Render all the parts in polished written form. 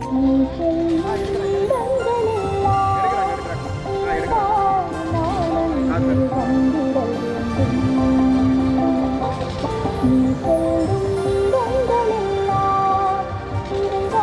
நீ சொல்லும் இன்பங்களெல்லாம் நானும் வந்திட வேண்டும். நீ சொல்லும் இன்பங்களெல்லாம் இறைவா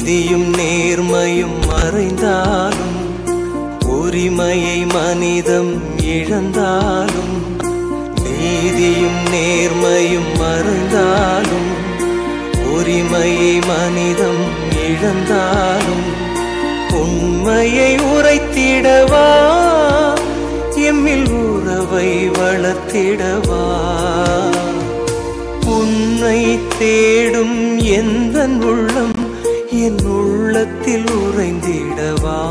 நீதியும் நேர்மையும் மறைந்தாலும், உரிமையை மனிதம் இழந்தாலும், நீதியும் நேர்மையும் மறைந்தாலும், உரிமையை மனிதம் இழந்தாலும், உண்மையை உரைத்திடவா எம்மில் உறவை வளர்த்திடவா, உன்னை தேடும் எந்தன் உள்ளம் என் உள்ளத்தில் உறைந்திடவா,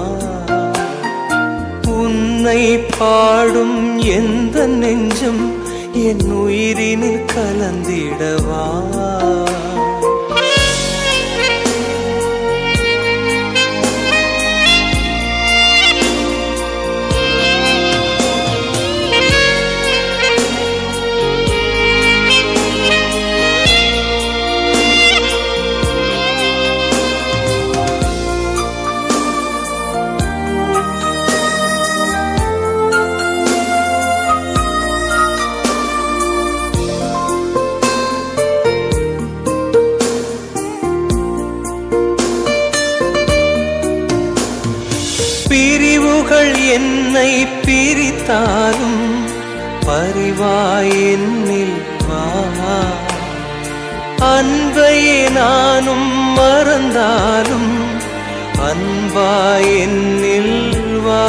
உன்னை பாடும் எந்தன் நெஞ்சம் என் உயிரினில் கலந்திடவா. பிரிவுகள் என்னை பிரித்தாலும் பரிவாய் என்னில் வா, அன்பையே நானும் மறந்தாலும் அன்பாய் என்னில் வா.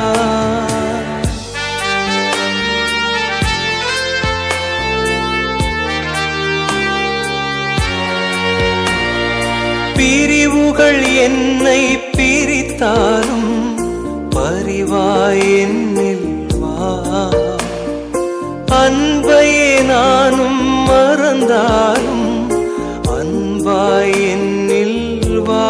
பிரிவுகள் என்னை பிரித்தாலும் பரிவாய் என்னில் வா, அன்பையே நானும் மறந்தாலும் அன்பாய் என்னில் வா.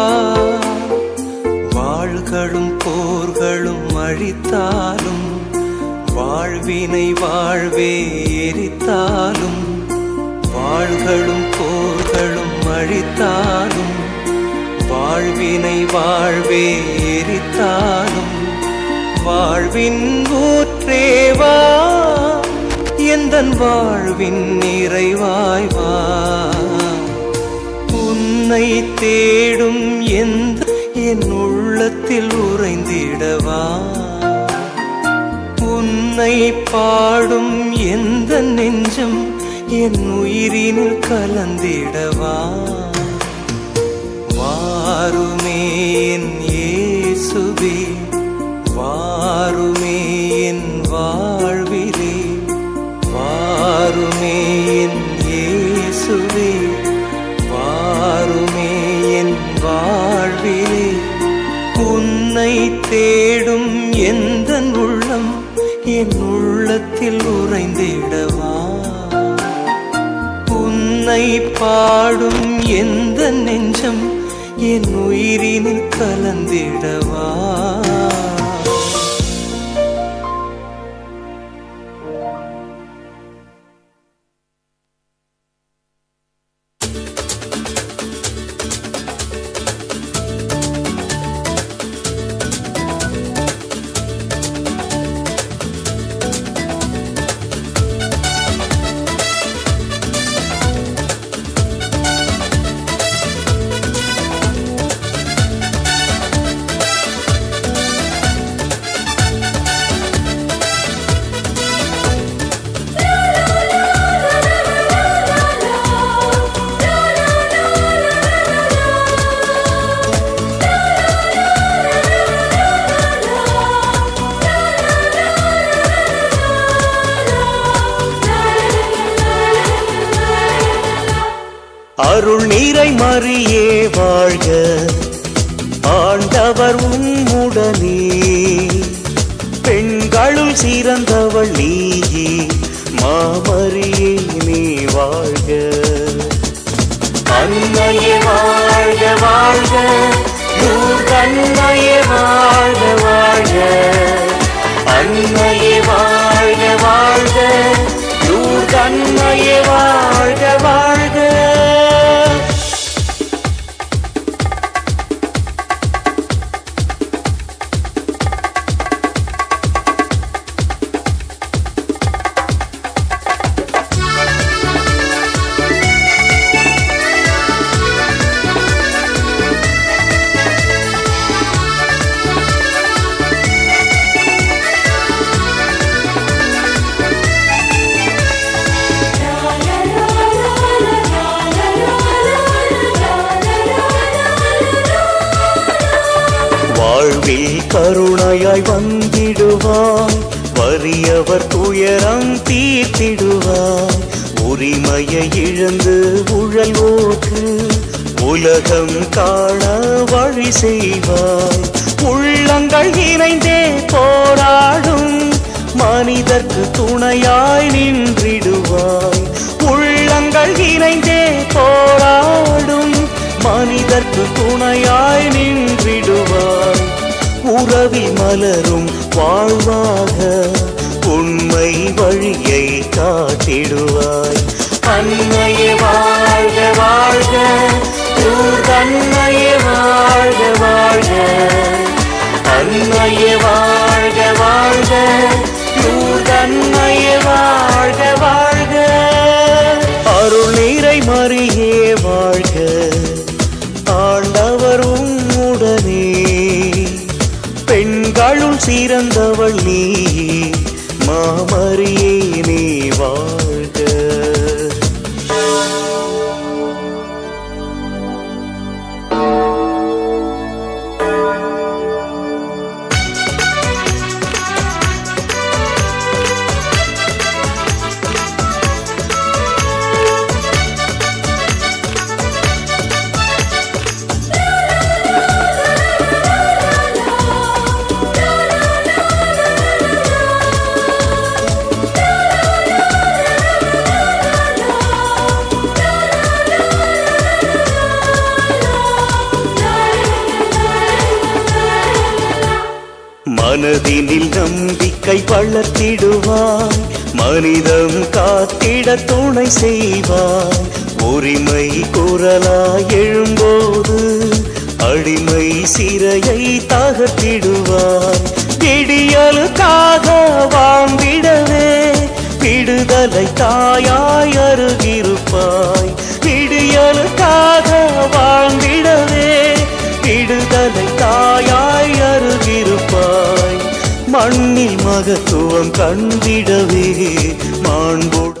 வாள்களும் போர்களும் அழித்தாலும், வாழ்வினை வாழ்வே எரித்தாலும், வாள்களும் போர்களும் அழித்தாலும், வாழ்வினை வாழ்வே எரித்தாலும், வாழ்வின் ஊற்றேவா எந்தன் வாழ்வின் நிறைவாய் வா. உன்னை தேடும் என் உள்ளத்தில் உறைந்திடவா, உன்னை பாடும் எந்தன் நெஞ்சம் என் உயிரினில் கலந்திடவா. வாருமே என் இயேசுவே, வாருமே என் வாழ்விலே, வாருமே என் இயேசுவே, வாருமே என் வாழ்விலே. உன்னை தேடும் எந்தன் உள்ளம் என் உள்ளத்தில் உறைந்திடவா, உன்னை பாடும் எந்தன் நெஞ்சம் என் உயிரினில் கலந்திடவா. அருள் நீரை மறியே வாழ்க, ஆண்டவர் உம்முடனே, பெண்களுள் சிறந்தவள் நீயே, மாமரியே நீ வாழ்க. அன்னையே வாழ்க வாழ்க, அன்னையே வாழ்க வாழ்க, அன்னையே வாழ்க வாழ்க, அன்னையே வாழ்க வாழ்க. வாழ்வில் கருணையாய் வந்திடுவாய், வறியவர் துயரம் தீர்த்திடுவாய். உரிமையை இழந்து உழல்வோர்க்கு உலகம் காண வழி செய்வாய். உள்ளங்கள் இணைந்தே போராடும் மனிதர்க்கு துணையாய் நின்றிடுவாய். உள்ளங்கள் இணைந்தே போராடும் மனிதர்க்கு துணையாய் நின்றிடுவாய். உறவில் மலரும் வாழ்வாக உண்மை வழியை காட்டிடுவாய். அன்னையே வாழ்க வாழ்க, தூதன்னையே வாழ்க வாழ்க. அன்னையே வாழ்க வாழ்க, தூதன்னையே வாழ்க வாழ்க. அருள் நீரை மரியே வாழ்க, ஆண்டவர் உம்முடனே. பெண்களுள் சிறந்தவள் நீ, மாமரியே நீ வாழ்க. மனதினில் நம்பிக்கை வளர்த்திடுவாய், மனிதம் காத்திட துணை செய்வாய். உரிமை குரலாய் எழும்போது அடிமை சிறையை தகர்த்திடுவாய். விடியலுக்காக வாழ்ந்திடவே விடுதலை தாயாய் அருகிருப்பாய். விடியலுக்காக வாழ்ந்திடவே விடுதலை தாயாய் அருகிருப்பாய். மண்ணில் மகத்துவம் கண்டிடவே மாண்புடன்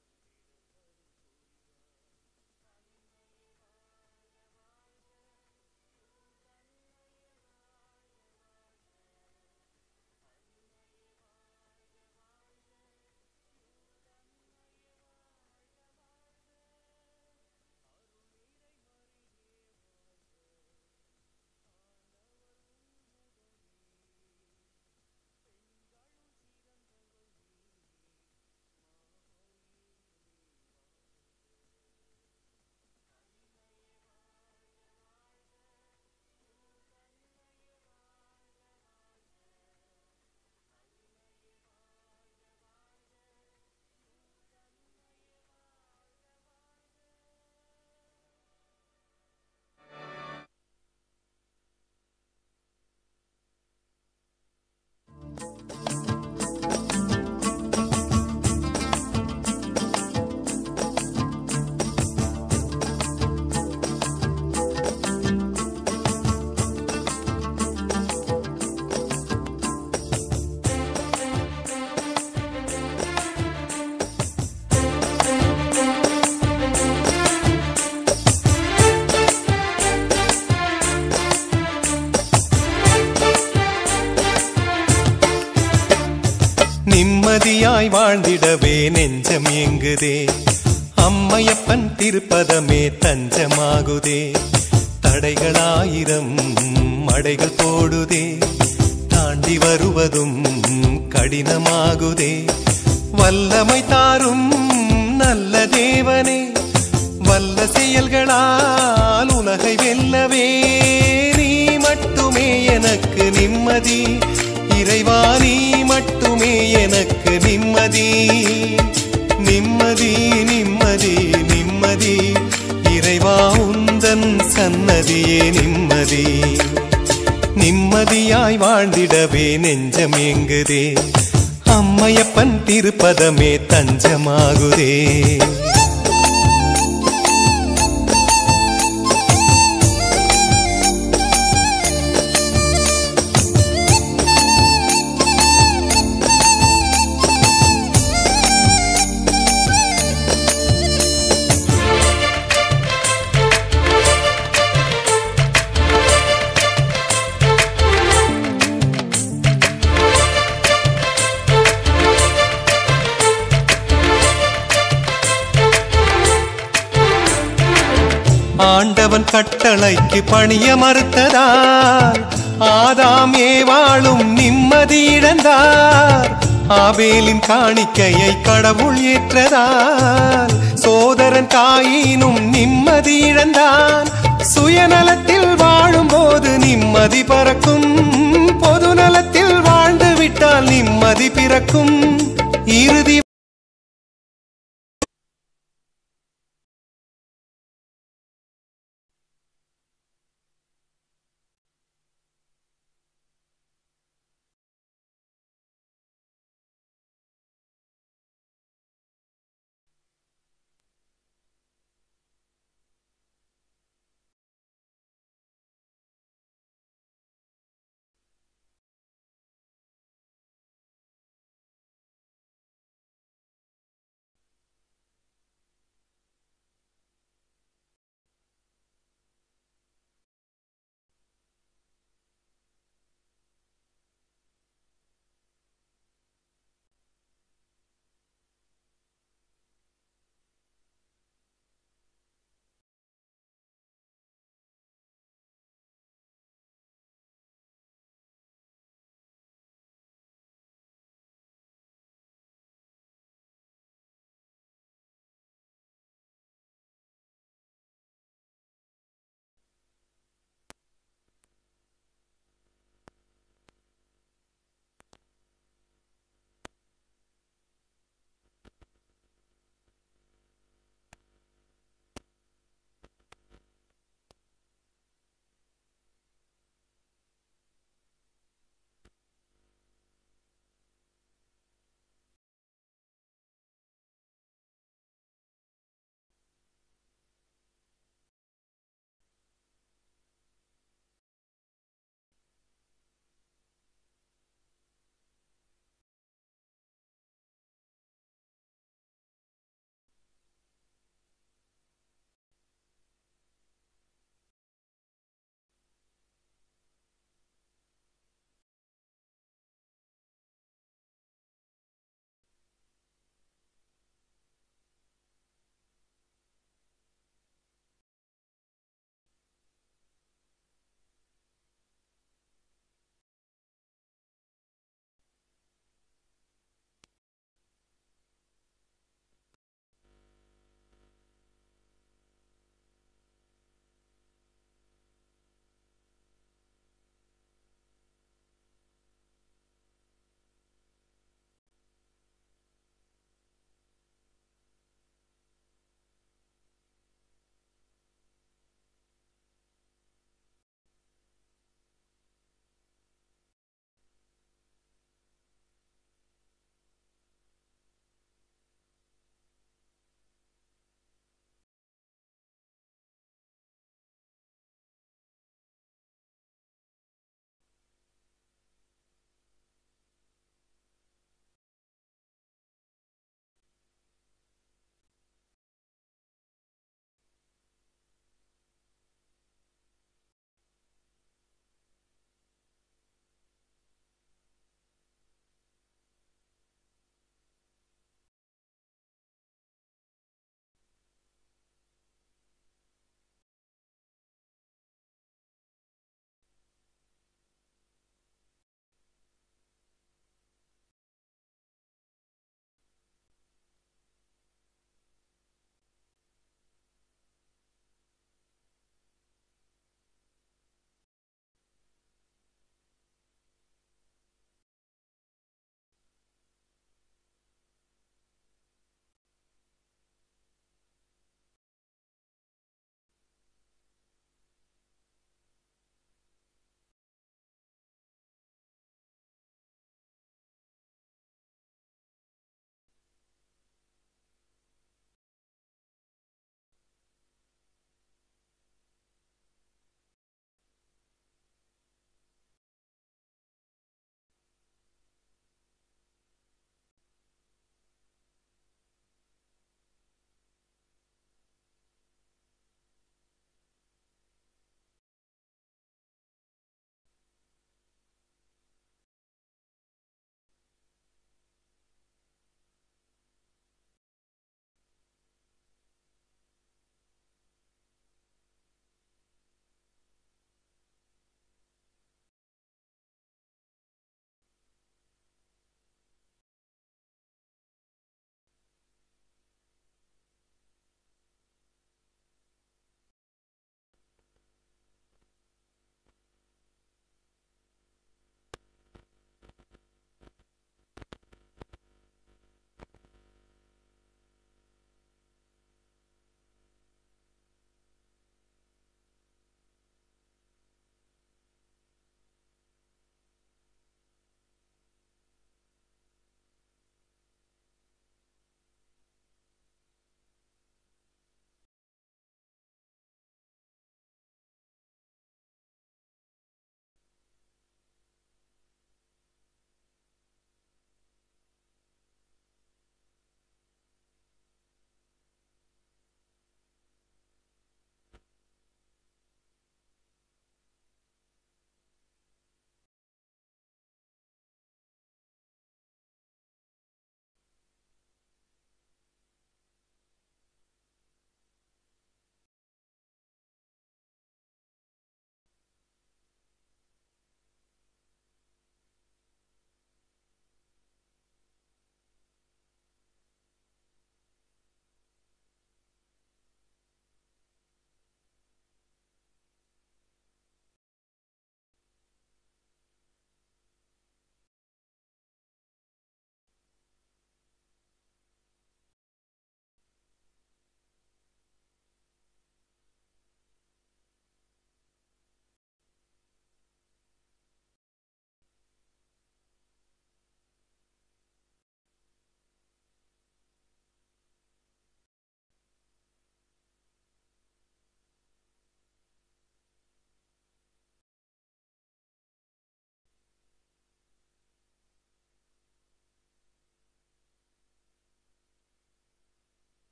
நிம்மதியாய் வாழ்ந்திடவே நெஞ்சம் ஏங்குதே, அம்மையப்பன் திருப்பதமே தஞ்சமாகுதே. தடைகளாயிரம் மடைகள் போடுதே, தாண்டி வருவதும் கடினமாகுதே. வல்லமை தாரும் நல்ல தேவனே, வல்ல செயல்களால் உலகை வெல்லவே நீ மட்டுமே எனக்கு நிம்மதி. இறைவா நீ மட்டுமே எனக்கு நிம்மதி. நிம்மதி நிம்மதி நிம்மதி, இறைவா உந்தன் சன்னதியே நிம்மதி. நிம்மதியாய் வாழ்ந்திடவே நெஞ்சம் ஏங்குதே, அம்மையப்பன் திருப்பதமே தஞ்சமாகுதே. ஆண்டவன் கட்டளைக்கு பணிய மறுத்ததால் ஆதாம் ஏவாளும் நிம்மதி இழந்தார். ஆபேலின் காணிக்கையை கடவுள் ஏற்றதால் சோதரன் காயினும் நிம்மதி இழந்தான். சுயநலத்தில் வாழும்போது நிம்மதி பறக்கும், பொது நலத்தில் வாழ்ந்து விட்டால் நிம்மதி பிறக்கும். இறுதி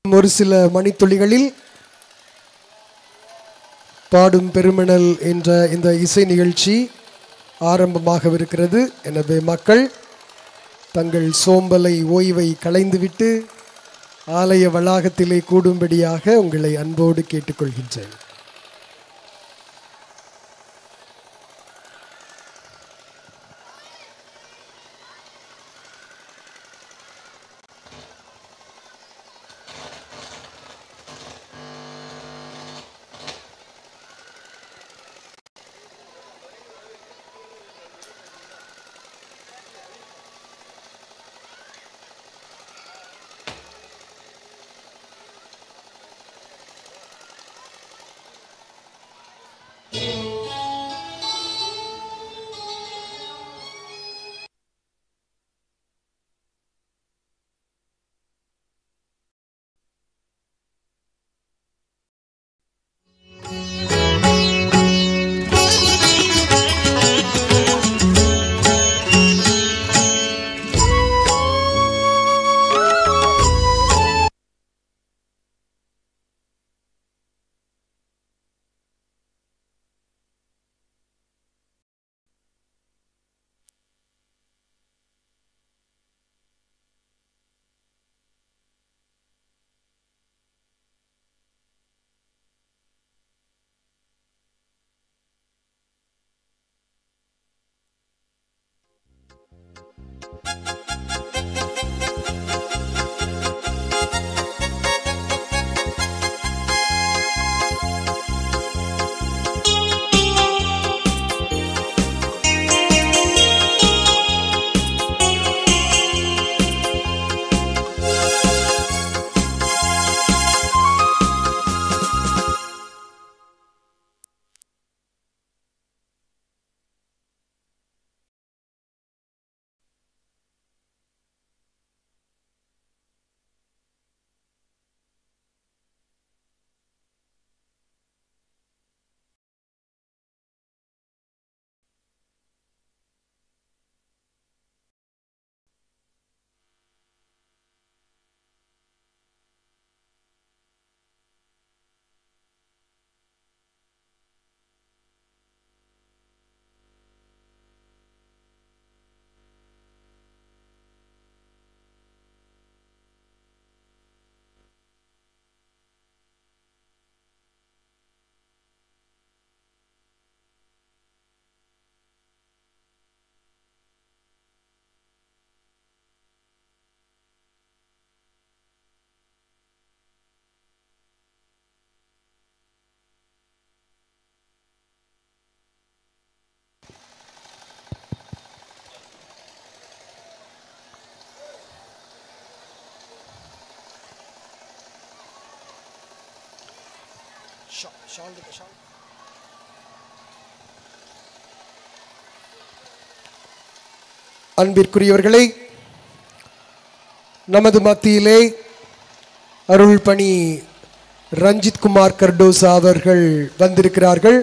ஒரு சில மணித்துளிகளில் பாடும் பெருமணல் என்ற இந்த இசை நிகழ்ச்சி ஆரம்பமாகவிருக்கிறது. எனவே மக்கள் தங்கள் சோம்பலை ஓய்வை களைந்துவிட்டு ஆலய வளாகத்திலே கூடும்படியாக உங்களை அன்போடு கேட்டுக்கொள்கின்றேன். அன்பிற்குரியவர்களே, நமது மத்தியிலே அருள் பணி ரஞ்சித் குமார் கர்டோசா அவர்கள் வந்திருக்கிறார்கள்.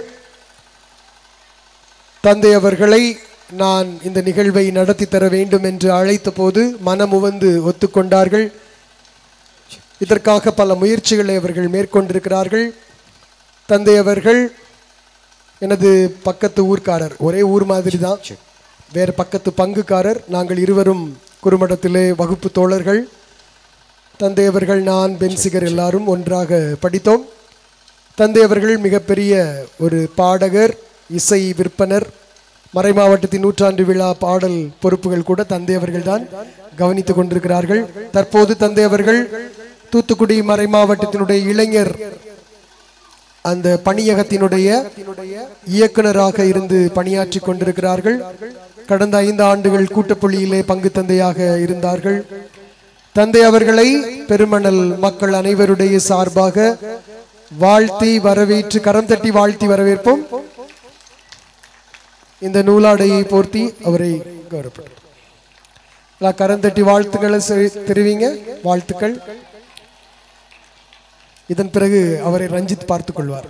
தந்தை அவர்களை நான் இந்த நிகழ்வை நடத்தி தர வேண்டும் என்று அழைத்த போது மனமுவந்து ஒத்துக்கொண்டார்கள். இதற்காக பல முயற்சிகளை அவர்கள் மேற்கொண்டிருக்கிறார்கள். தந்தை அவர்கள் எனது பக்கத்து ஊர்க்காரர், ஒரே ஊர் மாதிரி தான், வேறு பக்கத்து பங்குக்காரர். நாங்கள் இருவரும் குறுமடத்திலே வகுப்பு தோழர்கள். தந்தை அவர்கள், நான், பென்சிகர் எல்லாரும் ஒன்றாக படித்தோம். தந்தை அவர்கள் மிகப்பெரிய ஒரு பாடகர், இசை விற்பனர். மறைமாவட்டத்தின் நூற்றாண்டு விழா பாடல் பொறுப்புகள் கூட தந்தை அவர்கள் தான் கவனித்துக் கொண்டிருக்கிறார்கள். தற்போது தந்தை அவர்கள் தூத்துக்குடி மறைமாவட்டத்தினுடைய இளைஞர் அந்த பணியகத்தினுடைய இயக்குனராக இருந்து பணியாற்றி கொண்டிருக்கிறார்கள். கடந்த 5 ஆண்டுகள் கூட்டப்புள்ளியிலே பங்கு தந்தையாக இருந்தார்கள். தந்தை அவர்களை பெருமணல் மக்கள் அனைவருடைய சார்பாக வாழ்த்தி வரவேற்று, கரம் தட்டி வாழ்த்தி வரவேற்போம். இந்த நூலாடையை போர்த்தி அவரை கௌரவப்படுத்தும். கரம் தட்டி வாழ்த்துக்களை தெரிவிங்க. வாழ்த்துக்கள். இதன் பிறகு அவரை ரஞ்சித் பார்த்துக் கொள்வார்.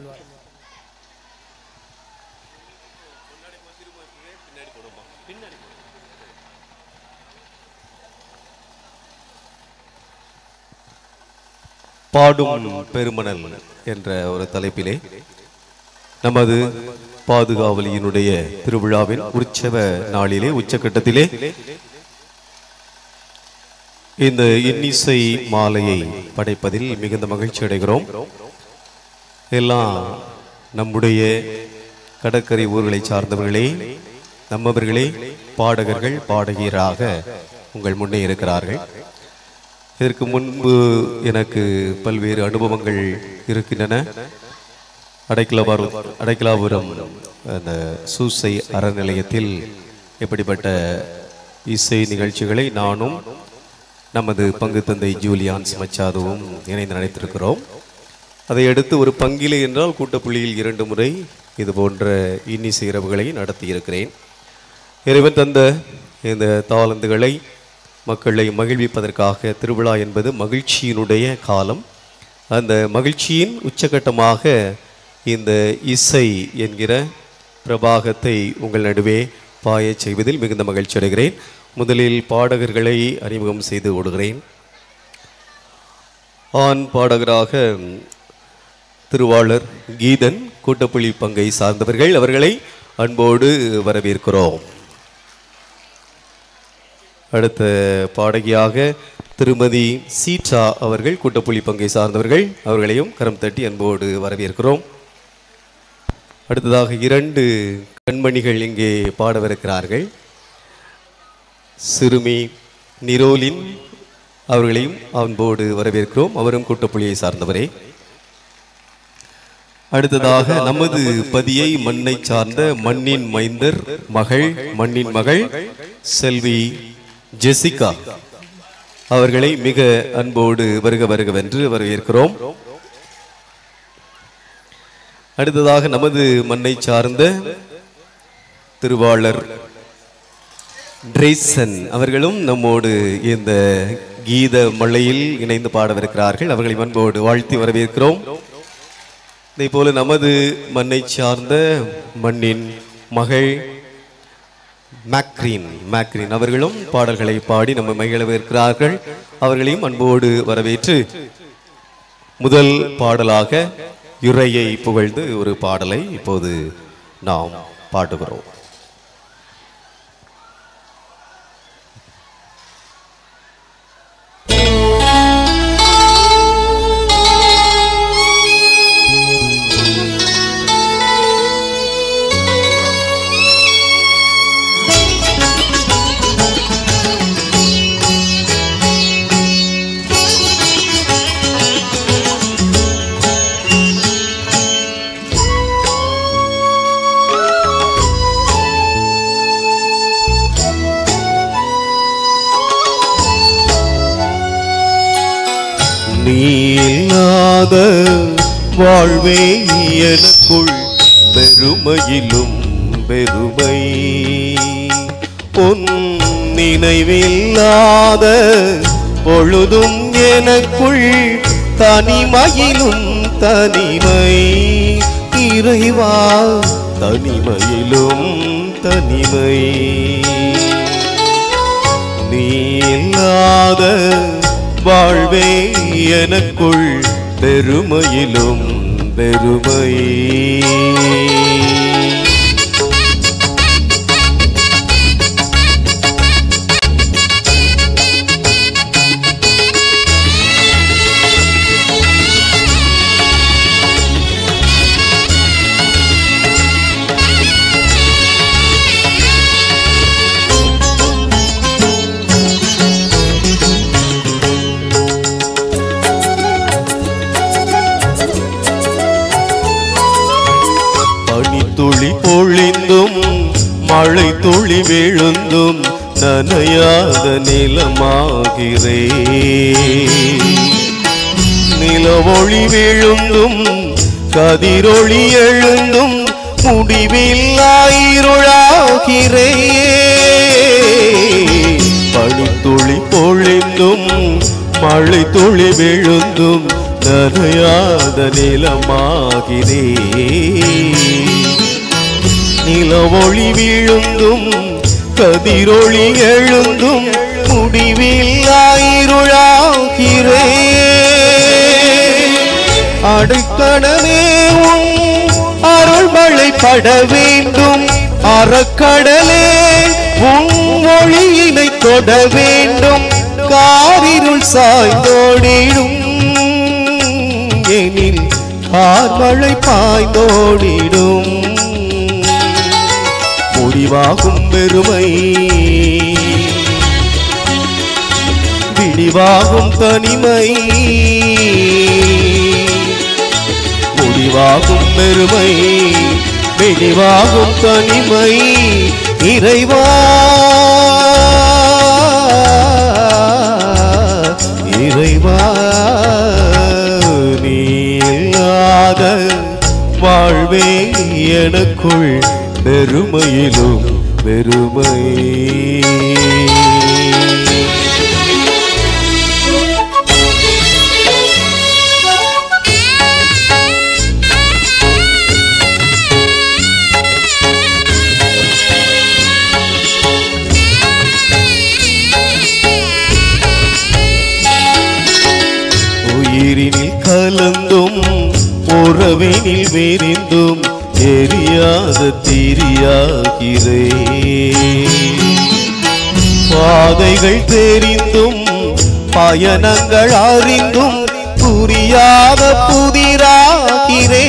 பாடும் பெருமணல் என்ற ஒரு தலைப்பிலே நமது பாதுகாவலியினுடைய திருவிழாவின் உற்சவ நாளிலே உச்சகட்டத்திலே இந்த இன்னிசை மாலையை படைப்பதில் மிகுந்த மகிழ்ச்சி அடைகிறோம். எல்லாம் நம்முடைய கடற்கரை ஊர்களை சார்ந்தவர்களே, நம்மவர்களே பாடகர்கள் பாடகியராக உங்கள் முன்னே இருக்கிறார்கள். இதற்கு முன்பு எனக்கு பல்வேறு அனுபவங்கள் இருக்கின்றன. அடைக்கலாபுரம் அந்த சூசை அறநிலையத்தில் இப்படிப்பட்ட இசை நிகழ்ச்சிகளை நானும் நமது பங்கு தந்தை ஜூலியான்ஸ் மச்சாதுவும் இணைந்து நடத்திருக்கிறோம். அதையடுத்து ஒரு பங்கிலே என்றால் கூட்டப்புள்ளியில் 2 முறை இது போன்ற இன்னிசை இரவுகளை நடத்தியிருக்கிறேன். இறைவன் தந்த இந்த தாளந்துகளை மக்களை மகிழ்விப்பதற்காக திருவிழா என்பது மகிழ்ச்சியினுடைய காலம். அந்த மகிழ்ச்சியின் உச்சகட்டமாக இந்த இசை என்கிற பிரபாகத்தை உங்கள் நடுவே பாயச் செய்வதில் மிகுந்த மகிழ்ச்சி அடைகிறேன். முதலில் பாடகர்களை அறிமுகம் செய்து விடுகிறேன். ஆண் பாடகராக திருவாளர் கீதன் கூட்டப்புள்ளி பங்கை சார்ந்தவர்கள், அவர்களை அன்போடு வரவேற்கிறோம். அடுத்த பாடகியாக திருமதி சீட்டா அவர்கள் கூட்டப்புள்ளி பங்கை சார்ந்தவர்கள், அவர்களையும் கரம் தட்டி அன்போடு வரவேற்கிறோம். அடுத்ததாக 2 கண்மணிகள் இங்கே பாடவிருக்கிறார்கள். சிறுமி நிரோலின் அவர்களையும் அன்போடு வரவேற்கிறோம், அவரும் கூட்டப்புள்ளியை சார்ந்தவரே. அடுத்ததாக நமது பதியை மண்ணை சார்ந்த மண்ணின் மைந்தர் மகள், மண்ணின் மகள் செல்வி ஜெசிகா அவர்களை மிக அன்போடு வருக வருகவென்று வரவேற்கிறோம். அடுத்ததாக நமது மண்ணை சார்ந்த திருவாளர் ட்ரேசன் அவர்களும் நம்மோடு இந்த கீத மலையில் இணைந்து பாடவிருக்கிறார்கள், அவர்களை அன்போடு வாழ்த்தி வரவேற்கிறோம். இதே போல நமது மண்ணை சார்ந்த மண்ணின் மகள் மேக்ரீன் அவர்களும் பாடல்களை பாடி நம்ம மகிழவிருக்கிறார்கள், அவர்களையும் அன்போடு வரவேற்று முதல் பாடலாக இறையை புகழ்ந்து ஒரு பாடலை இப்போது நாம் பாடுகிறோம். நீலாத வாழ்வே எனக்குள் பெருமையிலும் பெருமை, பொன் நினைவில்லாத பொழுதும் எனக்குள் தனிமையிலும் தனிமை, இறைவா தனிமையிலும் தனிமை. நீலாத வாழ்வே எனக்குள் பெருமையிலும் பெருமை. துளி பொழிந்தும் மழை துளி விழுந்தும் நனையாத நிலமாகிறே, நிலவொளி விழுந்தும் கதிரொளி எழுந்தும் முடிவில்லாயிருளாகிறே. பனித்துளி பொழிந்தும் மழை துளி விழுந்தும் நனையாத நிலமாகிறே, நிலவொளி விழுந்தும் கதிரொளி எழுந்தும் முடிவில்லாயிருளாகிறே. அடுக்கணமே உன் அருள்மழை பட வேண்டும். அறக்கடலே உன் மொழியினை தொட வேண்டும். காரிருள் சாய்ந்தோடிடும் எனில் கார்மழை பாய்ந்தோடிடும். முடிவாகும் பெருமை விடிவாகும் தனிமை. முடிவாகும் பெருமை விடிவாகும் தனிமை. இறைவா இறைவா நீ இல்லாத வாழ்வே எனக்குள் பெருமையிலும் பெருமை. உயிரினில் கலந்தும் உறவினில் விரிந்தும் எரியாத தீரியாகிறே. பாதைகள் தெரிந்தும் பயணங்கள் அறிந்தும் புரியாத புதிராகிறே.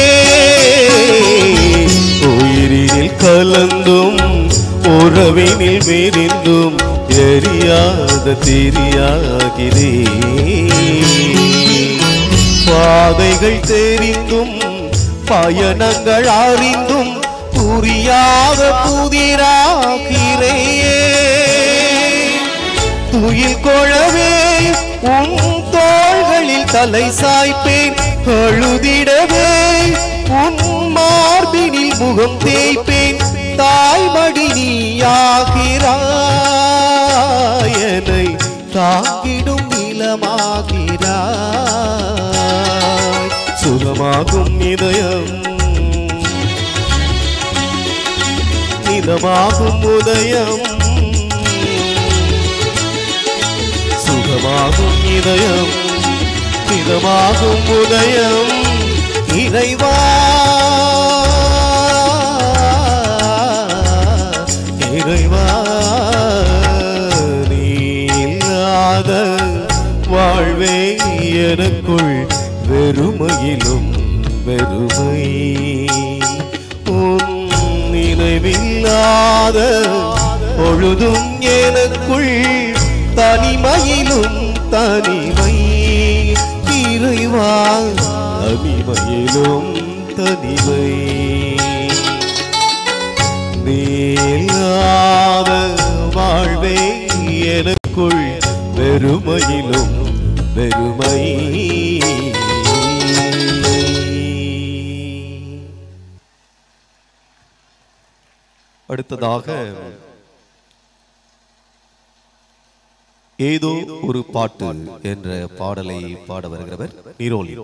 உயிரினில் கலந்தும் உறவினில் விரிந்தும் எரியாத தீரியாகிறே. பாதைகள் தெரிந்தும் பயணங்கள் அறிந்தும் புரியாத புதிராகிறே. துயில் கொழவே உன் தோள்களில் தலை சாய்ப்பேன். அழுதிடவே உன் மார்பினில் முகம் தேய்ப்பேன். தாய்மடி நீயாகிறாய் என்னை தாங்கிடும் நிலமாகிறாய். சுகமாகும் இதயம் நிதமாகும் உதயம். சுகமாகும் இதயம் நிதமாகும் உதயம். இறைவா இறைவா நீ இல்லாத வாழ்வே எனக்குள் வெறுமையிலும் வெறுமை. உன் நினைவில்லாத பொழுதும் எனக்குள் தனிமையிலும் தனிமை. இறைவா தனிமையிலும் தனிமை. நீலாத வாழ்வே எனக்குள் வெறுமையிலும் வெறுமை. அடுத்ததாக ஏதோ ஒரு பாட்டு என்ற பாடலை பாட வருகிறவர் நீரோலி.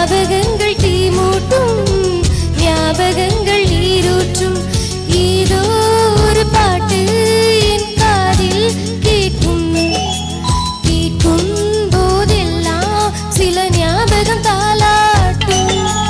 ஞாபகங்கள் தீமூட்டும் ஞாபகங்கள் நீரூற்றும் ஏதோ ஒரு பாட்டு என் காதில் கேட்கும் கேட்கும் போதெல்லாம் சில ஞாபகம் தாலாட்டும்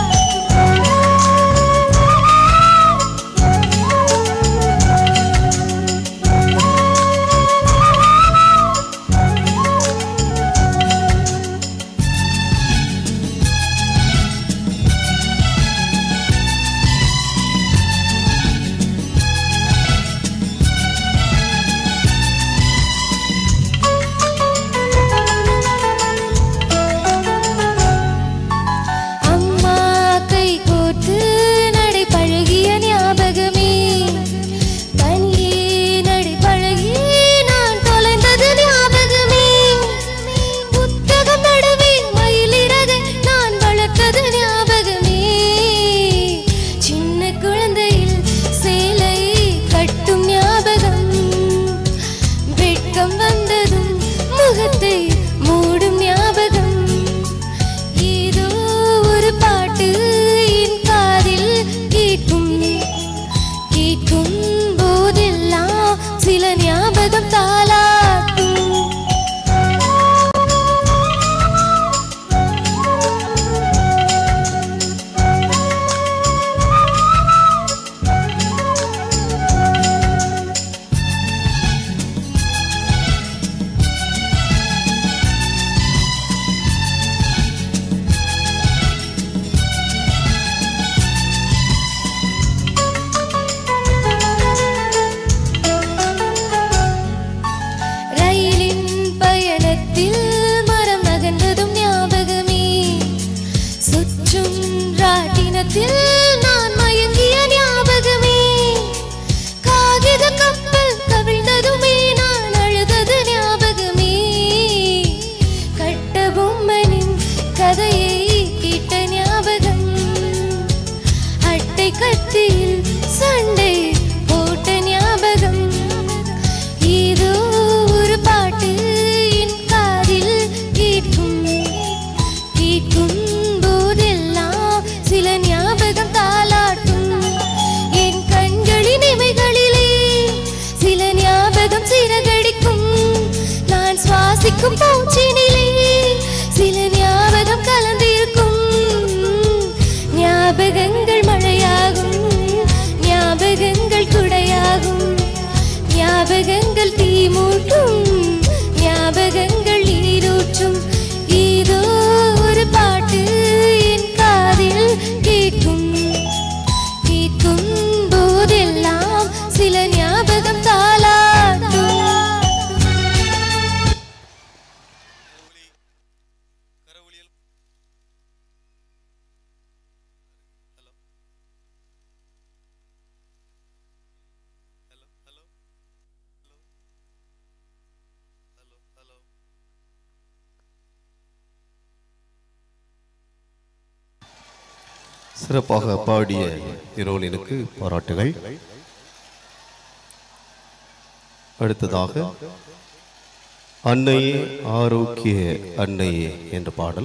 நான் மயங்கிய ஞாபகமே காகித கப்பல் கவிழ்ந்ததுமே நான் அழுதது ஞாபகமே கட்ட பொம்மனின் கதையை கேட்ட ஞாபகம் அட்டை கத்தியில் சண்டை போட்ட ஞாபகம் ஏதோ ஒரு பாட்டு என் காதில் கேட்கும் கேட்கும் போதெல்லாம் சில ஞாபகம் தாலாட்டும் என் கண்களின் இமைகளிலே சில ஞாபகம் சிறகடிக்கும் நான் சுவாசிக்கும் பூச்சினிலே சில ஞாபகம் கலந்திருக்கும் ஞாபகங்கள் மழையாகும் ஞாபகங்கள் குடையாகும் ஞாபகங்கள் தீமூட்டும் ஞாபகங்கள் நீரூற்றும் ஏதோ ஒரு பாட்டு என் காதில் கேட்கும் கேட்கும் போதெல்லாம் சில ஞாபகம் தாலாட்டும் சிறப்பாக பாடிய இரோலினுக்கு பாராட்டுகள். அடுத்ததாக அன்னையே ஆரோக்கிய அன்னையே என்ற பாடல்.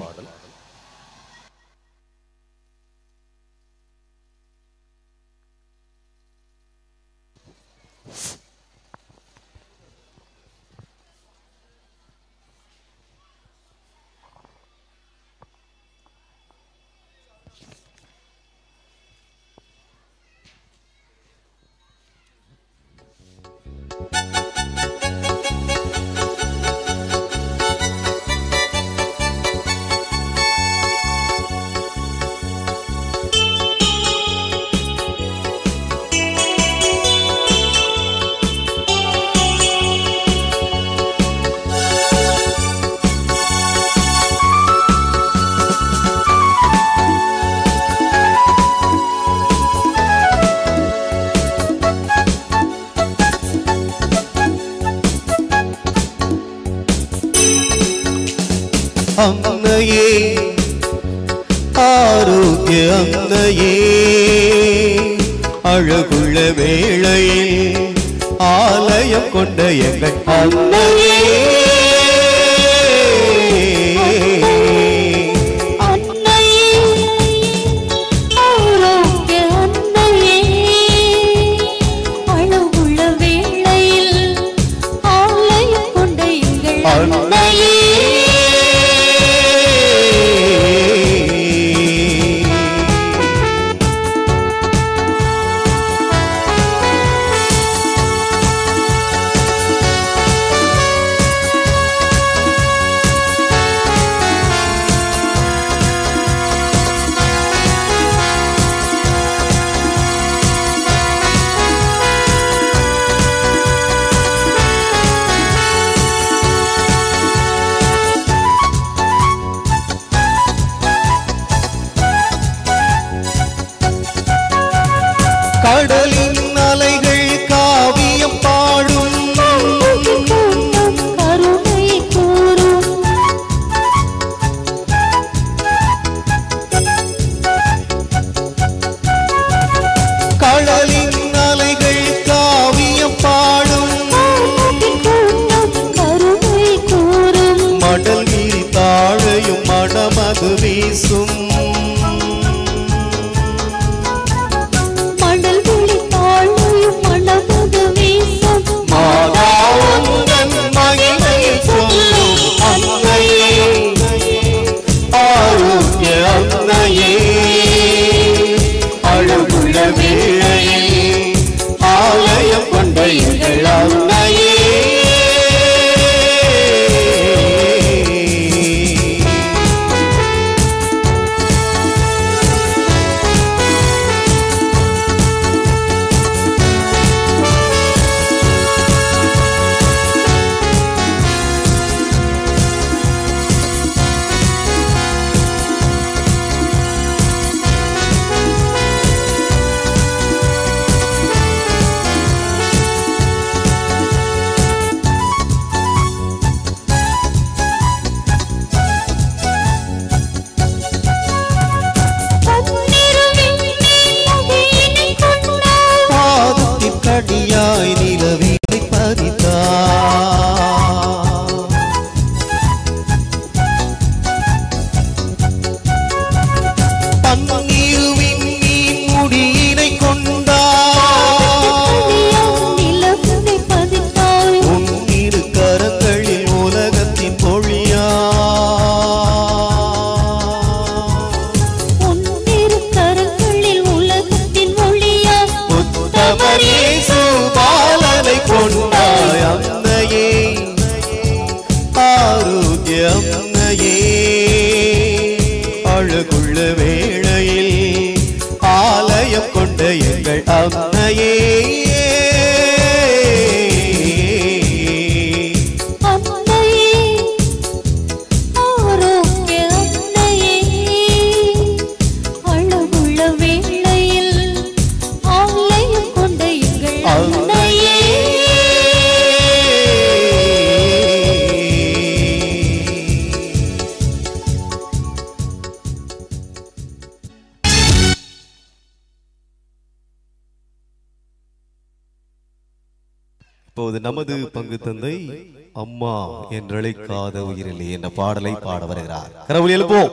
அன்னையே ஆரோக்கிய அன்னையே அழகுள்ள வேளையில் ஆலயம் கொண்ட எங்கள் அன்னையே அன்னையே அன்னையே கடலின் அலைகள் காவியம் பாடும் கருணை கூறும் கடலின் அலைகள் காவியம் பாடும் கருணை கூறும் மடல் நீர் தாழையும் மனமது வீசும் மணல் விழி தாழையும் மணமது வீசும் மாதாவுடன் மகிமையில் சொல்லும் அன்னையே ஆரோக்கிய அன்னையே அழகுள்ள வேளையில் ஆலயம் கொண்ட எங்கள் அன்னையே பாதத்தின் கடியாய் நிலவினை பதித்தார் பன்னீருவின் மீன் முடியினை கொண்டார் நிலவினை பதித்தாய் உன் இரு கரங்களில் உலகத்தின் பொழியா உன்னிரு கரங்களில் உலகத்தின் ஒளியா உத்தமர் இயேசு பாலனை கொண்டாய் அன்னையே ஆரோக்கிய அன்னையே அழகுள்ள வேளையில் ஆலயம் கொண்ட எங்கள் அன்னையே அன்னையே ஆரோக்கிய அன்னையே அழகுள்ள வேளையில் ஆலயம் கொண்ட எங்கள் அன்னையே இப்போது நமது பங்கு தந்தை அம்மா என்றழைக்காத உயிரிலே என்ற பாடலை பாட வருகிறார். கரவொலி எழுப்போம்.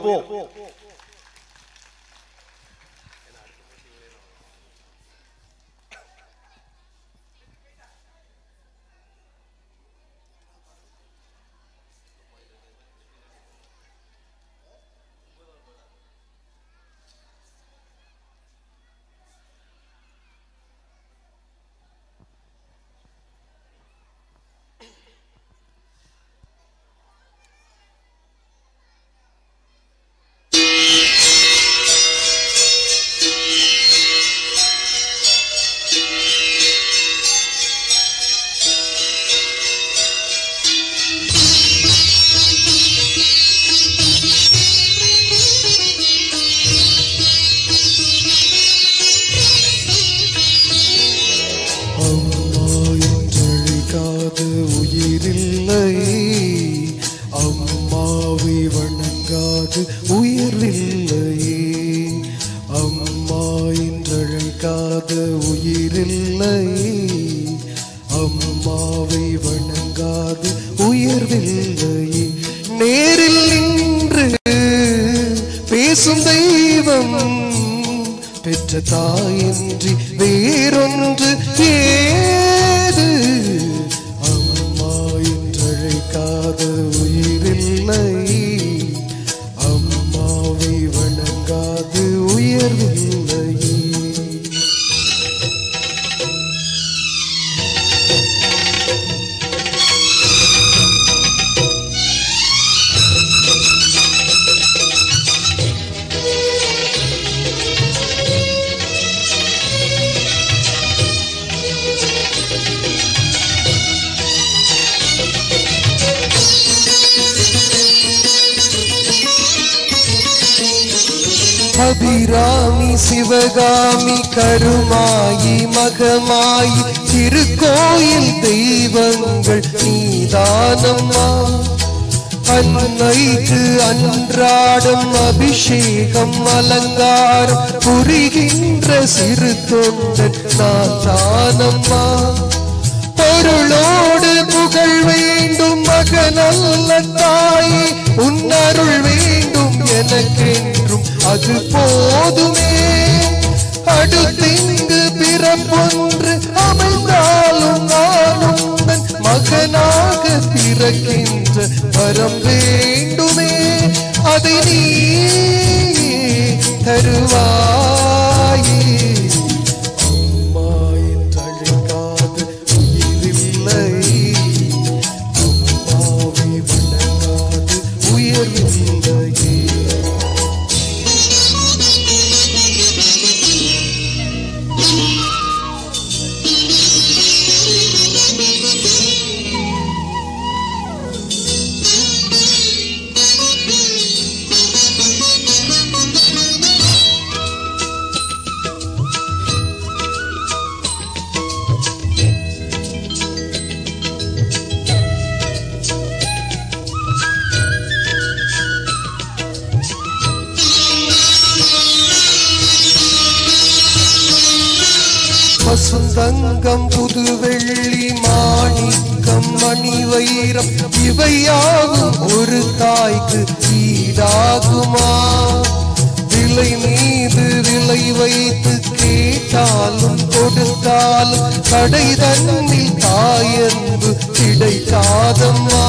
வணங்காது உயிரில்லையே அம்மா என்றழைக்காத உயிரில்லையே அம்மாவை வணங்காது உயர்வில்லையே நேரில் நின்று பேசும் தெய்வம் பெற்ற தாயின்றி வேறொன்று ஏது அம்மா என்றழைக்காத அபிராமி சிவகாமி கருமாயி மகமாயி திருக்கோயில் தெய்வங்கள் நீதானம்மா. அன்னைக்கு அன்றாடம் அபிஷேகம் அலங்காரம் புரிகின்ற சிறு தொண்டன் நான் தானம்மா. பொருளோடு புகழ் வேண்டும் மகனல்ல தாயே, உன்னருள் வேண்டும் எனக்கென்றும் அது போதுமே. அடுத்திங்கு பிறப்பொன்று அமைந்தாலும் நானும் மகனாக பிறக்கின்ற வரம் வேண்டுமே. அதை நீ தருவாயே. அம்மா என்றழைக்காத உயிரில்லை, அம்மாவை வணங்காது உயர்வில்லையே. பசுந்தங்கம் புதுவெள்ளி மாணிக்கம் மணி வைரம் இவையாகும் ஒரு தாய்க்கு ஈடாகுமா? விலை மீது விலை வைத்து கேட்டாலும் கொடுத்தாலும் கடை தன்னில் தாயன்பு கிடைக்காதம்மா.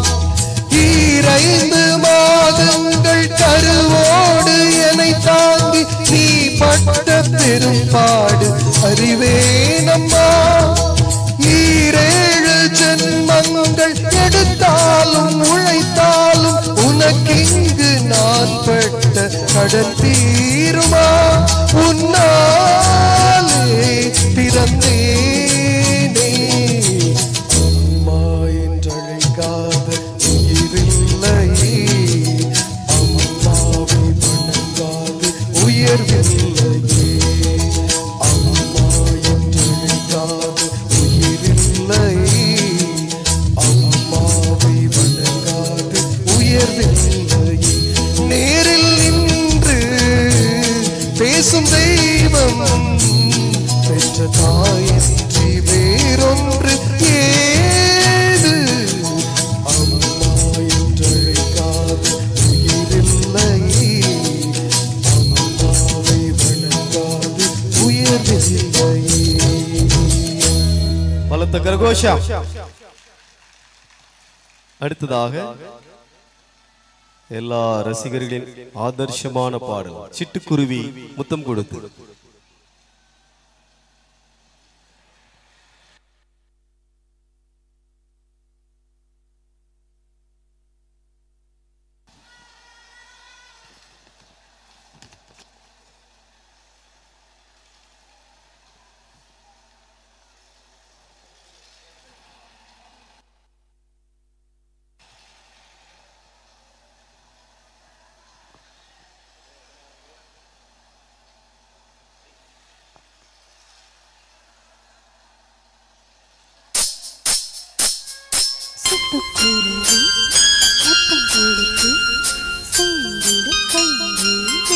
2 மாதங்கள் கருவோடு என்னை தாங்கி நீ பட்ட பெரும்பாடு அறிவேனம்மா. 7 ஜென்மங்கள் எடுத்தாலும் உழைத்தாலும் உனக்கிங்கு நான் பட்ட கடன் தீருமா? உன்னாலே பிறந்தேனே. அம்மா என்றழைக்காத உயிரில்லை, அம்மாவை வணங்காது உயர்வில்லையே. அம்மா என்றழைக்காத உயிரில்லை, அம்மாவை வணங்காது உயர்வில்லையே. நேரில் நின்று பேசும் தெய்வம் பெற்ற தாயின்றி வேறொன்று ஏது? அம்மா என்றழைக்காத உயிரில்லை, அம்மாவை வணங்காது உயர்வில்லையே. பலத்த கரகோஷம். அடுத்ததாக எல்லா ரசிகர்களின் ஆதர்ஷமான பாடல் சிட்டுக்குருவி முத்தம் கொடுத்து. சிட்டுக்குருவி முத்தம் கொடுத்து சேர்ந்திட கண்டேனே.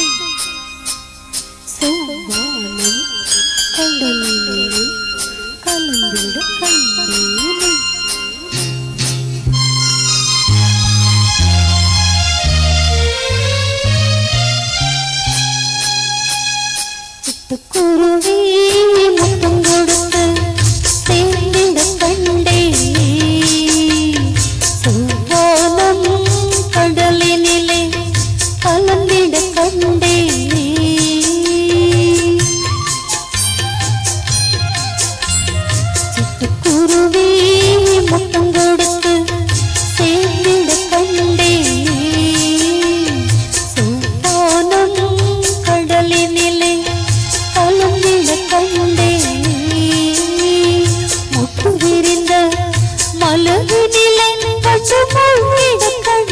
செவ்வானம் கடலிலே கலந்திட கண்டேனே. சிட்டுக்குருவி முத்தம் கொடுத்து சேர்ந்திட கண்டேனே. கடலினிலே கலந்திட கண்டேனே. சிட்டுக்குருவி முத்தம் கொடுத்து சேர்ந்திட கண்டேனே. செவ்வானம் கடலினிலே கலந்திட கண்டேனே. முட்டு விரிந்த மலரினிலே பசுமொழிட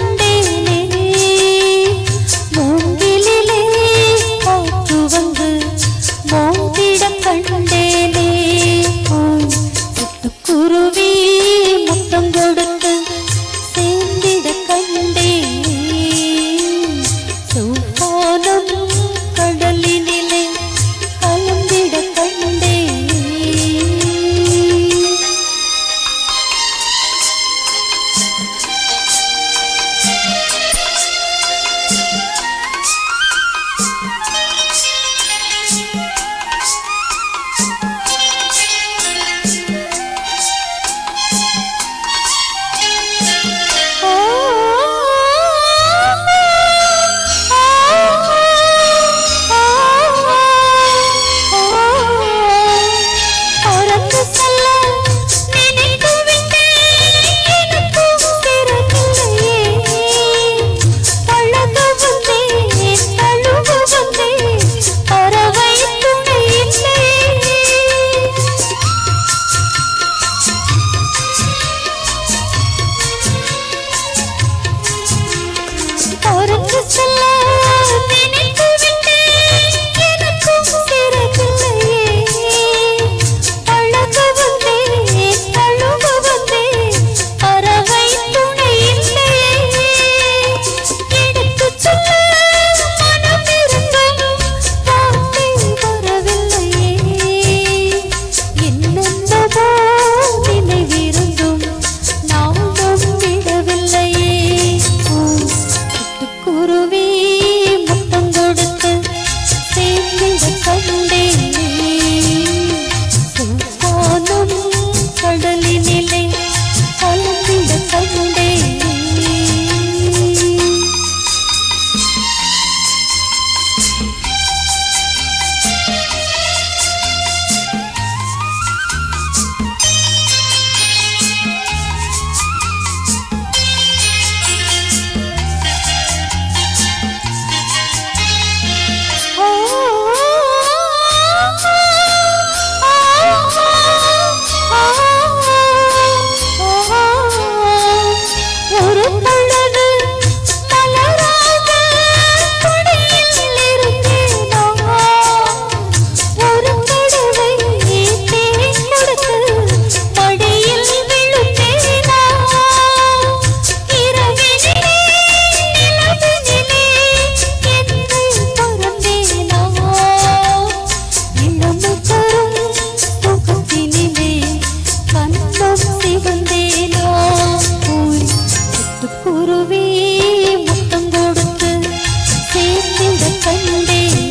முத்தம் கொடுத்து சேர்த்திட கண்டேன்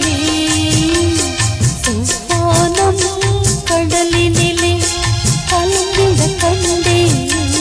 சோப்பானம் கடலினிலே கலந்திட கண்டேன்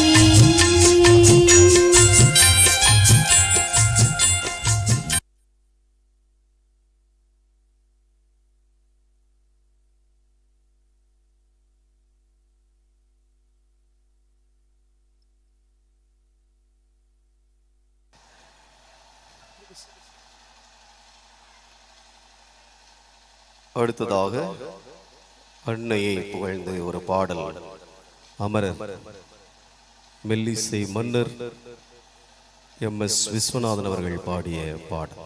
அடுத்ததாக அன்னையை புகழ்ந்து ஒரு பாடல் அமரர் மெல்லிசை மன்னர் MS விஸ்வநாதன் அவர்கள் பாடிய பாடல்.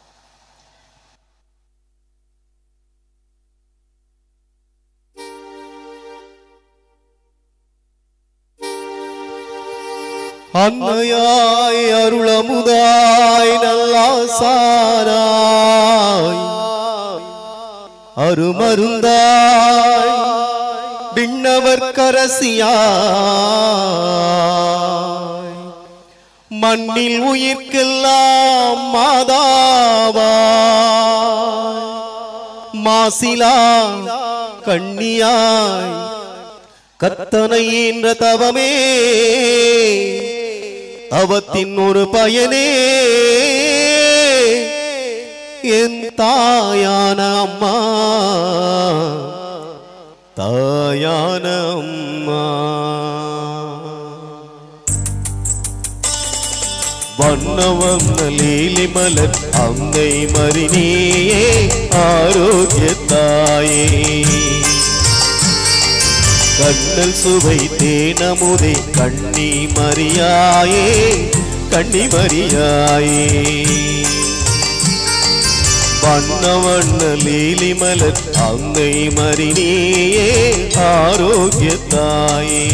அன்னையாய் அருளமுதாய் நல்லாசாராய் அருமருந்தாய் விண்ணவர் கரசியாய் மண்ணில் உயிர்க்கெல்லாம் மாதாவாய் மாசிலா கண்ணியாய் கத்தனை என்ற தவமே தவத்தின் ஒரு பயனே என் தாயான அம்மா தாயான அம்மா வண்ணவம் லீலி மலர் அங்கை மறினியே ஆரோக்கிய தாயே கண்ணல் சுவை தேனமுதே கண்ணி மரியாயே கண்ணி மரியாயே வண்ண வண்ண லீலி மலர் அங்கை மறினியே ஆரோக்கிய தாயே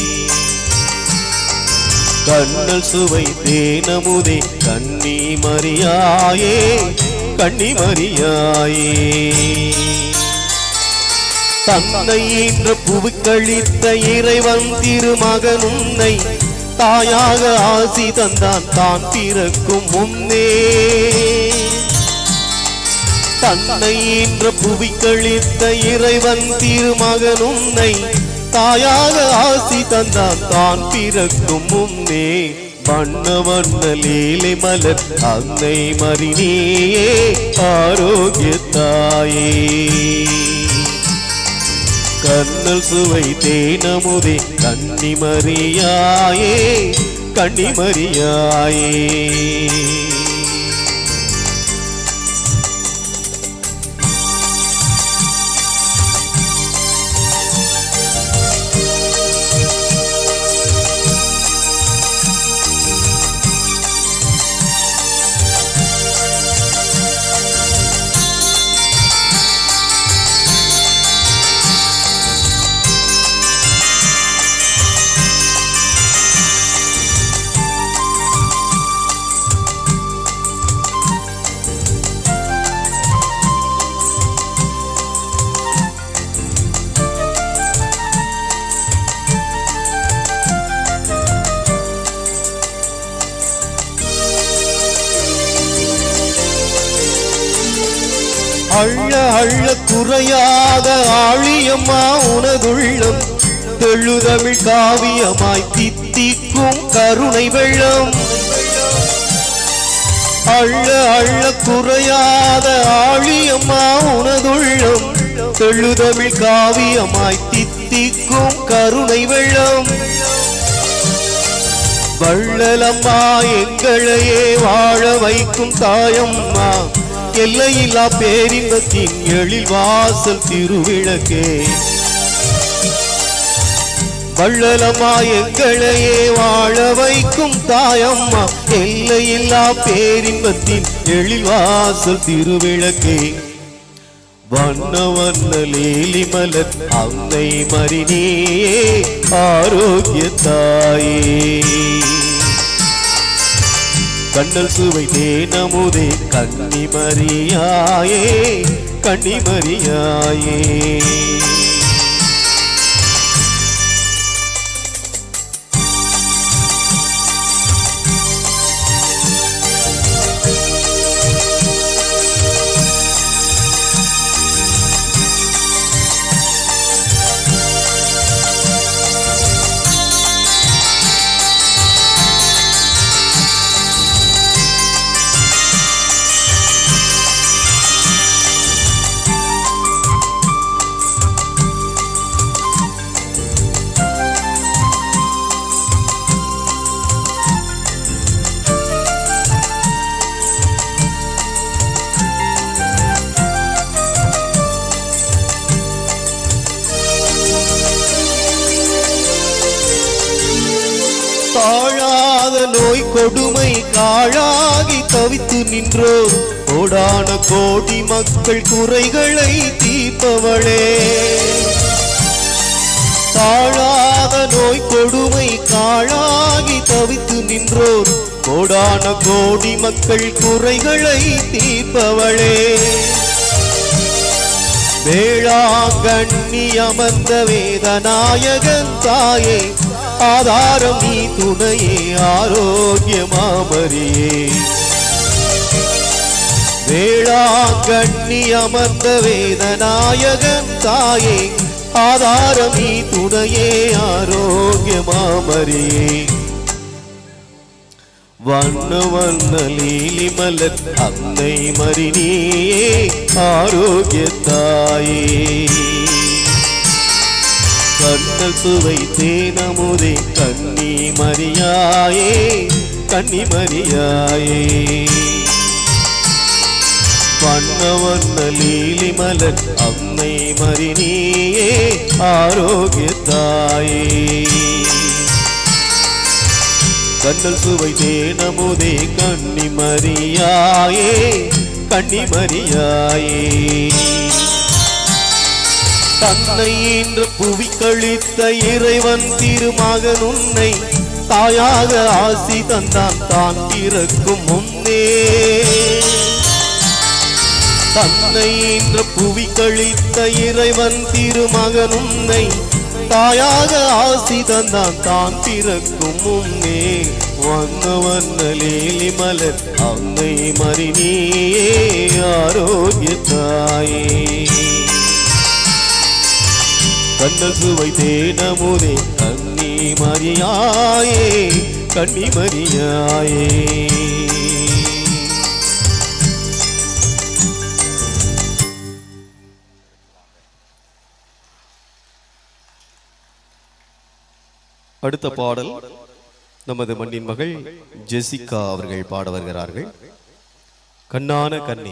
கண்ணல் சுவை தேனமுதே கண்ணி மரியாயே கண்ணி மரியாயே தன்னை என்ற புவுக்களித்த இறைவன் திருமகன் உன்னை தாயாக ஆசி தந்தான் தான் பிறக்கும் முன்னே தன்னை என்ற புவிக்களித்த இறைவன் திருமகன் உன்னை தாயாக ஆசி தந்தான் தான் பிறக்கும் முன்னே வண்ண வண்ண லீலை மலர் அன்னை மறினியே ஆரோக்கிய தாயே கண்ணல் சுவை தேனமுதே கண்ணி மரியாயே கண்ணி மரியாயே அள்ள அள்ள குறையாத ஆழியம்மா உனதுள்ளம் தெழுதமிழ் காவியமாய் தித்திக்கும் கருணை வெள்ளம் அள்ள அள்ள குறையாத ஆழியம்மா உனதுள்ளம் தெழுதமிழ் காவியமாய் தித்திக்கும் கருணை வெள்ளம் வள்ளலம்மா எங்களையே வாழ வைக்கும் தாயம்மா எல்லையில்லா பேரின்பத்தின் எழில் வாசல் திருவிளக்கே வள்ளலம்மா எங்களையே வாழ வைக்கும் தாயம்மா எல்லையில்லா பேரின்பத்தின் எழில் வாசல் திருவிளக்கே வண்ண வண்ண லீலி மலர் அன்னை மறினியே ஆரோக்கிய தாயே கண்ணல் சுவை தேனமுதே கண்ணி மரியாயே கண்ணி மரியாயே கொடுமை காழாகி தவித்து நின்றோர் கோடான கோடி மக்கள் குறைகளை தீர்ப்பவளே. தாழாத நோய் கொடுமை காழாகி தவித்து நின்றோர் கோடான கோடி மக்கள் குறைகளை தீர்ப்பவளே. வேளாங்கண்ணி அமர்ந்த வேதநாயகன் தாயே, ஆதாரம் நீ துணையே, ஆரோக்கியமாமரியே. வேளாங்கண்ணி அமர்ந்த வேதநாயகன் தாயே, ஆதாரம் நீ துணையே, ஆரோக்கியமாமரியே. வண்ண வண்ண லீலி மலர் அன்னை மரினியே, ஆரோக்கியத்தாயே. கண்ணல் சுவை தேனமுதே கன்னி மரியாயே, கன்னி மரியாயே. வண்ண வண்ண லீலி மலர் அன்னை மரினியே, ஆரோக்கியத்தாயே. கண்ணல் சுவை தேனமுதே கன்னி மரியாயே, கன்னி மரியாயே. தன்னை இன்று புவி கழித்த இறைவன் திருமகன் உன்னை தாயாக ஆசி தந்தான் தான் பிறக்கும் முன்னே. தன்னை இன்று புவி கழித்த இறைவன் திருமகன் உன்னை தாயாக ஆசி தந்தான் தான் பிறக்கும் முன்னே. வண்ண வண்ண லீலி மலர் அன்னை மரினியே, ஆரோக்கியத்தாயே. கண்ணல் சுவை தேனமுதே கன்னி மரியாயே, கன்னி மரியாயே. அடுத்த பாடல் நமது மண்ணின் மகள் ஜெசிகா அவர்கள் பாட வருகிறார்கள். கண்ணான கண்ணே.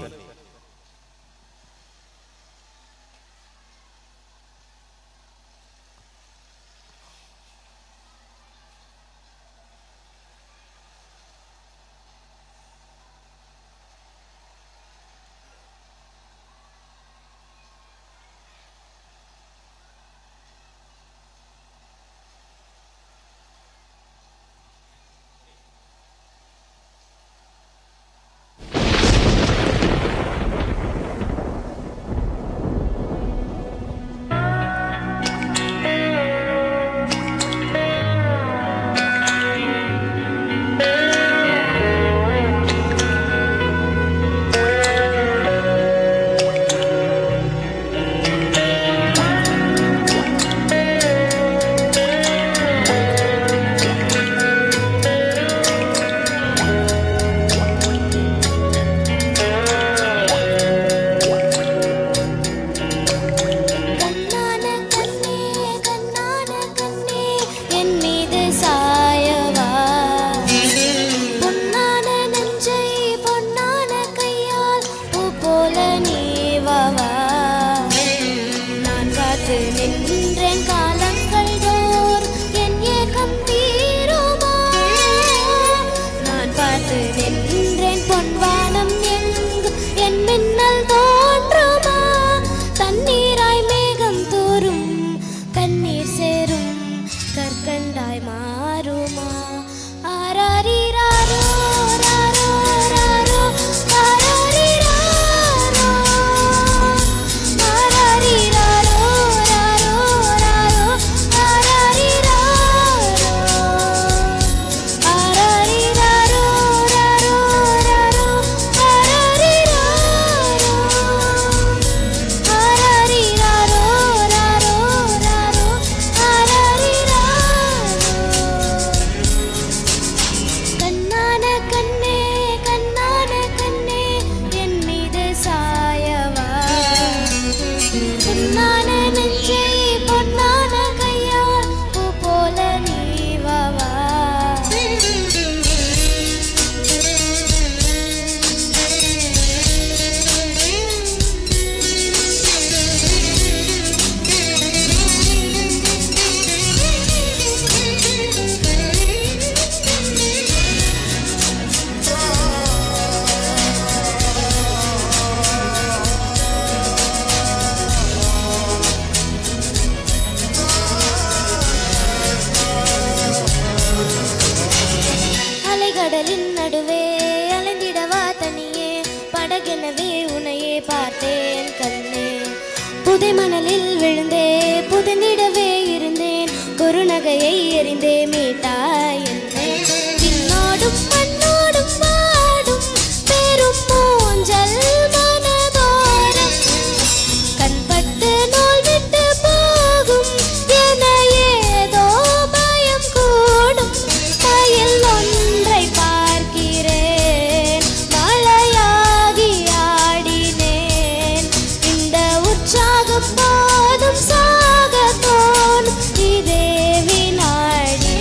எனவே உன்னையே பார்த்தேன் கண்ணே. புதை மணலில் விழுந்தே புதனிடவே இருந்தேன், ஒரு நகையை எறிந்தே மீட்டாய் என்னை. விண்ணோடும் மண்ணோடும் வாடும் பெரும் மூஞ்சல் மனதோரம், கண்பட்டு நூல் விட்டு போகும் என ஏதோ பயம் கூடும். மயில் ஒன்றை பார்க்கிறேன், மழையாகி ஆடினேன். இந்த உற்சாகம் போதும் சாக தோணும் இதே வினாடி.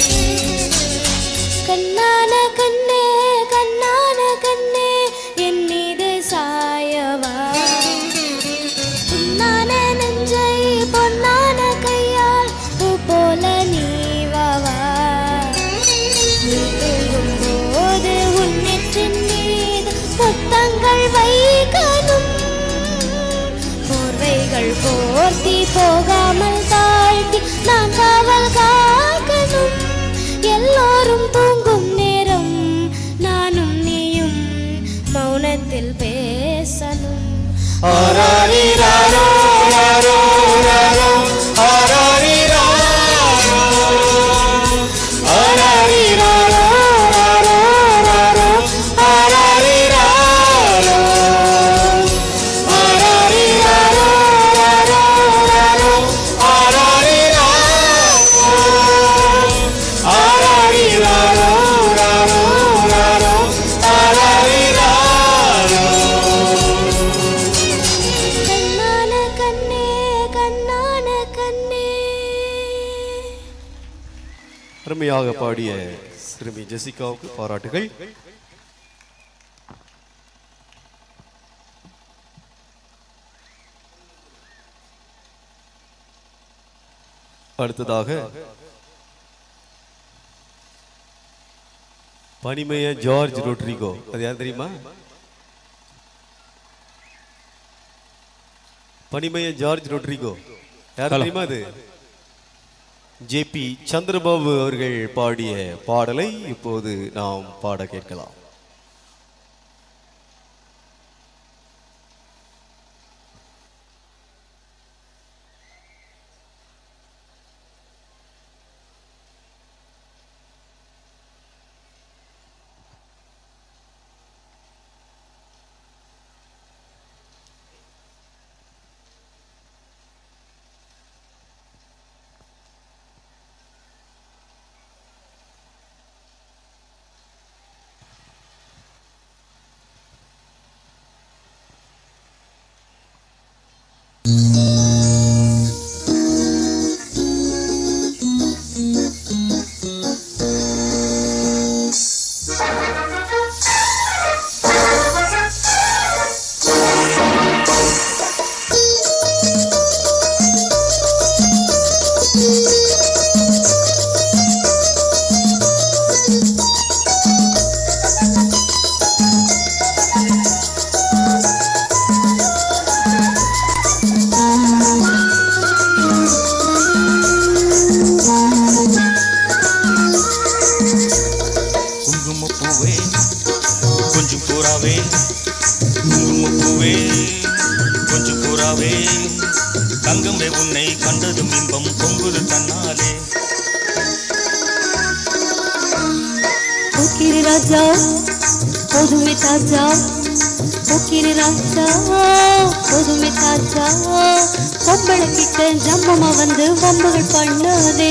கண்ணான கண்ணே கண்ணான கண்ணே என் மீது சாயவா, பொன்னான நெஞ்சை பொன்னான கையால் பூ போல நீவவா. நீ தூங்கும் போது உன் நெற்றின் மீது முத்தங்கள் வைக்கணும், போர்வைகள் போர்த்தி போகாமல் தாழ்த்தி நான் காவல் காக்கணும். எல்லோரும் தூங்கும் நேரம் நானும் நீயும் மௌனத்தில் பேசணும். ஆராரிராரோ ராரோ ராரோ ஆராரிராரோ ஆராரிராரோ ராரோ ராரோ ஆராரிராரோ ஆராரிராரோ ராரோ ராரோ ஆராரிராரோ ஆராரிராரோ ராரோ ராரோ ஆராரிராரோ. கண்ணான கண்ணே கண்ணான கண்ணே. அருமையாக பாடிய சிறுமி ஜெசிகாவுக்கு பாராட்டுகள். அடுத்ததாக பனிமய ஜார்ஜ் ரொட்ரிகோ, அது யார் தெரியுமா? பனிமய ஜார்ஜ் ரொட்ரிகோ யார் தெரியுமா? அது ஜேபி சந்திரபாபு அவர்கள் பாடிய பாடலை இப்போது நாம் பாட கேட்கலாம். தங்கமே உன்னை கண்டதும் இன்பம் பொங்குது தன்னாலே. போக்கிரி ராஜா போதுமே தாஜா, போக்கிரி ராஜா போதுமே தாஜா, பொம்பளை கிட்ட ஜம்பமா வந்து வம்புகள் பண்ணாதே.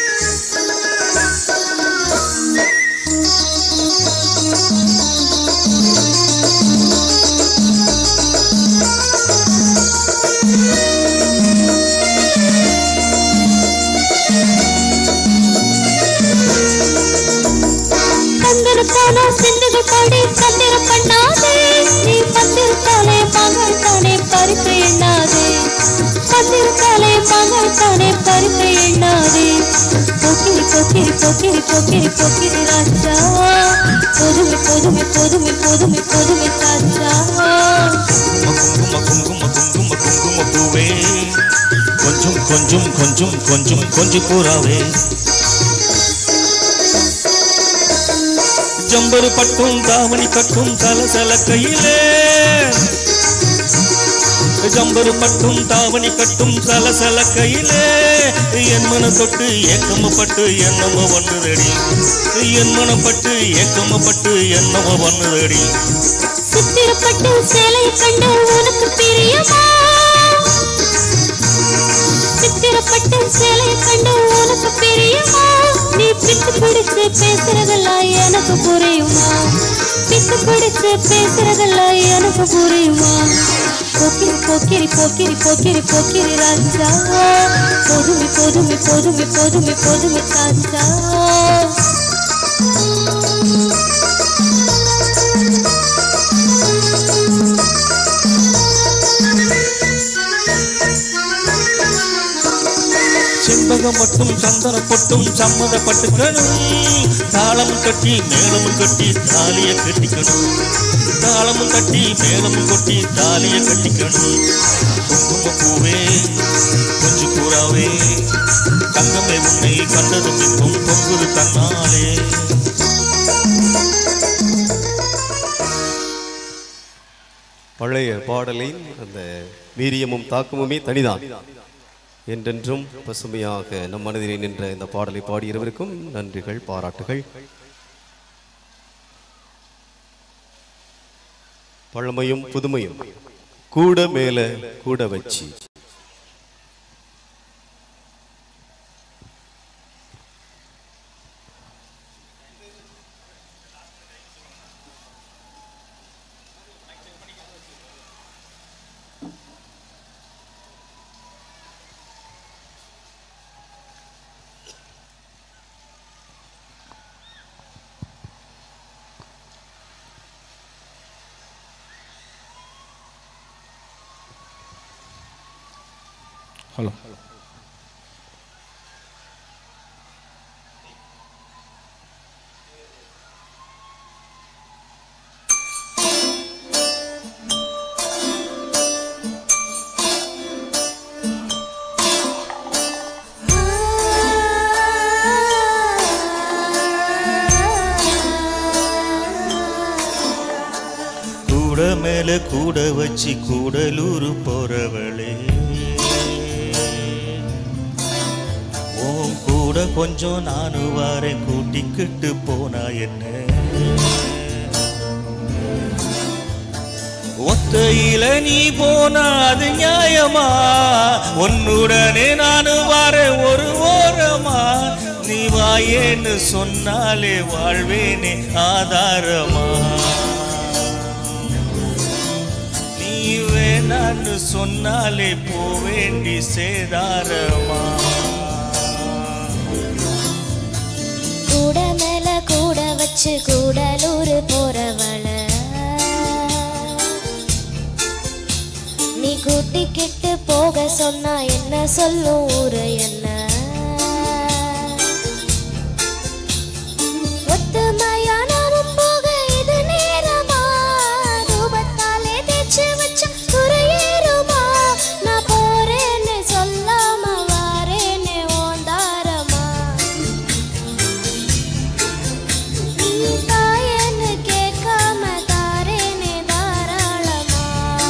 சிந்துகள் பாடி தந்திரம் பண்ணாதே, நீ பந்திருக்காலே பகல் தானே பறித்து எண்ணாதே, பந்திருக்காலே பகல் தானே பறித்து எண்ணாதே. போக்கிரி போக்கிரி போக்கிரி போக்கிரி போக்கிரி ராஜா, போதுமை போதுமை போதுமை போதுமை போதுமை ராஜா. குங்கும குங்கும குங்கும குங்கும பூவே, கொஞ்சம் கொஞ்சம் கொஞ்சம் கொஞ்சம் கொஞ்சம் பூராவே. ஜம்பரு பட்டும் தாவணி கட்டும் சலசல கையிலே ஜம்பரு பட்டும் தாவணி கட்டும் சலசல கையிலே என் மனம் தொட்டு ஏக்கமப்பட்டு என்னமோ பண்ணுதடி என் மனம் பட்டு ஏக்கமப்பட்டு என்னமோ பண்ணுதடி சித்திரப்பட்டு சேலை கண்டு உனக்கு பிரியமா சித்திரப்பட்டு சேலை கண்டு உனக்கு பிரியமா நீ பித்து பிடிச்சு பேசுறதெல்லாம் எனக்கு புரியுமா பித்து பிடிச்சு பேசுறதெல்லாம் எனக்கு புரியுமா போக்கிரி போக்கிரி போக்கிரி போக்கிரி போக்கிரி ராஜா போதுமி போதுமி போதுமி போதுமி போதுமி ராஜா செண்பகம் மட்டும் சந்தன பொட்டும் சம்மதப்பட்டுக்கணும் தாளமும் கட்டி மேளமும் கட்டி தாலிய கட்டிக்கணும் தாளமும் கட்டி மேளமும் கொட்டி தாலிய கட்டிக்கணும் குங்கும பூவே கொஞ்சம் கூறாவே தங்கமே உன்னை கண்டதும் இன்னும் பொங்குது தன்னாலே பழைய பாடலின் அந்த வீரியமும் தாக்கமுமே தனிதான். என்றென்றும் பசுமையாக நம் மனதிலே நின்ற இந்த பாடலை பாடியவருக்கும் நன்றிகள், பாராட்டுகள். பழமையும் புதுமையும் கூட மேல கூட வச்சு ஹலோ கூட மேல கூட வச்சு கூடலூர் போறவளே கூட கொஞ்சம் நானும் வாரேன் கூட்டிக்கிட்டு போனா என்ன ஒத்தையில நீ போனா அது நியாயமா உன்னுடனே நானும் வாரேன் ஒரு ஓரமா நீ வாயேன்னு சொன்னாலே வாழ்வேனே ஆதாரமா நீ வேணான்னு சொன்னாலே போவேண்டி சேதாரமா கூட மேல கூட வச்சு கூடலூர் போறவள நீ கூட்டிக்கிட்டு போக சொன்னா என்ன சொல்லும் ஊரு என்ன ஒத்துமையா நாமும் போக இது நேரமா ரூபத்தாலே தேய்ச்சி வச்ச குறையேறுமா நான் போறேன்னு சொல்லாம வாரேன்னு ஓந்தாரமா தாயன்னு கேட்காம தாரேனே தாராளமா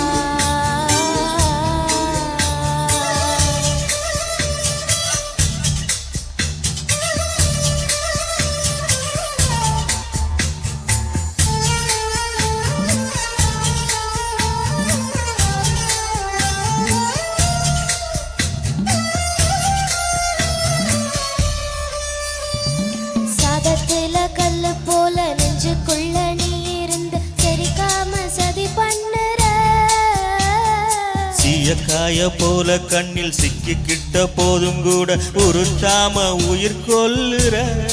சாதத்துல கல்லு போல நெஞ்சுக்குள்ள நீ இருந்து சரிக்காம சதி பண்ணுற சீயக்காய போல கண்ணில் சிக்கிக்கிட்ட போதும் கூட உருட்டாம உயிர் கொல்லுற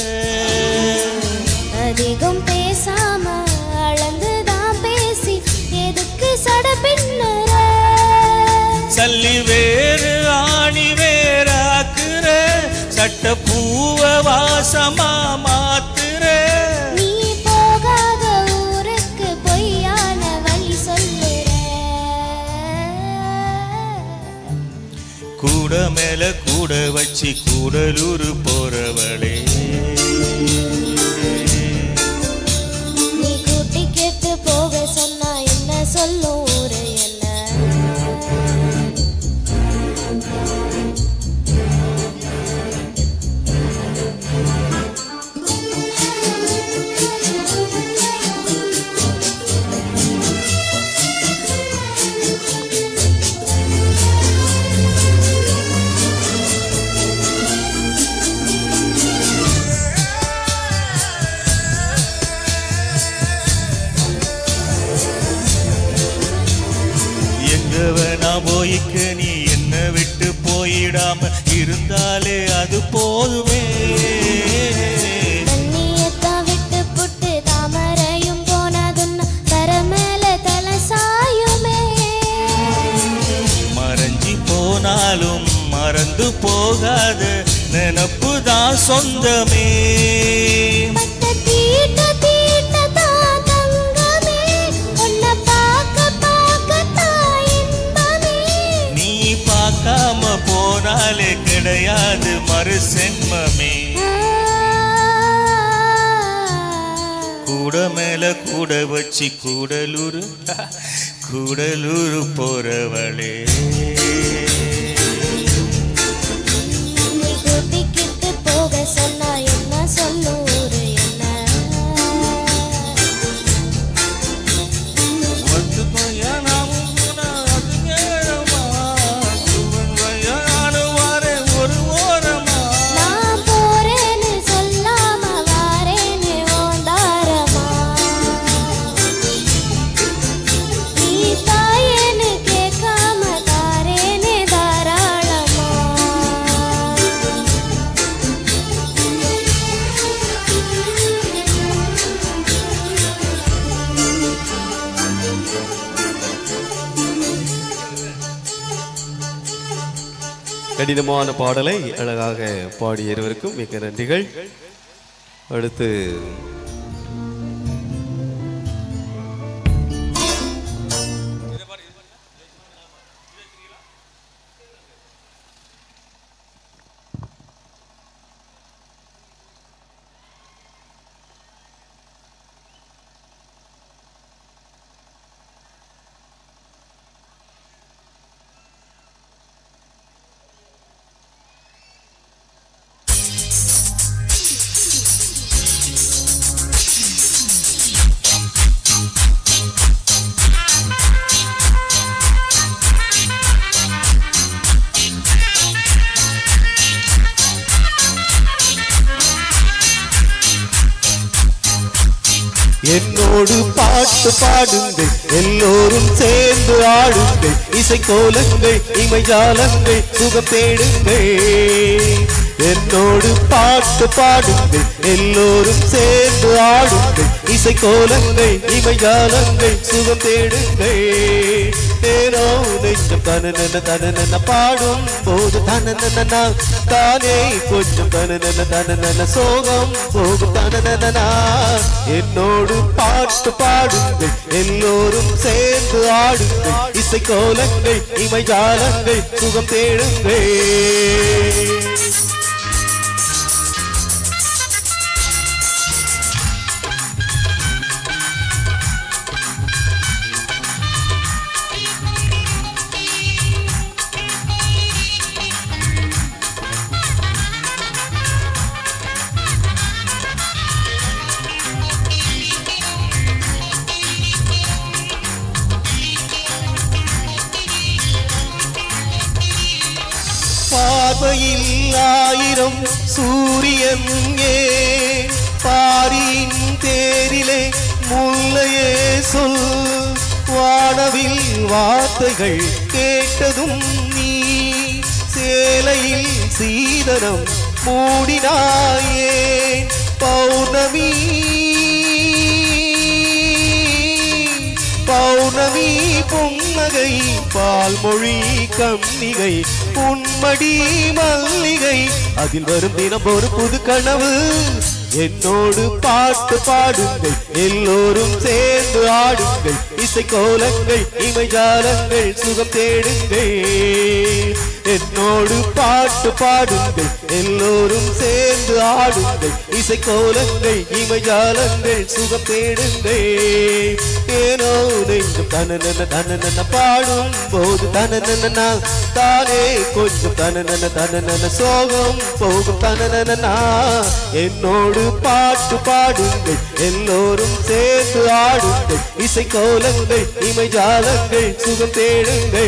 அதிகம் பேசாம அளந்துதான் பேசி எதுக்கு சட பின்னுற சல்லி வேறு ஆணி வேறாக்குற சட்ட பூவ வாசமா மாத்துற நீ போகாத ஊருக்கு பொய்யான வழி சொல்லுற கூட மேல கூட வச்சு கூடலூர் போறவளே நான் போய்க்க நீ என்ன விட்டு போயிடாம இருந்தாலே அது போதுமே. தண்ணியத்தான் விட்டு புட்டு தாமரையும் போனதுன்னு தர மேல தலை சாயுமே. மறைஞ்சி போனாலும் மறந்து போகாத நினப்பு தான் சொந்தமே. நீ பார்க்காம போனாலே கிடையாது மறு சென்மமே. கூட மேல கூட வச்சு கூடலூர் போறவளே. சொன்னா என்ன சொல்லூரு என்ன ஒரு ஓரமா நான் போறேன்னு சொல்லாம வாரேன்னு ஓந்தாரமா. நீ தாயேன்னு கேட்காம தாரேன்னு தாராளமா. கடினமான பாடலை அழகாக பாடிய இருவருக்கும் மிக்க நன்றிகள். அடுத்து என்னோடு பாட்டு பாடுங்கள், எல்லோரும் சேர்ந்து ஆடுங்கள், இசைக்கோலங்கள் இமைஜாலங்கள் சுகம் தேடுங்கள். என்னோடு பாட்டு பாடுங்கள், எல்லோரும் சேர்ந்து ஆடுங்கள், இசைக்கோலங்கள் இமைஜாலங்கள் சுகம் தேடுங்கள். ஏனோ நெஞ்சம் தனனன தனனன பாடும் போது தனனன தானே கொஞ்சம் தனனன சோகம் போகும் தனனன. என்னோடு பாட்டு பாடுங்கள், எல்லோரும் சேர்ந்து ஆடுங்கள், இசைக்கோலங்கள் இமைஜாலங்கள் சுகம் தேடுங்கள். பார்வையில் ஆயிரம் சூரியன் ஏன் பாரின் தேரிலே முல்லையே சொல். வானவில் வார்த்தைகள் கேட்டதும் நீ சேலையில் சீதனம் மூடினாயே. பௌர்ணமி பௌர்ணமி புன்னகை பால்மொழி கம்மிகை உன்மடி மல்லிகை அதில் வரும் தினம் ஒரு புது கனவு. என்னோடு பாட்டு பாடுங்கள், எல்லோரும் சேர்ந்து ஆடுங்கள், இசைக்கோலங்கள் இமைஜாலங்கள் சுகம் தேடுங்கள். என்னோடு பாட்டு பாடுங்கள், எல்லோரும் சேர்ந்து ஆடுங்கள், இசைக்கோலங்கள் இமைஜாலங்கள் சுகம் தேடுங்கள். ஏனோ நெஞ்சம் தனனன தனனன பாடும் போது தனனன தானே கொஞ்சம் தனனன சோகம் போகும் தனனன. என்னோடு பாட்டு பாடுங்கள், எல்லோரும் சேர்ந்து ஆடுங்கள், இசைக்கோலங்கள் இமைஜாலங்கள் சுகம் தேடுங்கள்.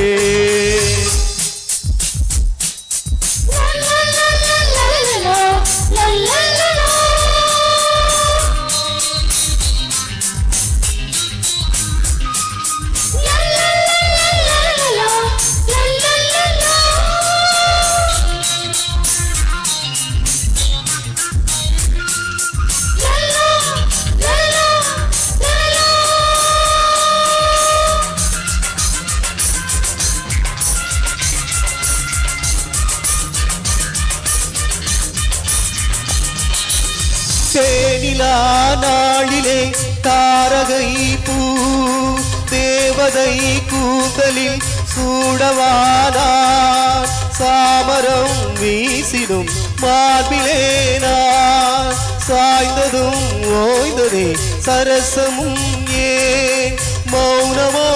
தாரகை பூ தேவதை கூந்தலில் சூடவானான் சாமரம் வீசிடும் மார்பிலே நான் சாய்ந்ததும் ஓய்ந்ததே சரசமும் ஏன் மௌனமோ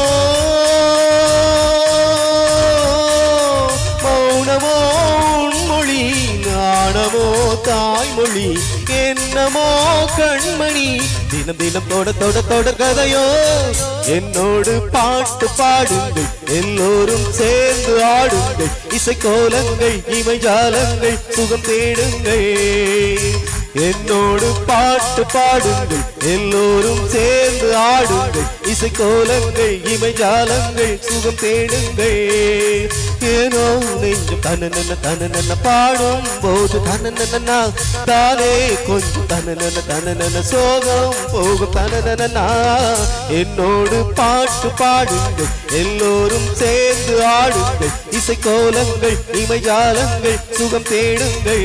மௌனமோ உன்மொழி நாணமோ தாய்மொழி என்னமோ கண்மணி தினம் தினம் தொட கதையோ என்னோடு பாட்டு பாடுங்கள் எல்லோரும் சேர்ந்து ஆடுங்கள் இசைக்கோலங்கள் இமைஜாலங்கள் சுகம் தேடுங்கள் என்னோடு பாட்டு பாடுங்கள் எல்லோரும் சேர்ந்து ஆடுங்கள் இசைக்கோலங்கள் இமைஜாலங்கள் சுகம் தேடுங்கள் ஏனோ நெஞ்சம் தனன பாடும் போது தனன தானே கொஞ்சம் தனன சோகம் போகும் தனன என்னோடு பாட்டு பாடுங்கள் எல்லோரும் சேர்ந்து ஆடுங்கள் இசைக்கோலங்கள் இமைஜாலங்கள் சுகம் தேடுங்கள்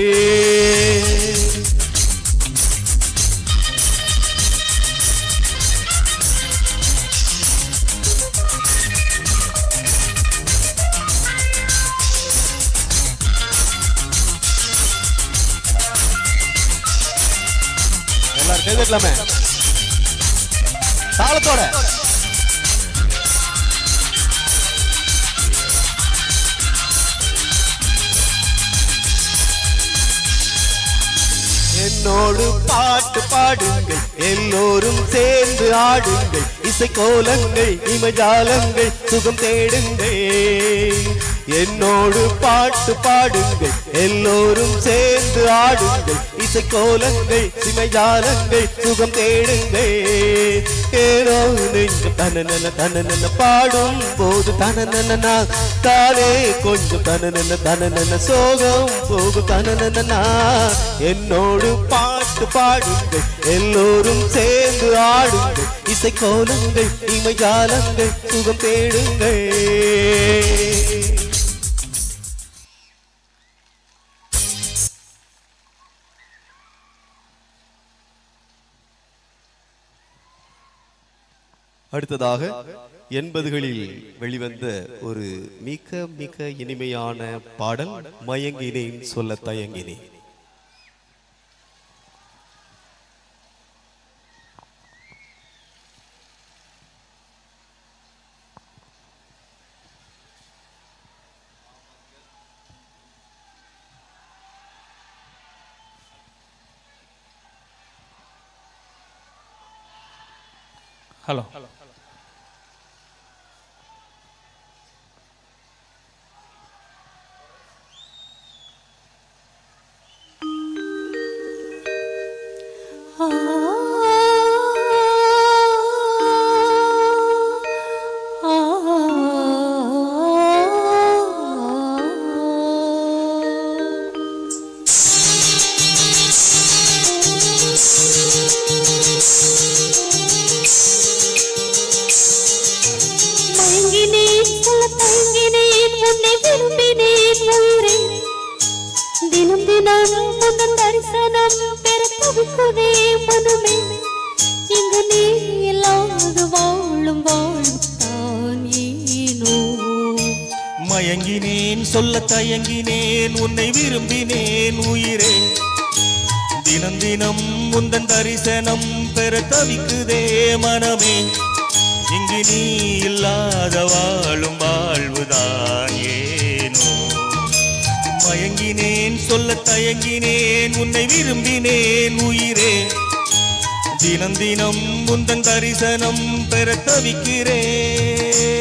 கேட்கலாமே தாளத்தோட என்னோடு பாட்டு பாடுங்கள் எல்லோரும் சேர்ந்து ஆடுங்கள் இசைக்கோலங்கள் இமைஜாலங்கள் சுகம் தேடுங்கள் என்னோடு பாட்டு பாடுங்கள் எல்லோரும் சேர்ந்து ஆடுங்கள் இசைக்கோலங்கள் இமைஜாலங்கள் சுகம் தேடுங்கள் ஏனோ நெஞ்சம் தனன பாடும் போது தனன தானே கொஞ்சம் தனன சோகம் போகும் தனன என்னோடு பாட்டு பாடுங்கள் எல்லோரும் சேர்ந்து ஆடுங்கள் இசைக்கோலங்கள் இமைஜாலங்கள் சுகம் தேடுங்கள் அடுத்ததாக 80களில் வெளிவந்த ஒரு மிக மிக இனிமையான பாடல் மயங்கினேன் சொல்ல தயங்கினேன். ஹலோ மயங்கினேன் சொல்ல தயங்கினேன் உன்னை விரும்பினேன் உயிரே தினம் தினம் உந்தன் தரிசனம் பெற தவிக்குதே மனமே இங்கு நீ இல்லாத வாழும் வாழ்வுதான் ஏனோ மயங்கினேன் சொல்ல தயங்கினேன் உன்னை விரும்பினேன் உயிரே தினம் தினம் உந்தன் தரிசனம் பெற தவிக்கிறேன்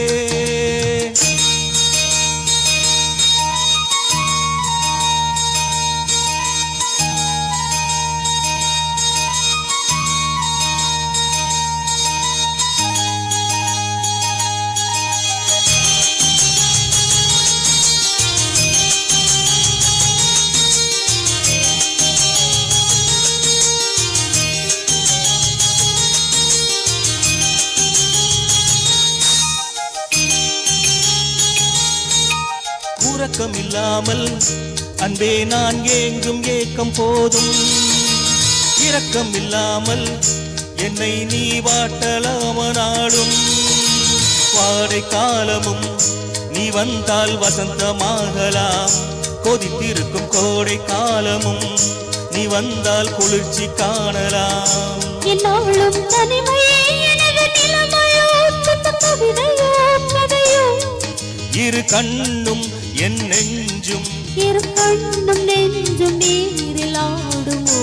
இல்லாமல் அன்பே நான் ஏங்கும் ஏக்கம் போதும் இரக்கம் இல்லாமல் என்னை நீ வாட்டலாமனாலும் வாடை காலமும் நீ வந்தால் வசந்தமாகலாம் கொதித்திருக்கும் கோடை காலமும் நீ வந்தால் குளிர்ச்சி காணலாம் என்னாலும் தனிமையே எனது நிலைமையோ கவிதையோ கதையோ இரு கண்ணும் என் நெஞ்சும் இரு கண்ணும் நெஞ்சும் நீரில் ஆடுமோ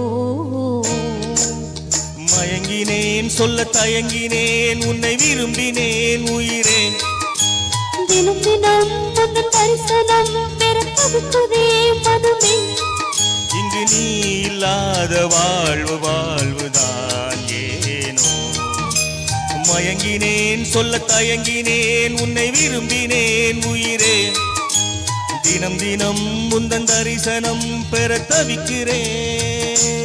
மயங்கினேன் சொல்ல தயங்கினேன் உன்னை விரும்பினேன் உயிரே தினம் தினம் உந்தன் தரிசனம் பெற தவிக்குதே மனமே இங்கு நீ இல்லாத வாழ்வு வாழ்வுதான் ஏனோ மயங்கினேன் சொல்ல தயங்கினேன் உன்னை விரும்பினேன் உயிரே தினம் தினம் உந்தன் தரிசனம் பெற தவிக்கிறேன்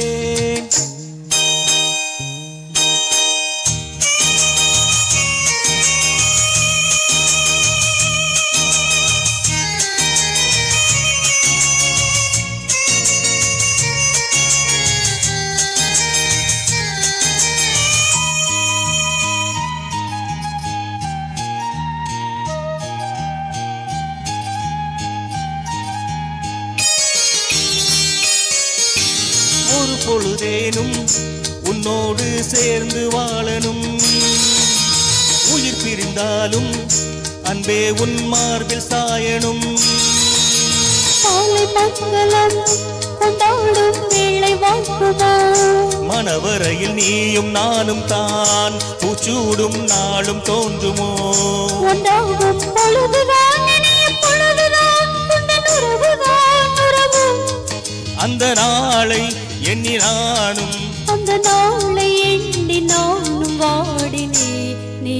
ஒரு பொழுதேனும் உன்னோடு சேர்ந்து வாழணும் உயிர் பிரிந்தாலும் அன்பே உன் மார்பில் சாயணும் காலை மங்களம் கொண்டாடும் வேளை வாழ்க்குமா மனவரையில் நீயும் நானும் தான் பூச்சூடும் நாளும் தோன்றுமோ ஒன்றாகும் பொழுதுதான் இனியும் பொழுதுதான் உந்தன் உறவுதான் உறவு அந்த நாளை எண்ணி நானும் அந்த நாளை எண்ணி நானும் வாடினே நீ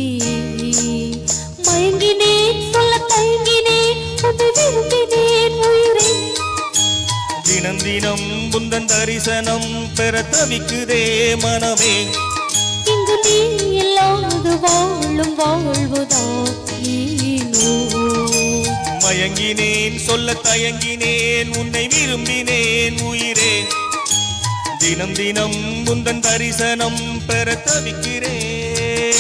மயங்கினேன் சொல்ல தயங்கினேன் உன்னை விரும்பினேன் உயிரே தினம் தினம் உந்தன் தரிசனம் பெற தவிக்குதே மனமே இங்கு நீ இல்லாது வாழும் வாழ்வுதான் ஏனோ மயங்கினேன் சொல்ல தயங்கினேன் உன்னை விரும்பினேன் உயிரே தினம் தினம் உந்தன் தரிசனம் பெற தவிக்கிறேன்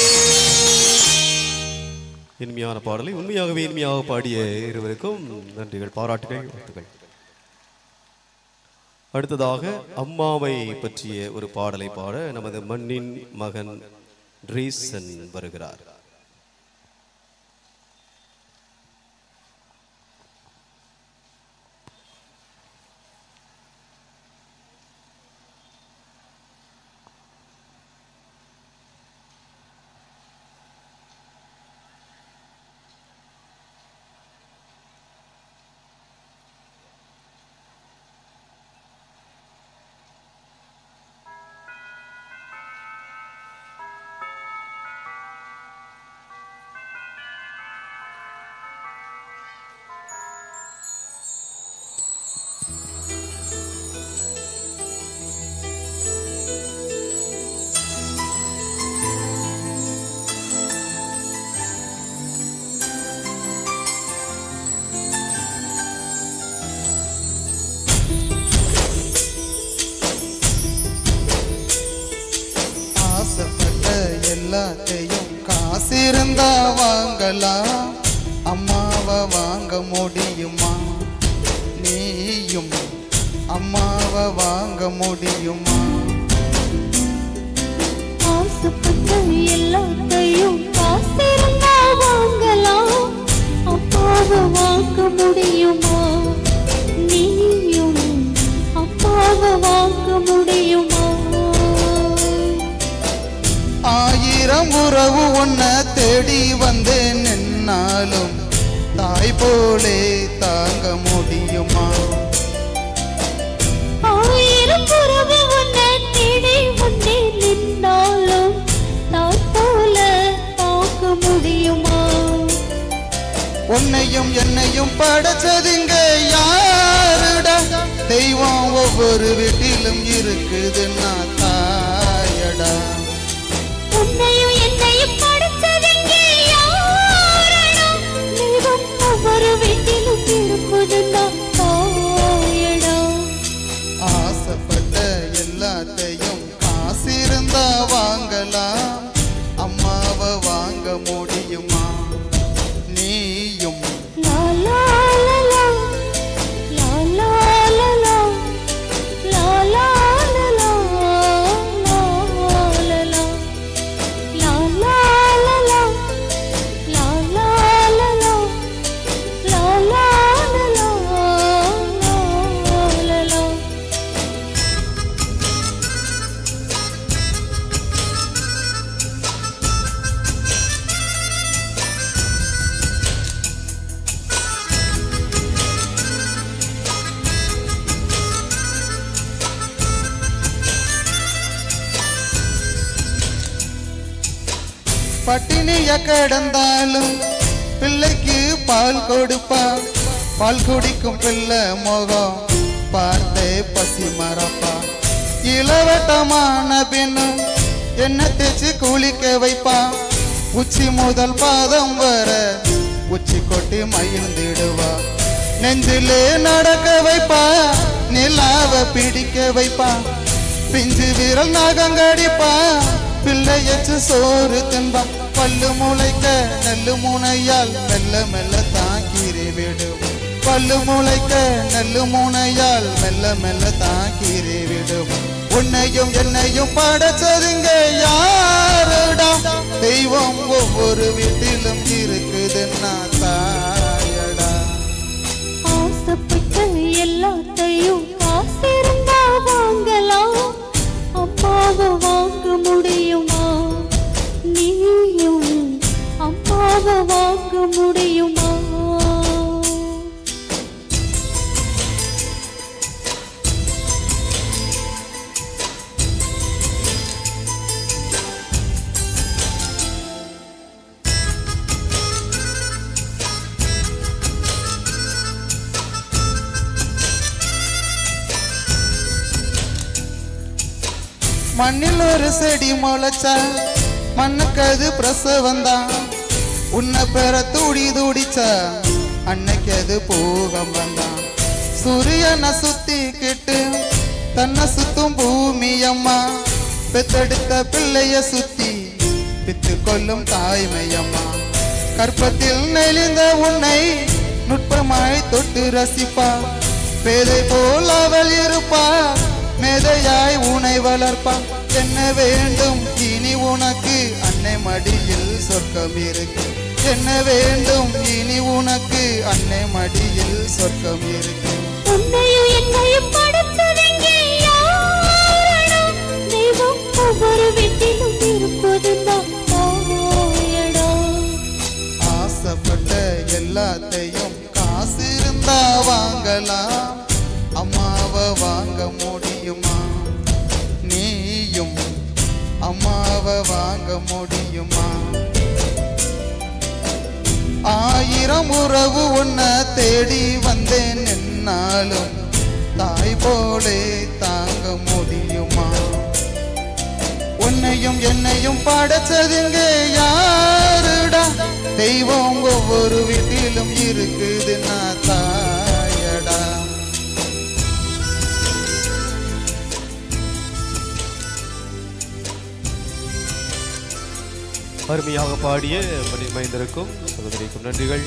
இனிமையான பாடலை உண்மையாகவே இனிமையாக பாடிய இருவருக்கும் நன்றிகள், பாராட்டுகள், வாழ்த்துக்கள். அடுத்ததாக அம்மாவை பற்றிய ஒரு பாடலை பாட நமது மண்ணின் மகன் ரீசன் வருகிறார். எல்லாத்தையும் காசிருந்தா வாங்கலாம், அம்மாவை வாங்க முடியுமா? நீயும் அம்மாவை வாங்க முடியுமா? ஆசைப்பட்ட எல்லாத்தையும் காசிருந்தா வாங்கலாம், அம்மாவை வாங்க முடியுமா? நீயும் அம்மாவை வாங்க முடியுமா? ஆயிரம் உறவு உன்னை தேடி வந்து நின்னாலும் தாய் போலே தாங்க முடியுமா? ஆயிரம் உறவு உன்னை தேடி வந்து நின்னாலும் தாய் போல தாங்க முடியுமா? உன்னையும் என்னையும் படைச்சதுங்க யாருடா? தெய்வம் ஒவ்வொரு வீட்டிலும் இருக்குதுன்னா தாயடா. உன்னையும் என்னையும் படைச்சதுங்க யாரடா? தெய்வம் ஒவ்வொரு வீட்டிலும் இருக்குதுன்னா தாயடா. ஆசைப்பட்ட எல்லாத்தையும் பட்டினிய கிடந்தாலும் பிள்ளைக்கு பால் கொடுப்பா. பால் குடிக்கும் பிள்ளை முகம் பார்த்தே பசி மறப்பா. இளவட்டமான பின்னும் என்ன தேச்சு குளிக்க வைப்பா. உச்சி முதல் பாதம் வர உச்சி கொட்டி மகிழ்ந்திடுவா. நெஞ்சிலே நடக்க வைப்பா, நிலாவ பிடிக்க வைப்பா. பிஞ்சு விரல் நாகங்கடிப்பா, பிள்ளையச்சு சோறு தின்பா. பல்லு முளைக்க நெல்லு முனையால் மெல்ல மெல்ல தாக்கீறி விடுவோம். பல்லு முளைக்க நெல்லு முனையால் மெல்ல மெல்ல தாக்கீறி விடுவோம். உன்னையும் என்னையும் படைச்சதுங்க யாருடா? தெய்வம் ஒவ்வொரு வீட்டிலும் இருக்குதுன்னா தாயடா. ஆசைப்பட்ட எல்லாத்தையும் காசிருந்தா வாங்கலாம். அம்மாவை வாங்க முடியுமா? நீயும் அம்மாவை வாங்க முடியுமா? மண்ணில் ஒரு செடி முளைச்சா மண்ணுக்கு அது பிரசவந்தான். உன்னை பெற துடி துடிச்சா அன்னைக்கு அது பூகம் வந்தான். சூரியனை சுத்திக்கிட்டு தன்னை சுத்தும் பூமி அம்மா. பெத்தெடுத்த பிள்ளைய சுத்தி பித்து கொள்ளும் தாய்மையம்மா. கற்பத்தில் நெளிந்த உன்னை நுட்பமாய் தொட்டு ரசிப்பா. பேதை போல் அவள் இருப்பா, மேதையாய் உனை வளர்ப்பா. என்ன வேண்டும் இனி உனக்கு? அன்னை மடியில் சொர்க்கம் இருக்கு. என்ன வேண்டும் இனி உனக்கு? அன்னை மடியில் சொர்க்கம் இருக்கு. உன்னையும் என்னையும் படைச்சவங்க யாரடா? தெய்வம் ஒவ்வொரு வீட்டிலும் இருப்பதுதான் தாயடா. ஆசைப்பட்ட எல்லாத்தையும் காசு இருந்தா வாங்கலாம். அம்மாவை வாங்க முடியுமா? நீயும் அம்மாவை வாங்க முடியுமா? ஆயிரம் உறவு உன்னை தேடி வந்தேன் என்னாலும் தாய் போலே தாங்க முடியுமா? உன்னையும் என்னையும் படைச்சதுங்க யாருடா? தெய்வம் ஒவ்வொரு வீட்டிலும் இருக்குதுன்னா தாயடா. அருமையாக பாடிய மணிமைந்தருக்கும் சகோதரிக்கும் நன்றிகள்.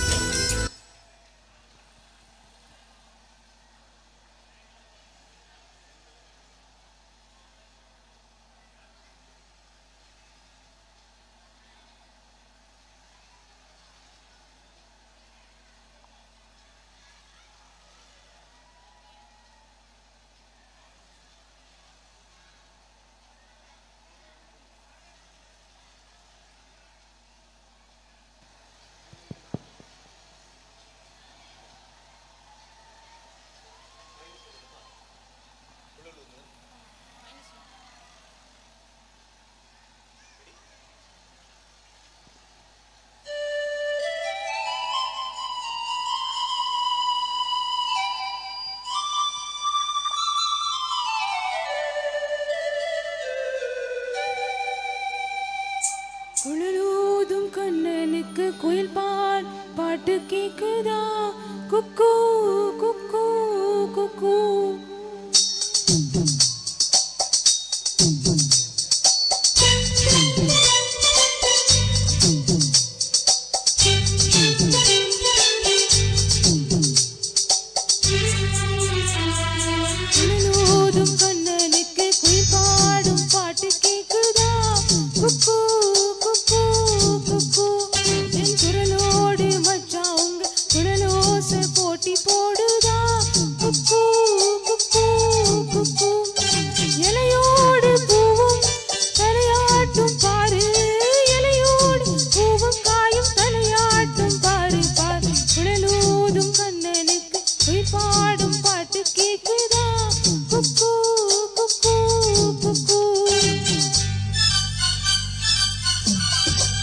குழலூதும் கண்ணனுக்கு குயில் பாட்டு கேக்குதா? குக்கு குக்கு குக்கு. குழலூதும் கண்ணனுக்கு குயில் பாடும் பாட்டு கேக்குதா? குக்கு குக்கு குக்கு. என் குரலோடு மச்சான் உங்க குரலோசை போட்டி போடுதா? குக்கு குக்கு குக்கு. இலையோடு பூவும் தலையாட்டும் பாரு, இலையோடு பூவும் காயும் தலையாட்டும் பாரு பாரு. குழலூதும் கண்ணனுக்கு குயில் பாடும் பாட்டு கேக்குதா? குக்கு குக்கு குக்கு.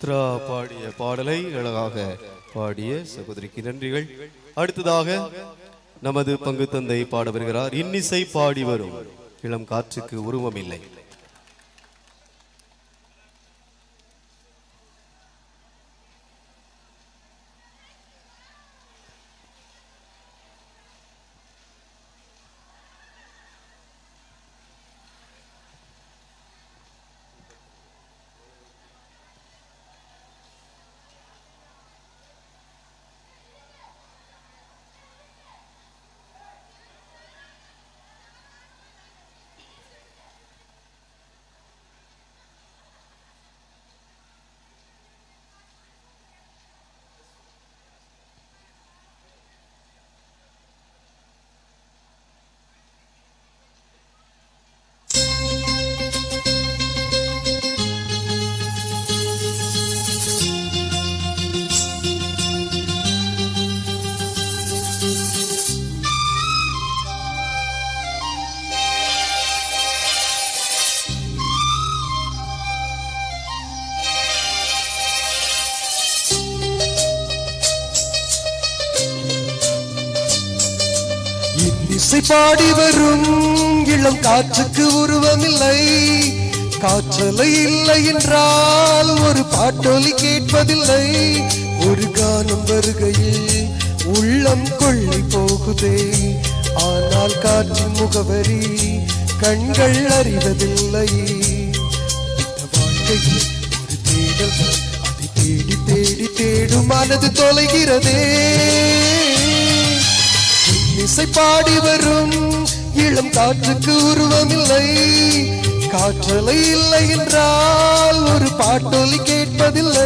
சித்ரா பாடிய பாடலை அழகாக பாடிய சகோதரிக்கு நன்றிகள். அடுத்ததாக நமது பங்கு தந்தை பாட வருகிறார். இன்னிசை பாடி வரும் இளம் காற்றுக்கு உருவம் இல்லை. இசை பாடி வரும் இளம் காற்றுக்கு உருவமில்லை. காற்றலை இல்லை என்றால் ஒரு பாட்டொலி கேட்பதில்லை. ஒரு கானம் வருகையில் உள்ளம் கொள்ளை போகுதே. ஆனால் காற்றின் முகவரி கண்கள் அறிவதில்லை. இந்த வாழ்க்கையில் ஒரு தேடல் தான், அதை தேடி தேடி தேடும் மனது தொலைகிறதே. இசை பாடி வரும் இளம் காற்றுக்கு உருவமில்லை. காற்றலை இல்லை என்றால் ஒரு பாட்டொலி கேட்பதில்லை.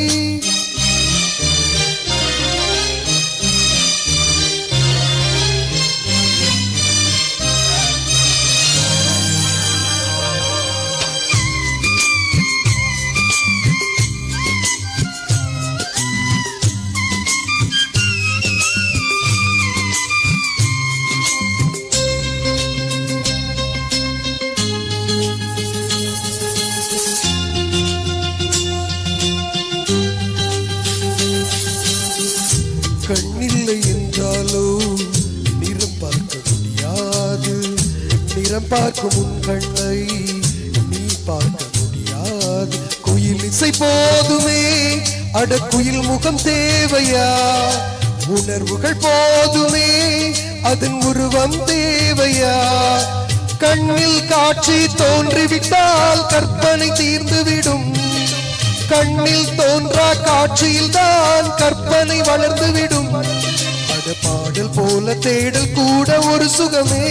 கண்ணில்லை என்றாலோ நிறம் பார்க்க முடியாது. நிறம் பார்க்கும் உன் கண்ணை நீ பார்க்க முடியாது. குயில் இசை போதுமே, அட குயில் முகம் தேவையா? உணர்வுகள் போதுமே, அதன் உருவம் தேவையா? கண்ணில் காட்சி தோன்றிவிட்டால் கற்பனை தீர்ந்துவிடும். கண்ணில் தோன்றா காட்சியில் தான் கற்பனை வளர்ந்துவிடும். அட பாடல் போல தேடல் கூட ஒரு சுகமே.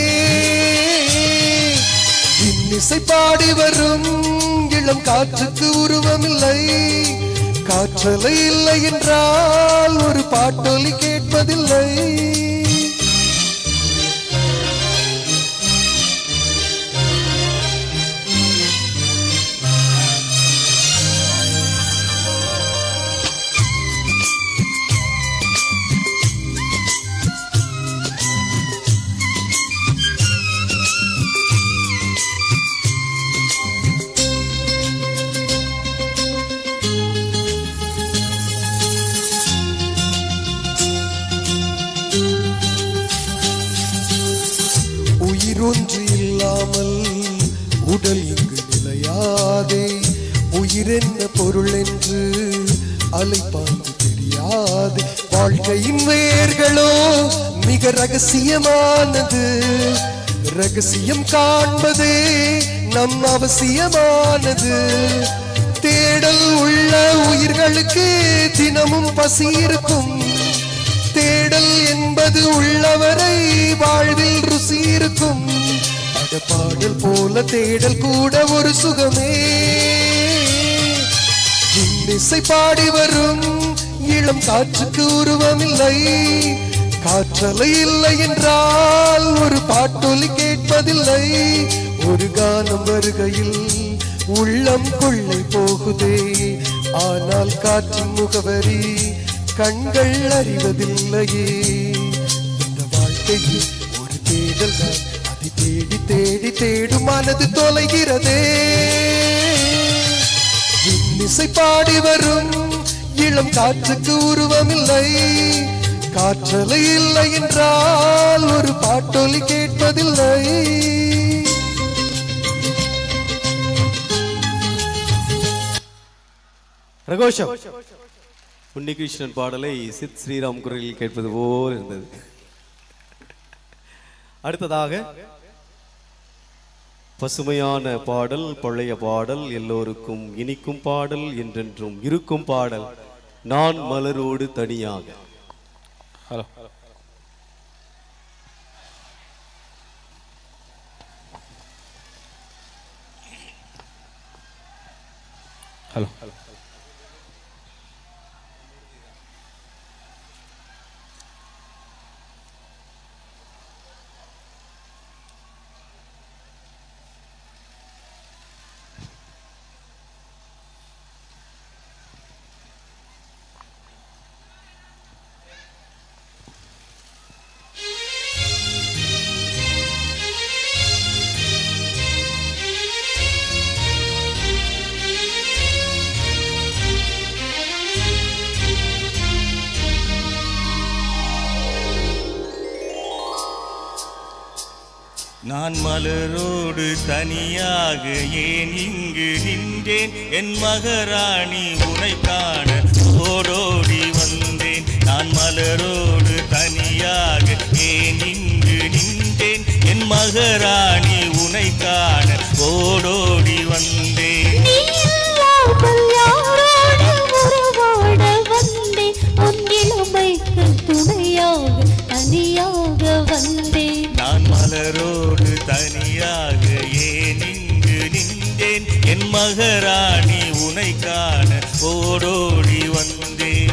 இன்னிசை பாடி வரும் இளம் காற்றுக்கு உருவமில்லை. காற்றலை இல்லை என்றால் ஒரு பாட்டொலி கேட்பதில்லை. ஒன்று இல்லாமல் உடல் இங்கு நிலையாதே. உயிர் என்ன பொருள் என்று அலைப்பாய்ந்து தெரியாது. வாழ்க்கையின் வேர்களோ மிக ரகசியமானது. ரகசியம் காண்பதே நம் அவசியமானது. தேடல் உள்ள உயிர்களுக்கு தினமும் பசி இருக்கும். தேடல் என்பது உள்ளவரை வாழ்வில் ருசி இருக்கும். அட பாடல் போல தேடல் கூட ஒரு சுகமே. இன்னிசை பாடி வரும் இளம் காற்றுக்கு உருவமில்லை. காற்றலை இல்லை என்றால் ஒரு பாட்டொலி கேட்பதில்லை. ஒரு கானம் வருகையில் உள்ளம் கொள்ளை போகுதே. ஆனால் காற்றின் முகவரி கண்கள் அறிவதில்லையே. இந்த வாழ்க்கையில் ஒரு தேடல் தான், அதை தேடி தேடி தேடும் மனது தொலைகிறதே. இன்னிசை பாடி வரும் இளம் காற்றுக்கு உருவமில்லை, காற்றலை இல்லை என்றால் ஒரு பாட்டொலி கேட்பதில்லை. பிரகோஷம் உன்னிகிருஷ்ணன் பாடலை சித் ஸ்ரீராம் குரலில் கேட்பது போல் இருந்தது. அடுத்ததாக பசுமையான பாடல், பழைய பாடல், எல்லோருக்கும் இனிக்கும் பாடல், என்றென்றும் இருக்கும் பாடல், நான் மலரோடு தனியாக. ஹலோ ஹலோ ஹலோ நான் மலரோடு தனியாக ஏன் இங்கு நின்றேன், என் மகராணி உனை காண ஓடோடி வந்தேன். நான் மலரோடு தனியாக ஏன் இங்கு நின்றேன், என் மகராணி உனை காண ஓடோடி வந்தேன். நீ இல்லாமல் யாரோடு உறவாட வந்தேன், உன் இளமைக்கு துணையாக தனியாக வந்தேன். நான் மலரோடு தனியாக ஏன் இங்கு நின்றேன், என் மகராணி உனை காண ஓடோடி வந்தேன்.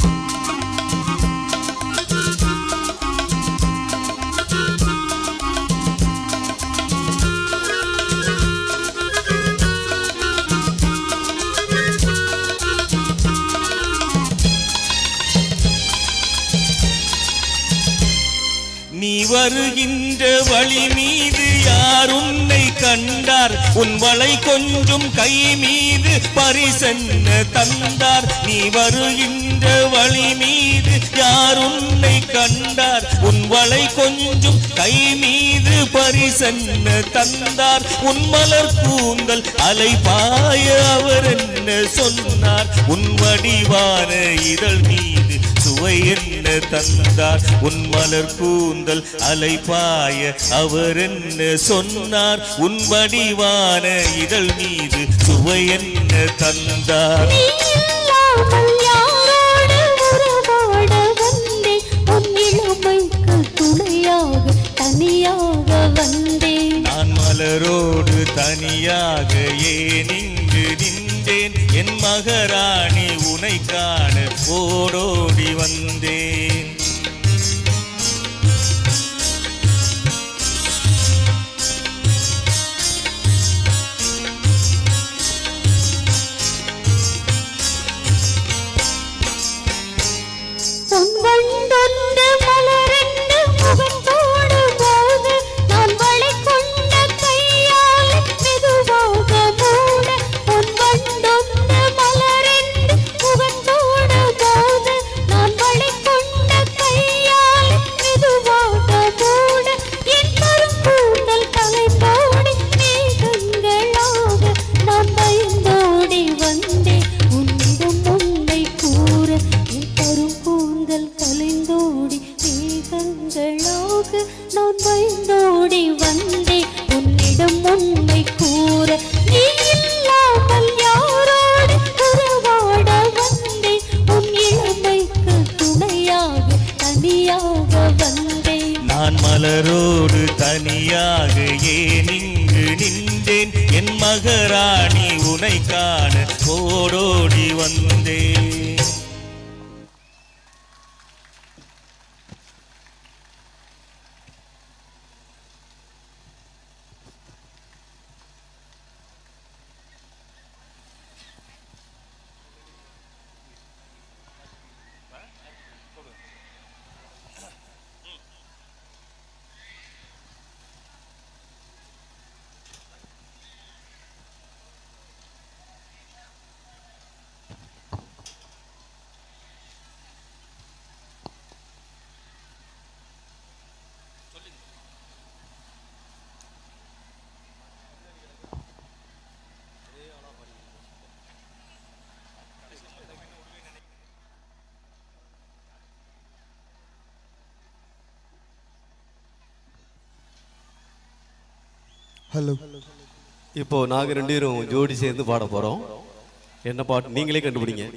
நீ வருகின்ற வழி மீது யார் உன்னை கண்டார், உன் வளை கொஞ்சம் கை மீது பரிசென்ன தந்தார். நீ வருகின்ற வழி மீது யார் உன்னை கண்டார், உன் வளை கொஞ்சம் கை மீது பரிசென்ன தந்தார். உன் மலர் கூந்தல் அலைபாய அவர் என்ன சொன்னார், உன் வடிவான இதழ் மீது சுவை என்ன தந்தார். உன் மலர் கூந்தல் அலைபாய அவர் என்ன சொன்னார், உன் வடிவான இதழ் மீது சுவை என்ன தந்தார். நீ இல்லாமல் யாரோடு உறவாட வந்தேன், உன் இளமைக்கு துணையாக தனியாக வந்தேன். நான் மலரோடு தனியாக ஏன் இங்கு நின்றேன், என் மகராணி உனை காண ஓடோடி வந்தேன். பொன்வண்டொன்று மலரென்று முகத்தோடு போக, நான் வளை கொண்ட கையால் மெதுவாக மூட. பொன்வண்டொன்று மலரென்று முகத்தோடு போக, நான் வளை கொண்ட கையால் மெதுவாக மூட. என் கரும்பூந்தல் தலைப்போடி மேகங்களாக நான் பயந்தோடி வந்தேன், உன்னிடம் உன்னை கூற. என் கரும்பூந்தல் கலைந்தோடி மேகங்களாக நான் பயந்தோடி வந்தேன், உன்னிடம் உன்னை கூற. நீ இல்லாமல் யாரோடு உறவாட வந்தேன், உன் இளமைக்கு துணையாக தனியாக வந்தேன். நான் மலரோடு தனியாக ஏன் இங்கு நின்றேன், என் மகராணி உனை காண ஓடோடி வந்தேன். ஹலோ. இப்போ நாங்க ரெண்டு பேரும் ஜோடி சேர்ந்து பாட போறோம். என்ன பாட்டு நீங்களே கண்டுபிடிங்க.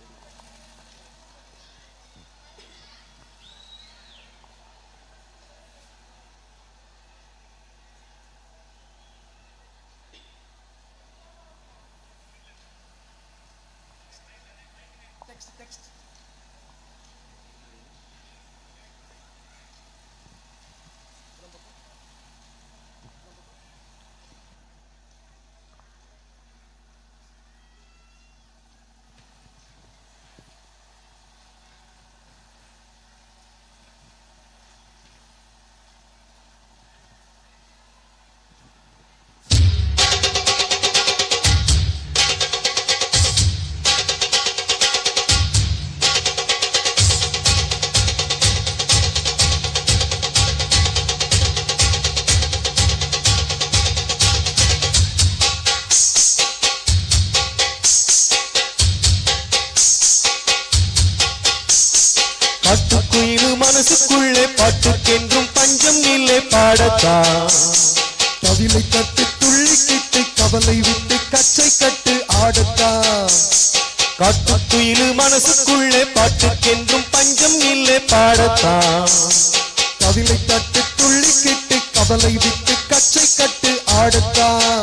மனசுக்குள்ளே பாட்டுக்கென்றும் பஞ்சம் இல்லை பாடத்தான். கவிலை கட்டு துள்ளிக்கிட்டு கவலை விட்டு கச்சை கட்டு ஆடத்தான். காட்டுக்குயிலு மனசுக்குள்ளே பாட்டுக்கென்றும் பஞ்சம் இல்லை பாடத்தான். கவிலை கட்டு துள்ளிக்கிட்டு கவலை விட்டு கச்சை கட்டு ஆடத்தான்.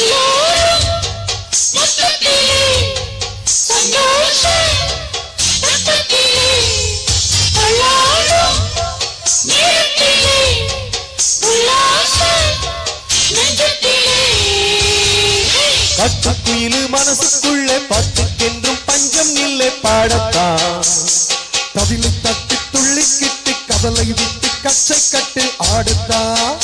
காட்டுக்குயிலு மனசுக்குள்ளே பாட்டுக்கென்றும் பஞ்சம் இல்லை பாடத்தான். கவிலை தட்டு துள்ளிக்கிட்டு கவலை விட்டு கச்சை கட்டு ஆடத்தான்.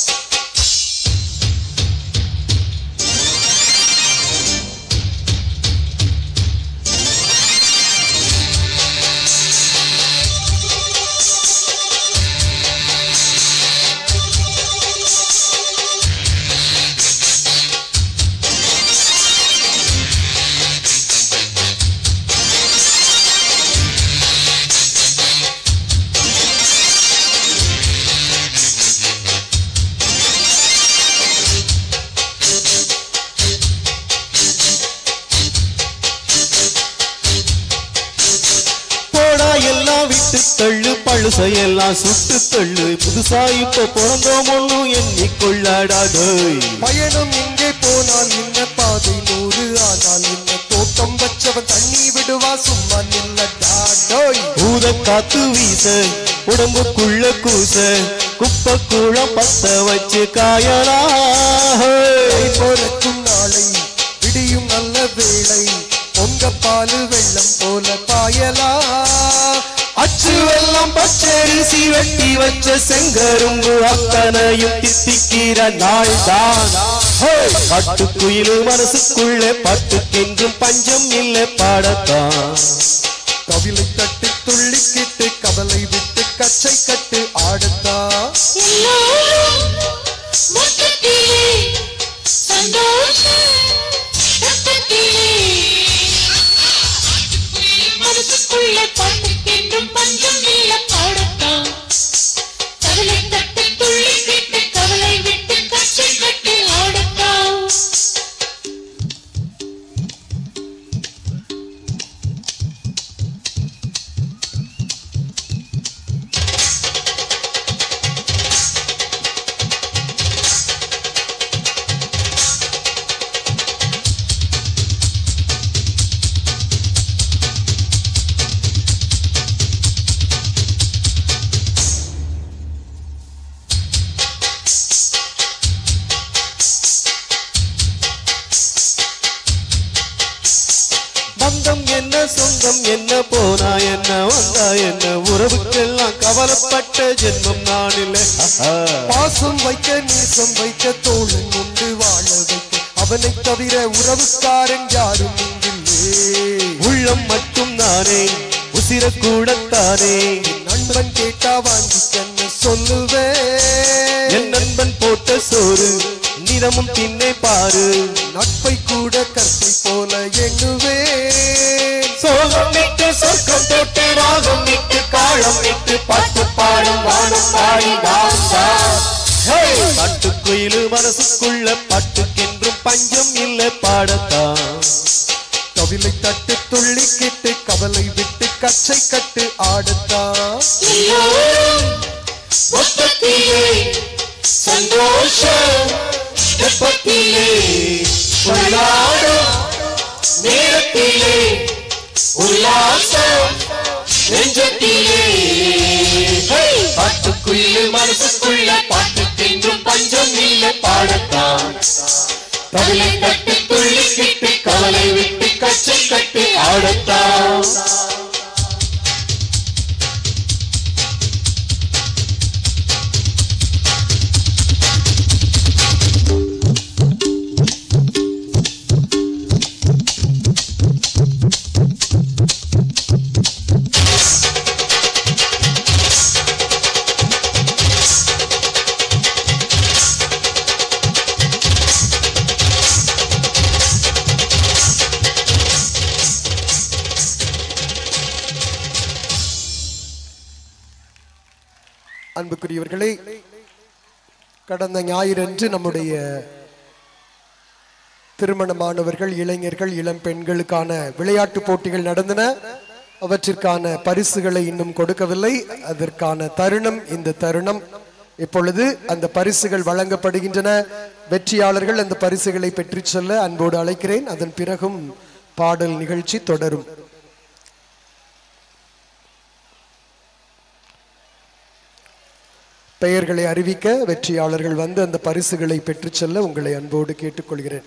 எல்லாம் விட்டு தள்ளு பழுசையெல்லாம் சுட்டு தள்ளு புதுசா இப்ப பிறந்தோம் ஒண்ணும் எண்ணிக்கொள்ளாடாது. பயணம் எங்கே போனால் என்ன பாதை 100 ஆனால் என்ன தோட்டம் வச்சவன் தண்ணி விடுவா சும்மா நில்லடாடோய். ஊத காத்து வீச உடம்புக்குள்ள கூச குப்பை கூழம் பத்த வச்சு காயலா. போறக்கும் நாளை விடியும் நல்ல வேளை பொங்க பாலு வெள்ளம் போல பாயலா. அச்சு வெள்ளம் பச்சரிசி வெட்டி வச்ச செங்கரும்பு அத்தனையும் தித்திக்கிற நாள் தான். காட்டுக்குயிலு மனசுக்குள்ளே பாட்டுக்கென்றும் பஞ்சம் இல்லை பாடத்தான். கவிலை தட்டு துள்ளிக்கிட்டு கவலை விட்டு கச்சை கட்டு ஆடத்தான். பந்தம் என்ன சொந்தம் என்ன போனா என்ன வந்தா என்ன உறவுக்கெல்லாம் கவலைப்பட்ட ஜென்மம் நான் இல்லை. பாசம் வைக்க நேசம் வைக்க தோழன் உண்டு வாழ வைக்க அவனை தவிர உறவுக்காரன் யாரும் இங்கில்லே. உள்ளம் மட்டும் நானே உசிர கூடத்தானே நண்பன் கேட்டா வாங்கி கண்ண சொல்லுவேன். என் நண்பன் போட்ட சோறு நிறமும் திண்ணை பாரு. நட்பை கூட கற்பை போல எண்ணுவேன். சோகம் விட்டு சொர்க்கம் தொட்டு ராகம் விட்டு காலம் விட்டு பாட்டு பாடும் வானம் பாடி தாண்டா. பாட்டுக்குயிலு மனசுக்குள்ள பாட்டுக்கென்றும் பஞ்சம் இல்லை பாடத்தான். கவிலை தட்டு துள்ளிக்கிட்டு கவலை விட்டு கச்சை கட்டு ஆடத்தான். சந்தோஷம் வெப்பத்திலே கொண்டாடும் நேரத்திலே உல்லாசம் நெஞ்சத்திலே. பாட்டுக்குள்ளே மனசுக்குள்ள பாட்டுக்கென்றும் பஞ்சம் இல்லை பாடத்தான். கவலை கட்டு துள்ளிக்கிட்டு கவலை விட்டு கச்சை கட்டு ஆடத்தான். அன்புக்குரியவர்களே, கடந்த ஞாயிறன்று நம்முடைய திருமணமானவர்கள், இளைஞர்கள், இளம் பெண்களுக்கான விளையாட்டு போட்டிகள் நடந்தன. அவற்றிற்கான பரிசுகளை இன்னும் கொடுக்கவில்லை. அதற்கான தருணம் இந்த தருணம். இப்பொழுது அந்த பரிசுகள் வழங்கப்படுகின்றன. வெற்றியாளர்கள் அந்த பரிசுகளை பெற்றுச் செல்ல அன்போடு அழைக்கிறேன். அதன் பிறகும் பாடல் நிகழ்ச்சி தொடரும். பெயர்களை அறிவிக்க வெற்றியாளர்கள் வந்து அந்த பரிசுகளை பெற்றுச் செல்ல உங்களை அன்போடு கேட்டுக்கொள்கிறேன்.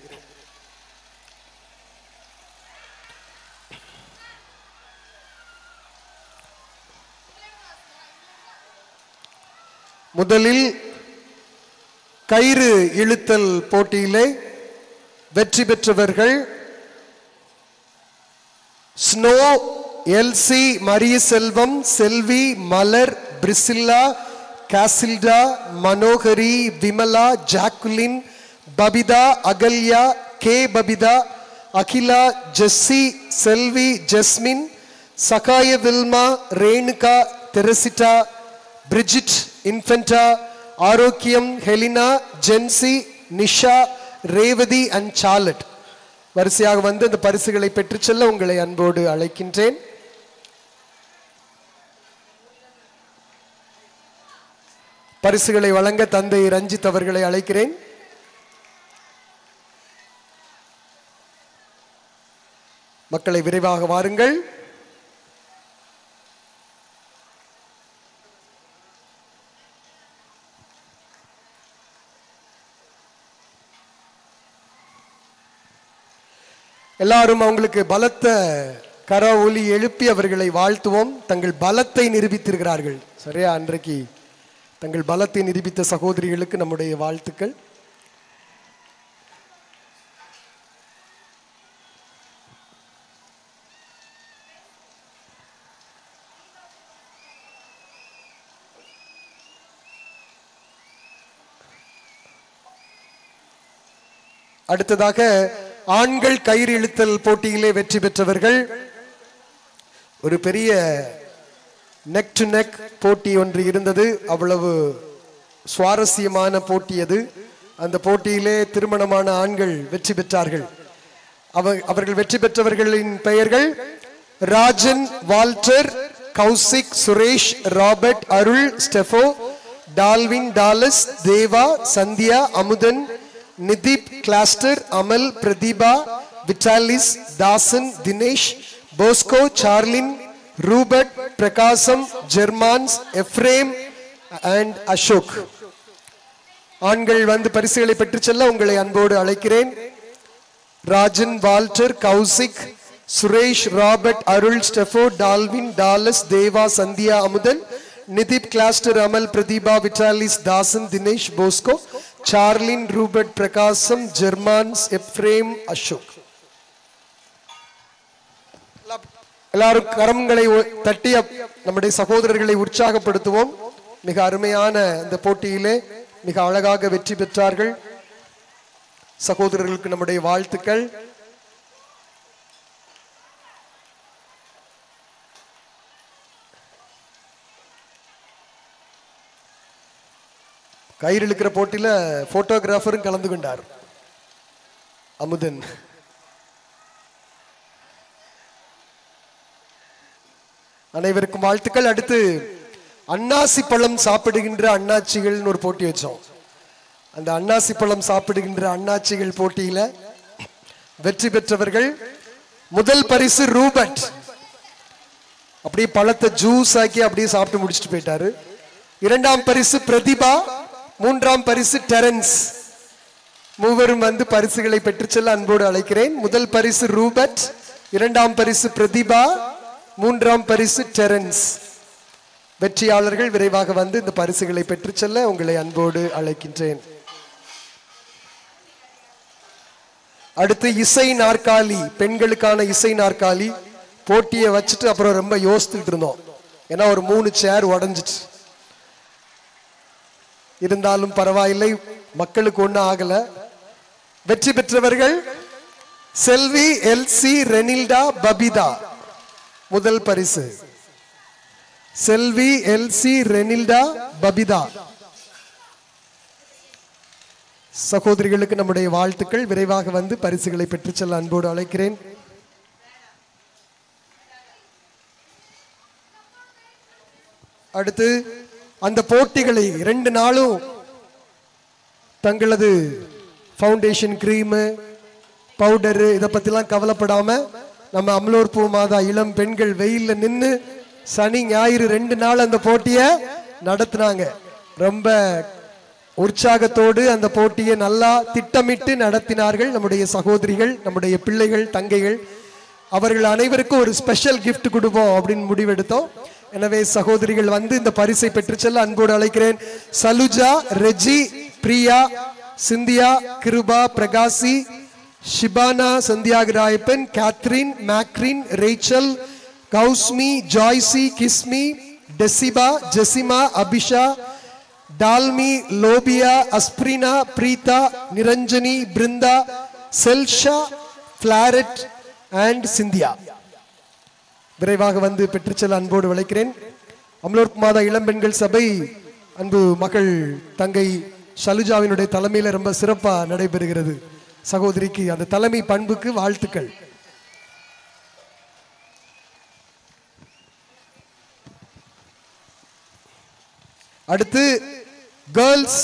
முதலில் கயிறு இழுத்தல் போட்டியிலே வெற்றி பெற்றவர்கள் Snow, Elsie, Mariya Selvam, Selvi, Malar, Priscilla, Casilda, Manohari, Vimala, Jacqueline, Babitha, Ahalya, K Babitha, Akila, Jessy, Selvi, Jasmine, Sahaya, Wilma, Renuka, Teresita, Bridget, Infanta, Arokiyam, Helena, Jency, Nisha, Revathi and Charlotte வரிசையாக வந்து அந்த பரிசுகளை பெற்றுச் செல்ல உங்களை அன்போடு அழைக்கின்றேன். பரிசுகளை வழங்க தந்தை ரஞ்சித் அவர்களை அழைக்கிறேன். மக்களை விரைவாக வாருங்கள். எல்லாரும் அவங்களுக்கு பலத்த கர ஒலி எழுப்பி அவர்களை வாழ்த்துவோம். தங்கள் பலத்தை நிரூபித்திருக்கிறார்கள். சரியா? அன்றைக்கு தங்கள் பலத்தை நிரூபித்த சகோதரிகளுக்கு நம்முடைய வாழ்த்துக்கள். அடுத்ததாக ஆண்கள் கயிறு இழுத்தல் போட்டியிலே வெற்றி பெற்றவர்கள் ஒரு பெரிய நெக் டு நெக் போட்டி ஒன்று இருந்தது. அவ்வளவு சுவாரஸ்யமான போட்டி அது. அந்த போட்டியிலே திருமணமான ஆண்கள் வெற்றி பெற்றார்கள். அவர்கள் வெற்றி பெற்றவர்களின் பெயர்கள் Rajan, Walter, Kaushik, Suresh, Robert, Arul, Steffo, Dalvin, Dallas, Deva, Sandhya, Amudhan, Nideep, கிளாஸ்டர், Amal, Pratheeba, Vitalis, Dasan, Dinesh, Bosco, Charlene, Rupert, Prakasam, ஜெர்மான்ஸ், எஃப்ரேம் அண்ட் அசோக். ஆண்கள் வந்து பரிசுகளை பெற்றுச் செல்ல உங்களை அன்போடு அழைக்கிறேன். Rajan, Walter, Kaushik, Suresh, Robert, Arul, Steffo, Dalvin, Dallas, Deva, Sandhya, Amudhan, Nideep, கிளாஸ்டர், Amal, Pratheeba, Vitalis, Dasan, Dinesh, Bosco, Charlene, Rupert, Prakasam, ஜெர்மான்ஸ், எஃப்ரேம், அசோக். எல்லாரும் கரங்களை தட்டி நம்முடைய சகோதரர்களை உற்சாகப்படுத்துவோம். மிக அருமையான இந்த போட்டியிலே மிக அழகாக வெற்றி பெற்றார்கள். சகோதரர்களுக்கு நம்முடைய வாழ்த்துக்கள். கயிறு இழுக்கிற போட்டியில போட்டோகிராஃபரும் கலந்து கொண்டார் அமுதன். அனைவருக்கும் வாழ்த்துக்கள். அடுத்து அன்னாசி பழம் சாப்பிடுகின்ற அண்ணாச்சிகள் ஒரு போட்டி வச்சோம். அந்த அன்னாசி பழம் சாப்பிடுகின்ற அண்ணாச்சிகள் போட்டியில வெற்றி பெற்றவர்கள், முதல் பரிசு ரூபர்ட், அப்படியே பழத்தை ஜூஸ் ஆக்கி அப்படியே சாப்பிட்டு முடிச்சுட்டு போயிட்டாரு. இரண்டாம் பரிசு பிரதிபா, மூன்றாம் பரிசு டெரன்ஸ். மூவரும் வந்து பரிசுகளை பெற்று செல்ல அன்போடு அழைக்கிறேன். முதல் பரிசு ரூபர்ட், இரண்டாம் பரிசு பிரதிபா, மூன்றாம் பரிசு டெரன்ஸ். வெற்றியாளர்கள் விரைவாக வந்து இந்த பரிசுகளை பெற்று செல்ல உங்களை அன்போடு அழைக்கின்றேன். அடுத்து இசை நாற்காலி, பெண்களுக்கான இசை நாற்காலி போட்டியை வச்சுட்டு அப்புறம் ரொம்ப யோசித்துட்டு இருந்தோம். ஏன்னா ஒரு 3 சேர் உடஞ்சிட்டு, இருந்தாலும் பரவாயில்லை, மக்களுக்கு ஒன்றும் ஆகல. வெற்றி பெற்றவர்கள் செல்வி, எல்சி, ரெனில்டா, பபிதா. முதல் பரிசு செல்வி, எல்சி, ரெனில்டா, பபிதா. சகோதரிகளுக்கு நம்முடைய வாழ்த்துக்கள். விரைவாக வந்து பரிசுகளை பெற்று செல்ல அன்போடு அழைக்கிறேன். அடுத்து அந்த போட்டிகளை 2 நாளும் தங்களது ஃபவுண்டேஷன் கிரீமு, பவுடரு இதை பத்திலாம் கவலைப்படாம நம்ம அமலோர் பூ மாதா இளம் பெண்கள் வெயில்ல நின்று சனி ஞாயிறு 2 நாள் அந்த போட்டியை நடத்தினாங்க. ரொம்ப உற்சாகத்தோடு அந்த போட்டியை நல்லா திட்டமிட்டு நடத்தினார்கள் நம்முடைய சகோதரிகள், நம்முடைய பிள்ளைகள், தங்கைகள். அவர்கள் அனைவருக்கும் ஒரு ஸ்பெஷல் கிஃப்ட் கொடுப்போம் அப்படின்னு முடிவெடுத்தோம். எனவே சகோதரிகள் வந்து இந்த பரிசை பெற்று செல்ல அன்போடு அழைக்கிறேன். Saluja, Reji, Priya, Cynthia, Kirupa, Prakasi, Shibana, Santhiyagarayappan, Catherine, Macrine, Rachel, கௌஸ்மி, ஜாய்சி, கிஸ்மி, டெசிபா, ஜெசிமா, அபிஷா, டால்மி, லோபியா, அஸ்பிரினா, பிரீதா, நிரஞ்சனி, பிருந்தா, செல்ஷா, பிளாரட் அண்ட் சிந்தியா. விரைவாக வந்து பெற்று செல்ல அன்போடு அழைக்கிறேன். அமலோர் மாதா இளம்பெண்கள் சபை அன்பு மகள் தங்கை ஷலுஜாவினுடைய தலைமையில ரொம்ப சிறப்பா நடைபெறுகிறது. சகோதரிக்கு அந்த தலைமை பண்புக்கு வாழ்த்துக்கள். அடுத்து கேர்ள்ஸ்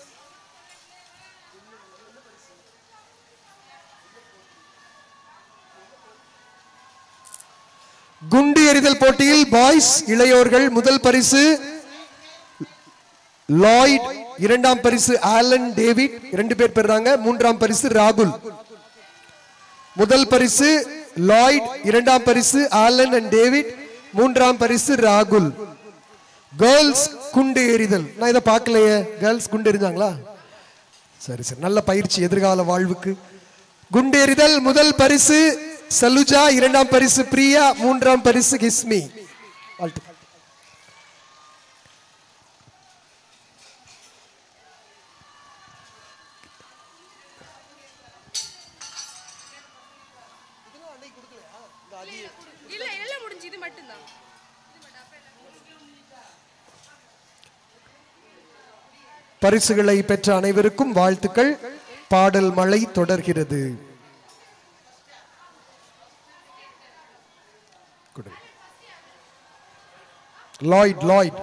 குண்டு எறிதல் போட்டியில் பாய்ஸ் இளையோர்கள் முதல் பரிசு லாய்ட், இரண்டாம் பரிசு ஆலன் டேவிட், 2 பேர் பெறாங்க. மூன்றாம் பரிசு ராகுல். முதல் பரிசு லாய்ட், இரண்டாம் பரிசு ஆலன் அண்ட் டேவிட், மூன்றாம் பரிசு ராகுல். கேர்ள்ஸ் குண்டு எறிதல், நான் இதை பார்க்கலையே, கேர்ள்ஸ் குண்டு எறிஞ்சாங்களா? சரி சரி, நல்ல பயிற்சி எதிர்கால வாழ்வுக்கு. குண்டு எறிதல் முதல் பரிசு சலுஜா, இரண்டாம் பரிசு பிரியா, மூன்றாம் பரிசு கிஸ்மி. பரிசுகளை பெற்ற அனைவருக்கும் வாழ்த்துக்கள். பாடல் மழை தொடர்கிறது. லாய்ட், லாய்ட்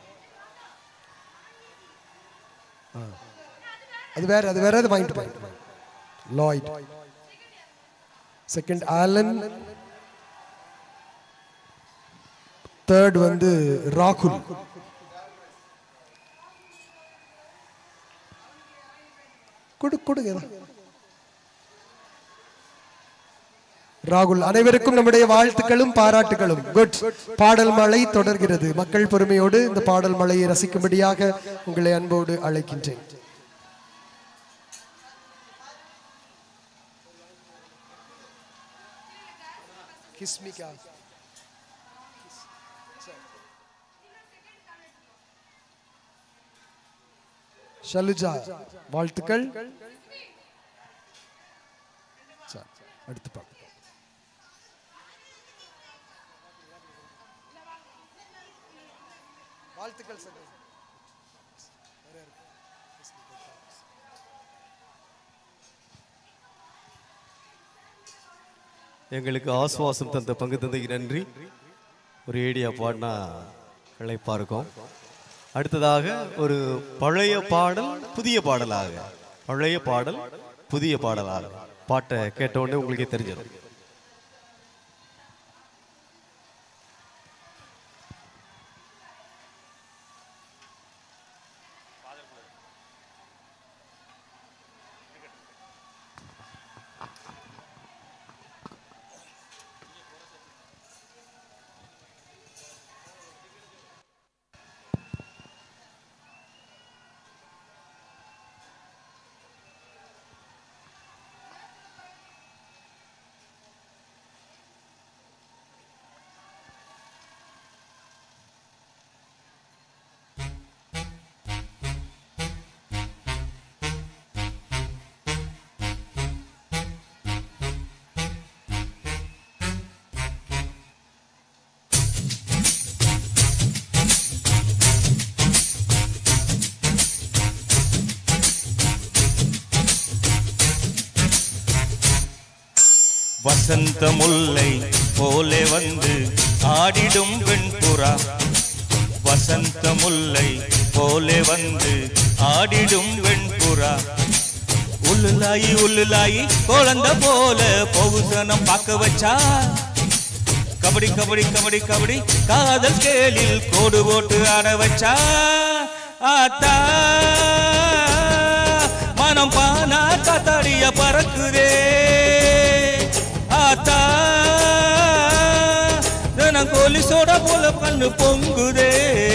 அது வேற, அது வேற, அது வாங்கிட்டு போய். லாய்ட் செகண்ட் ஆலன், தேர்ட் வந்து ராகுல். கொடுங்க ராகுல். அனைவருக்கும் நம்முடைய வாழ்த்துக்களும் பாராட்டுகளும். குட். பாடல் மழை தொடர்கிறது. மக்கள் பொறுமையோடு இந்த பாடல் மழையை ரசிக்கும்படியாக உங்களை அன்போடு அழைக்கின்றேன். கிஸ்மிகா ஷலுஜா வாழ்த்துக்கள். அடுத்து பார்க்கலாம். வாழ்த்துக்கள். எங்களுக்கு ஆசுவாசம் தந்த பங்கு தந்தைக்கு நன்றி. ஒரு ஏடியா பாடினா களைப்பா இருக்கும். அடுத்ததாக ஒரு பழைய பாடல் புதிய பாடலாக, பழைய பாடல் புதிய பாடலாக பாட்டை கேட்ட உடனே உங்களுக்கே தெரிஞ்சிடும். வசந்த முல்லை போலே வந்து ஆடிடும் வெண்புறா, வசந்த முல்லை போலே வந்து ஆடிடும் வெண்புறா, உள்ளுலாயி உள்ளுலாயி குழந்தை போல பகுசனம் பார்க்க வச்சா, கபடி கபடி கபடி கபடி காதல் கேலில் கோடு போட்டு ஆட வச்சா, ஆத்தா மனம் பானா காத்தாடிய பறக்குதே, ஆத்தா தினம் கோலி சோடா போல கண்ணு பொங்குதே.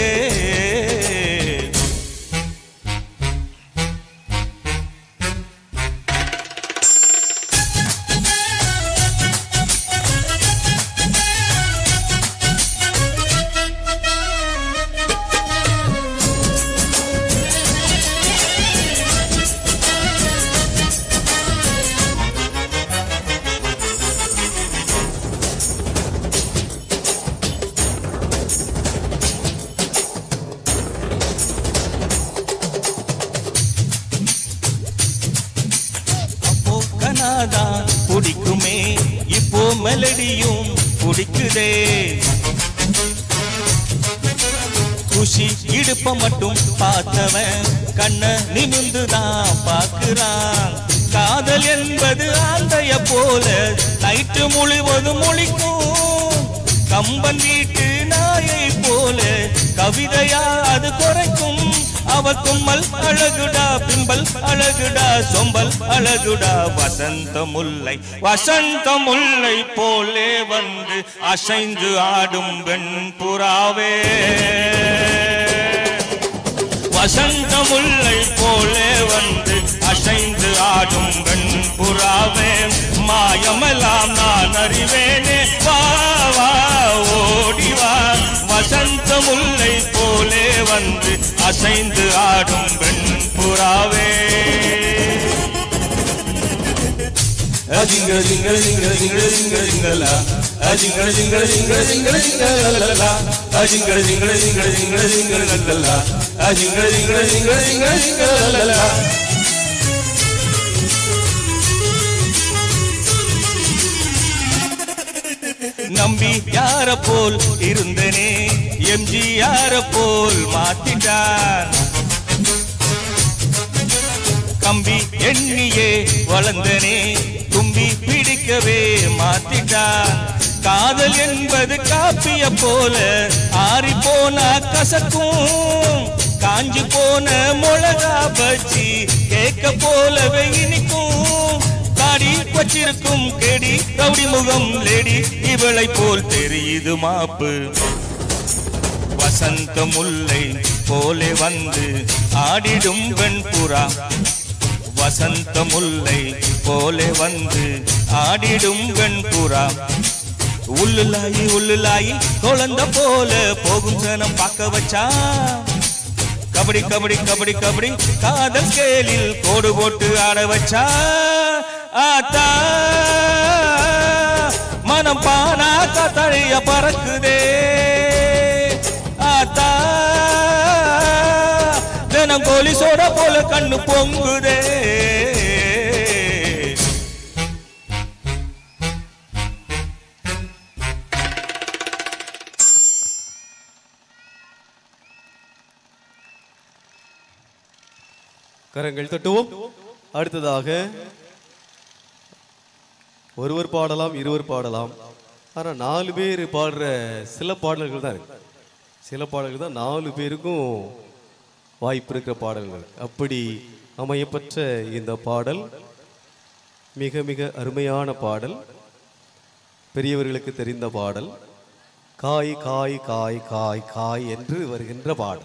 பிடிக்குமே இப்போ மெலடியும் பிடிக்குதே, குஷி இடுப்ப மட்டும் பார்த்தவன் கண்ண நிமிந்துதான் பார்க்கிறான், காதல் என்பது ஆந்தைய போல நைட்டு முழுவதும் முழிக்கும், கம்பன் வீட்டு நாயை போல கவிதையா அது குறைக்கும், அவ கும்மல் அழகுடா பிம்பல் அழகுடா சொம்பல் அழகுடா, வசந்த முல்லை வசந்த முல்லை போலே வந்து அசைந்து ஆடும் வெண்புறாவே, வசந்த முல்லை போலே வந்து அசைந்து ஆடும் வெண்புறாவே, மாயமெல்லாம் நான் அறிவேனே வா வா ஓடிவா, வசந்த முல்லை போலே வந்து அசைந்து ஆடும் வெண்புறாவே. அஜிங்கல் ஜிங்கல் ஜிங்கல் ஜிங்கல் ஜிங்கல் ஜிங்கலா, அஜிங்கல் ஜிங்கல் ஜிங்கல் ஜிங்கல் ஜிங்கலலா, அஜிங்கல் ஜிங்கல் ஜிங்கல் ஜிங்கல் ஜிங்கலலா, அஜிங்கல் ஜிங்கல் ஜிங்கல் ஜிங்கல் ஜிங்கலலா. நம்பி யார போல் இருந்தனே எம்ஜிஆர போல் மாத்திட்டான், கம்பி எண்ணியே வளர்ந்தனே தும்பி பிடிக்கவே மாத்திட்டான், காதல் என்பது காப்பிய போல ஆறி போனா கசக்கும், காஞ்சி போன மிளகா பச்சி கேட்க போலவே இனிக்கும், காடி வச்சிருக்கும் கேடி ரவுடி முகம் லேடி இவளை போல் தெரியுது மாப்பு, வசந்த முல்லை போலே வந்து ஆடிடும் வெண்புறா, வசந்த முல்லை போலே வந்து ஆடிடும் வெண்புறா, உள்ளுலாயி உள்ளுலாயி குழந்தை போல போகும் சனம் பார்க்க வச்சா, கபடி கபடி கபடி கபடி காதல் கேலில் கோடு போட்டு ஆட வச்சா, ஆத்தா மனம் பானா காத்தாடிய பறக்குதே, ஆத்தா தின தினம் கோலி சோடா போல கண்ணு பொங்குதே. கரங்கள் தட்டுவோம். அடுத்ததாக ஒருவர் பாடலாம், இருவர் பாடலாம். ஆனால் 4 பேர் பாடுற சில பாடல்கள் தான் இருக்கு. சில பாடல்கள் தான் 4 பேருக்கும் வாய்ப்பு இருக்கிற பாடல்கள். அப்படி அமையப்பெற்ற இந்த பாடல் மிக மிக அருமையான பாடல், பெரியவர்களுக்கு தெரிந்த பாடல். காய் காய் காய் காய் காய் என்று வருகின்ற பாடல்.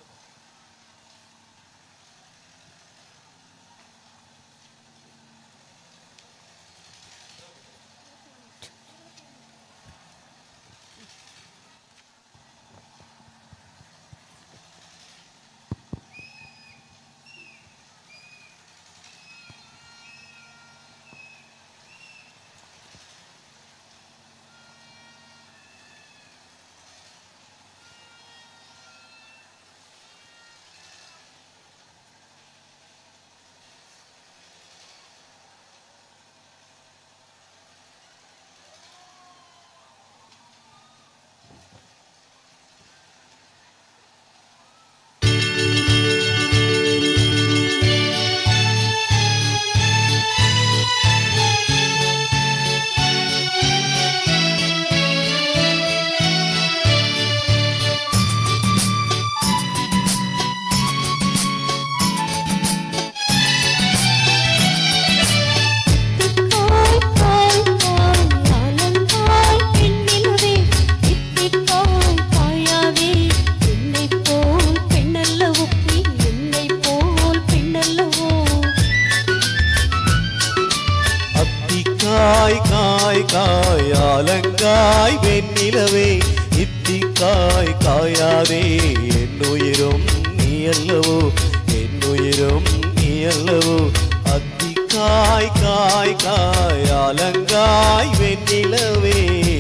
காய் வெண்ணிலவே இத்திக்காய் காயாதே என்னுயிரும் நீ அல்லவோ என்னுயிரும் நீ அல்லவோ அத்திக்காய் காய் காய் அலங்காய் வெண்ணிலவே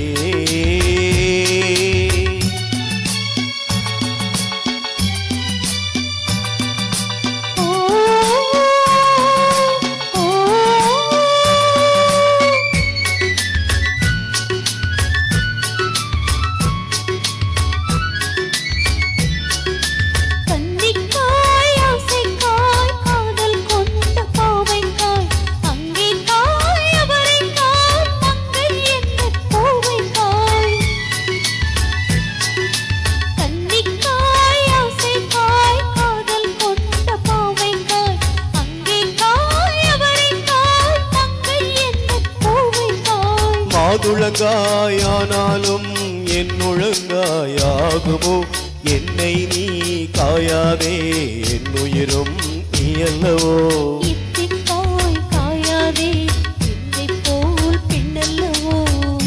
மாதுளங்காயானாலும் என் ஒழுங்காயாகுமோ என்னை நீ காயாதே என் உயிரும் நீ அல்லவோ இத்திக்காய் காயாதே என்னை போல் பெண்ணல்லவோ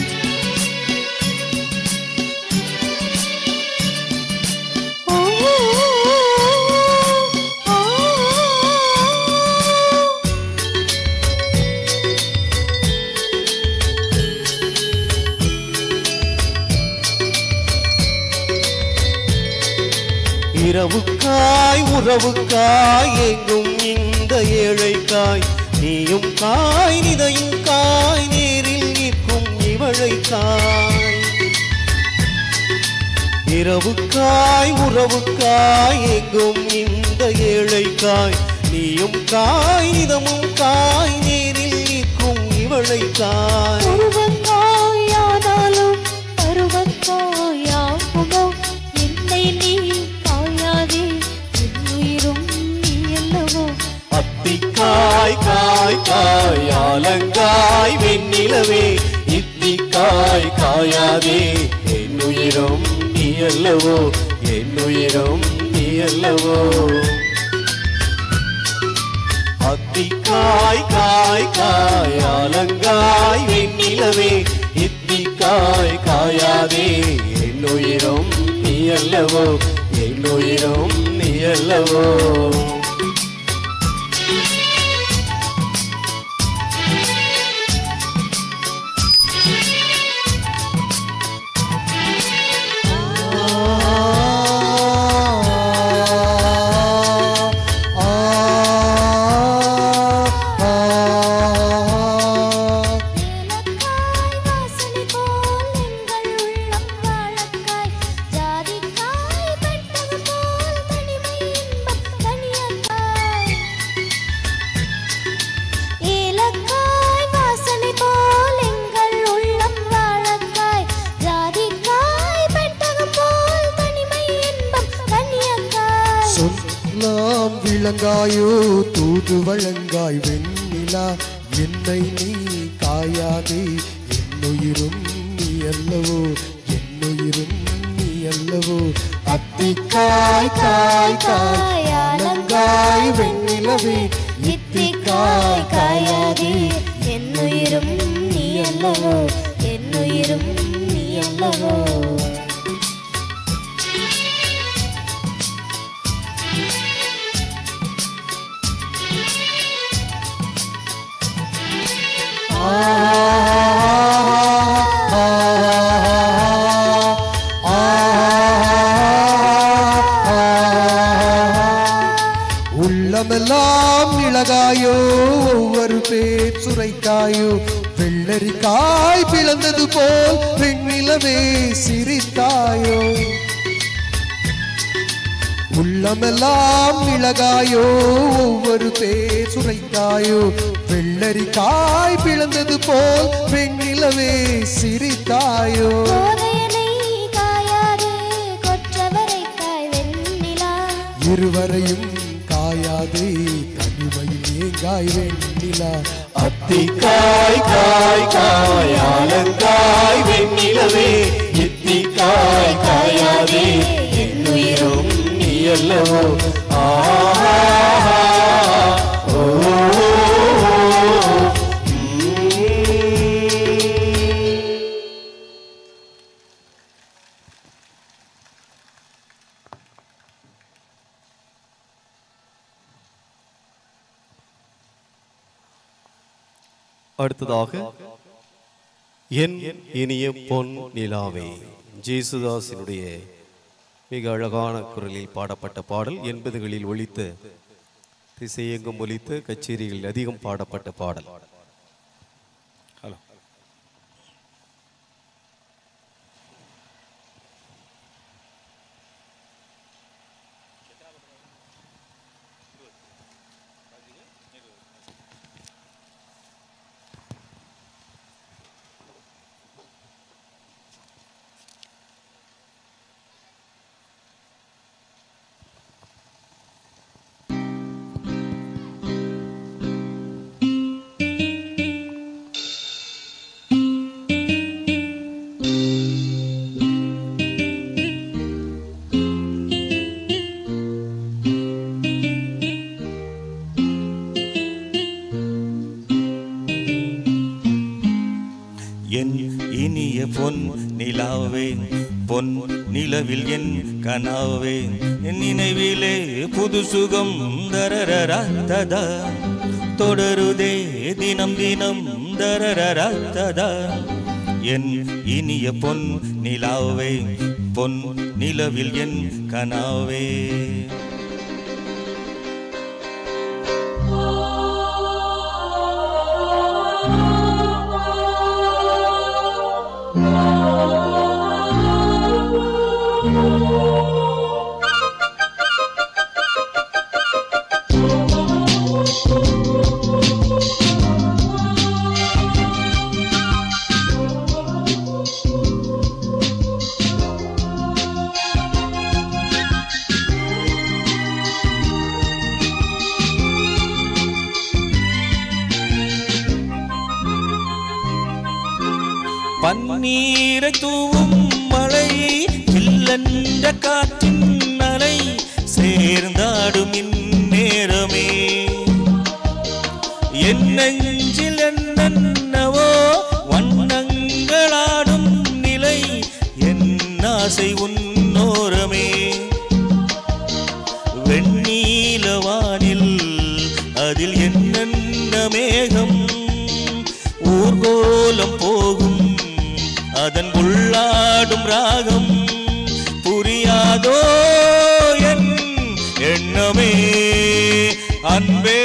இரவுக்காய் உறவுக்காய் எங்கும் இந்த ஏழைக்காய் நீயும் காய் நிதையும் காய் நேரில் நிற்கும் இவழைக்காய் இரவுக்காய் உறவுக்காய் எங்கும் இந்த ஏழைக்காய் நீயும் காய் நிதமும் காய் நேரில் நிற்கும் இவழைக்காய் பருவக்காயானாலும் பருவக்காயாகுமோ என்னை நீ அத்திக்காய் காய் காய் அலங்காய் வெண்ணிலவே இத்திக்காய் காயாதே என்னுயிரும் நீ அல்லவோ என்னுயிரும் நீ அல்லவோ அத்திக்காய் காய் காய் அலங்காய் வெண்ணிலவே இத்திக்காய் காயாதே என்னுயிரும் நீ அல்லவோ என்னுயிரும் நீ அல்லவோ சொல்லாம் விளங்காயோ தூது வழங்காய் வெண்ணிலா என்னை நீ காயாதே என்னுயிரும் நீ அல்லவோ என்னுயிரும் நீ அல்லவோ அத்திக்காய் காய் காய் ஆலங்காய் வெண்ணிலவே இத்திக்காய் காயாதே என்னுயிரும் நீ அல்லவோ என்னுயிரும் நீ அல்லவோ உள்ளமெல்லாம் இழகாயோ ஒவ்வொரு பேர் சுரைக்காயோ வெள்ளரிக்காய் பிளந்தது போல் வெண்ணிலவே சிரித்தாயோ உள்ளமெல்லாம் இழகாயோ ஒவ்வொரு பேர் சுரைக்காயோ வெள்ளரிக்காய் பிளந்தது போல் வெண்ணிலவே சிரித்தாயோ இருவரையும் காயாதே தனிமையில் ஏங்காய் வெண்ணிலா அத்திக்காய் காய் காய் ஆலங்காய் வெண்ணிலவே இத்திக்காய் காயாதே என்னுயிரும் நீ அல்லவோ அடுத்ததாக என் இனிய பொன் நிலாவே ஜேசுதாசினுடைய மிக அழகான குரலில் பாடப்பட்ட பாடல் 80களில் ஒலித்த திசையெங்கும் ஒலித்த கச்சேரிகளில் அதிகம் பாடப்பட்ட பாடல். என் இனிய பொன் நிலாவே பொன் நிலவில் என் கனாவே நினைவிலே புது சுகம் தரரரதா தொடருதே தினம் தினம் தரரரதா என் இனிய பொன் நிலாவே பொன் நிலவில் என் கனாவே பன்னீரை தூவும் மழை இல்லென்ற காற்றின் அலை சேர்ந்தாடும் இந்நேரமே என் நெஞ்சில் என்னவோ வண்ணங்களாடும் நிலை என் ஆசை உன்னோரமே வெண்ணீலவானில் அதில் என்னென்ன மேகம் ஊர்கோலம் போகும் அதன் உள்ளாடும் ராகம் புரியாதோ என் எண்ணமே அன்பே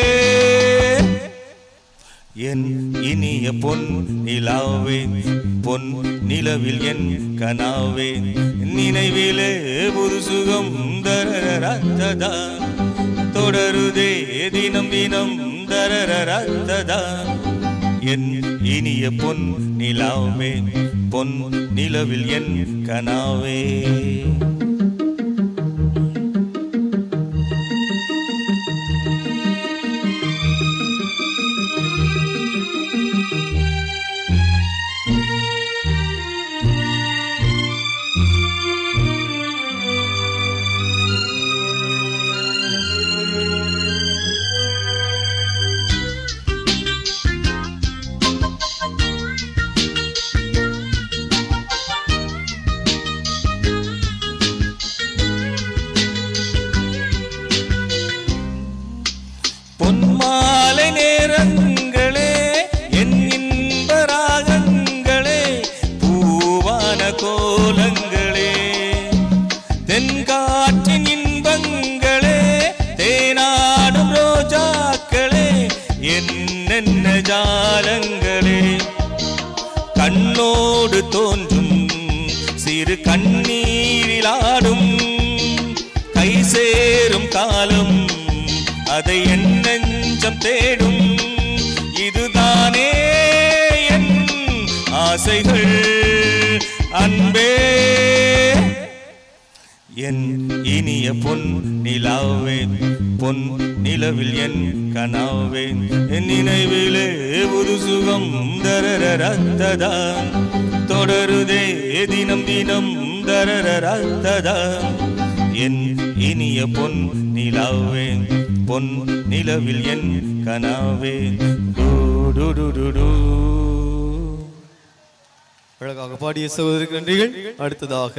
என் இனிய பொன் நிலாவே பொன் நிலவில் என் கனாவே நினைவிலே புது சுகம் தரரரதா தொடருதே தினம் தினம் தரரரதா என் இனிய பொன் நிலாவே பொன் நிலவில் என் கனாவே காலம் அதை என் நெஞ்சம் தேடும் இதுதானே என் ஆசைகள் அன்பே என் இனிய பொன் நிலாவே பொன் நிலவில் என் கனாவே என் நினைவிலே ஒரு சுகம் தரரரத்ததா தொடருதே தினம் தினம் தரரரத்ததா என் இனிய பொன் நிலாவே பொன் நிலவில் என் கனாவே அழகாக பாடிய சகோதரருக்கு நன்றிகள். அடுத்ததாக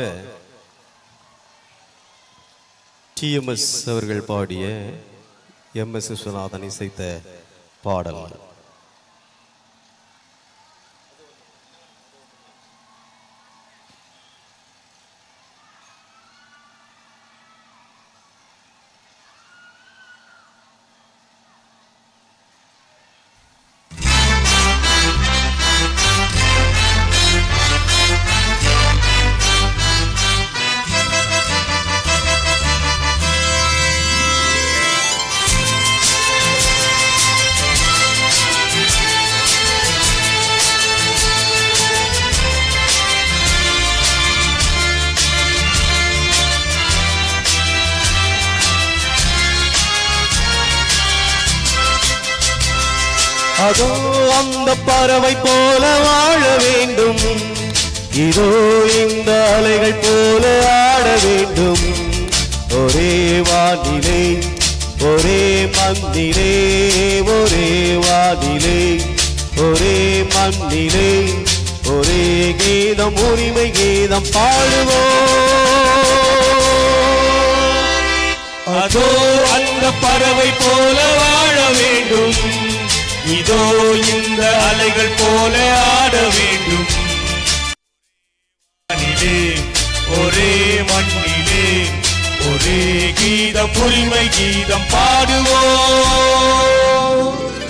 TMS அவர்கள் பாடிய MS விஸ்வநாதன் இசைத்த பாடல். அதோ அந்த பறவை போல வாழ வேண்டும், இதோ இந்த அலைகள் போல ஆட வேண்டும். ஒரே வானிலே ஒரே மண்ணிலே, ஒரே வானிலே ஒரே மண்ணிலே, ஒரே கீதம் உரிமை கீதம் பாடுவோம். அதோ அந்த பறவை போல வாழ வேண்டும், இதோ இந்த அலைகள் போல ஆட வேண்டும். ஒரே மண்ணிலே ஒரே கீதம் உரிமை கீதம் பாடுவோம்.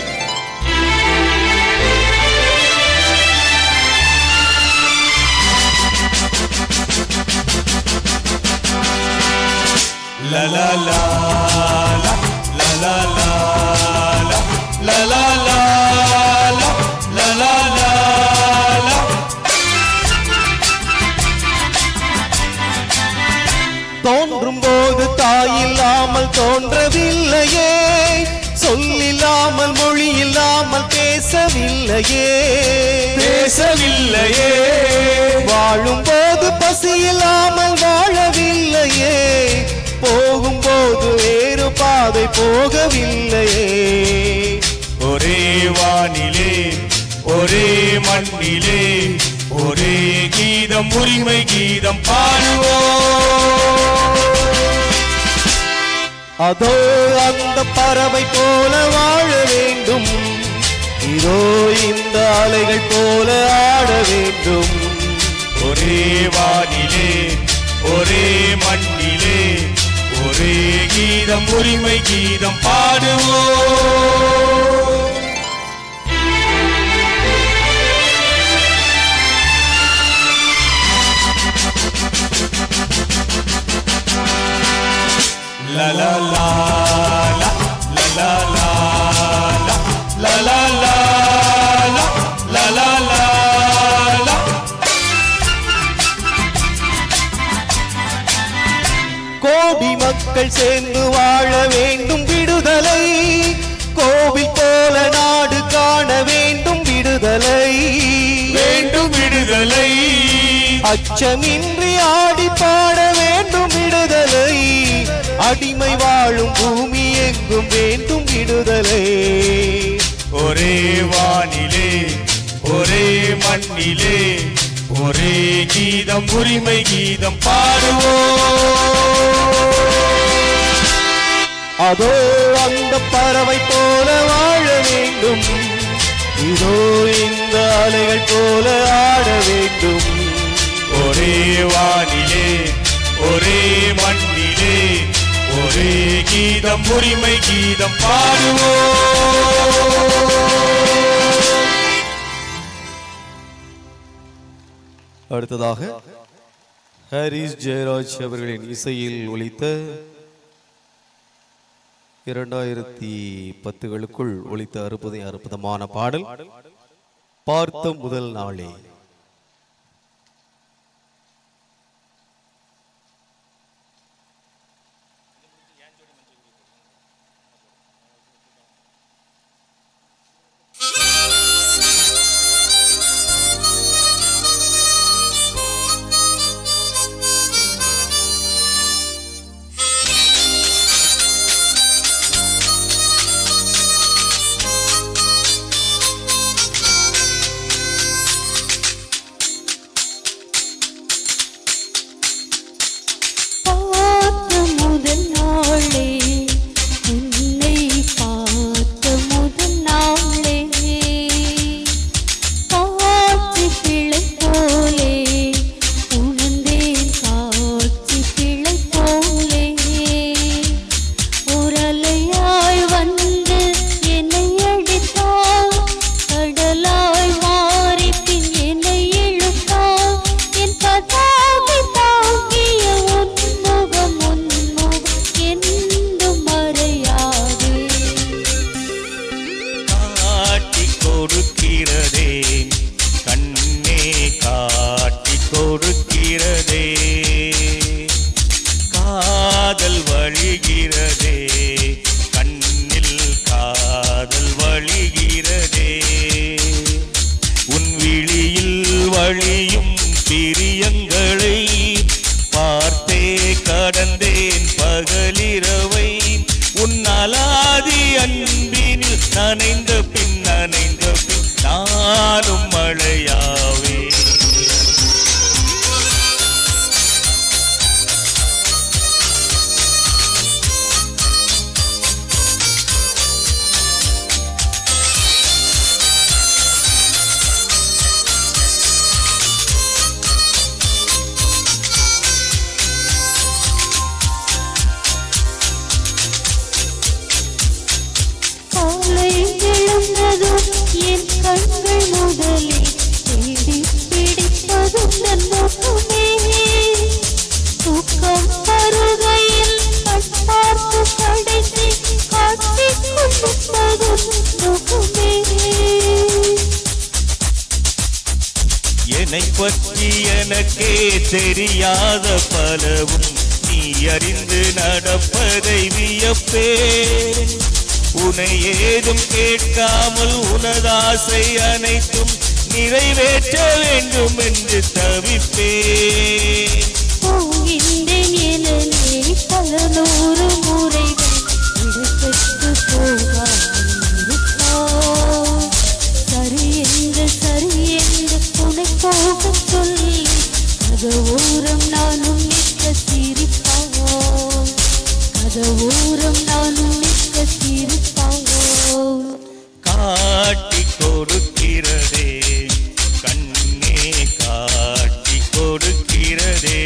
La la la la la la la la la la la la la la. தோன்றும் போது தாயில்லாமல் தோன்றவில்லையே, சொல்லில்லாமல் மொழி இல்லாமல் பேசவில்லையே, பேசவில்லையே. வாழும் போது பசி இல்லாமல் வாழவில்லையே, போகும்போது வேறு பாதை போகவில்லையே. ஒரே வானிலே ஒரே மண்ணிலே ஒரே கீதம் உரிமை கீதம் பாடுவோம். அதோ அந்த பறவை போல வாழ வேண்டும், இதோ இந்த அலைகள் போல ஆட வேண்டும். ஒரே வானிலே ஒரே மண்ணிலே ஒரே கீதம் உரிமை கீதம் பாடுவோம். La la la la la la la la la la la la la. கோடி மக்கள் சேர்ந்து வாழ வேண்டும் விடுதலை, கோவில் போல நாடு காண வேண்டும் விடுதலை, வேண்டும் விடுதலை. அச்சமின்றி ஆடி பாட வேண்டும் விடுதலை, அடிமை வாழும் பூமி எங்கும் வேண்டும் விடுதலை. ஒரே வானிலே ஒரே மண்ணிலே ஒரே கீதம் உரிமை கீதம் பாடுவோம். அதோ அந்த பறவை போல வாழ வேண்டும், இதோ இந்த அலைகள் போல ஆட வேண்டும். ஒரே வானிலே ஒரே மண்ணிலே ஒரே கீதம் உரிமை கீதம் பாடுவோம். அடுத்ததாக ஹாரிஸ் ஜெயராஜ் அவர்களின் இசையில் ஒலித்த 2010களுக்குள் ஒலித்த அற்புதமான பாடல் பார்த்த முதல் நாளே. தெரியாத பலவும் நீ அறிந்து நடப்பதை வியப்பேன். உனை ஏதும் கேட்காமல் உனதாசை அனைத்தும் நிறைவேற்ற வேண்டும் என்று தவிப்பேன். பல நூறு முறைகள் இடப்பட்டு போகாமல் சரி என்று உனை போக சொல்லி கதவோரம் நானும் நிற்க சிரிப்பாவோ, கதவோரம் நானும் நிற்க சிரிப்பாவோ. காட்டி கொடுக்கிறதே கண்ணே, காட்டி கொடுக்கிறதே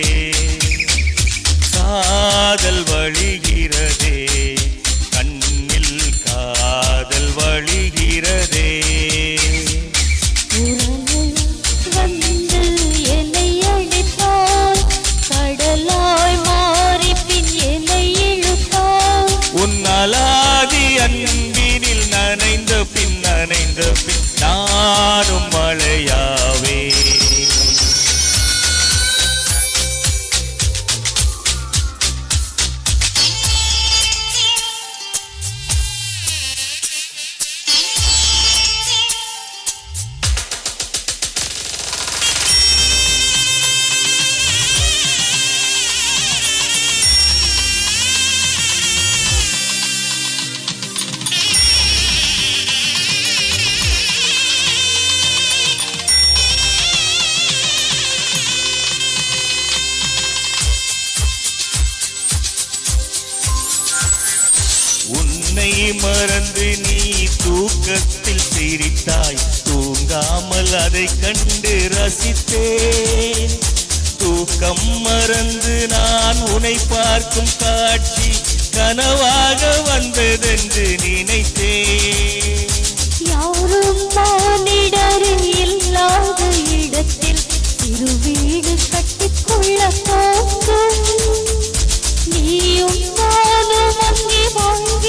காதல் வழிகிறதே, கண்ணில் காதல் வழிகிறதே. வந்து என்னை அடித்தால் கடலாய் மாறி பின் என்னை இழுத்தால் உன்னாலாதி அன்பினில் நனைந்த பின் நானும் மழையாவே. மறந்து நீ தூக்கத்தில் சிரித்தாய், தூங்காமல் அதை கண்டு ரசித்தேன். தூக்கம் மறந்து நான் உன்னை பார்க்கும் காட்சி கனவாக வந்ததென்று நினைத்தேன். யாரும் மானிடர் இல்லாத இடத்தில் சிறு வீடு கட்டிக்கொள்ள தோன்றும். நீயும் நானும் அங்கே வாழ்ந்து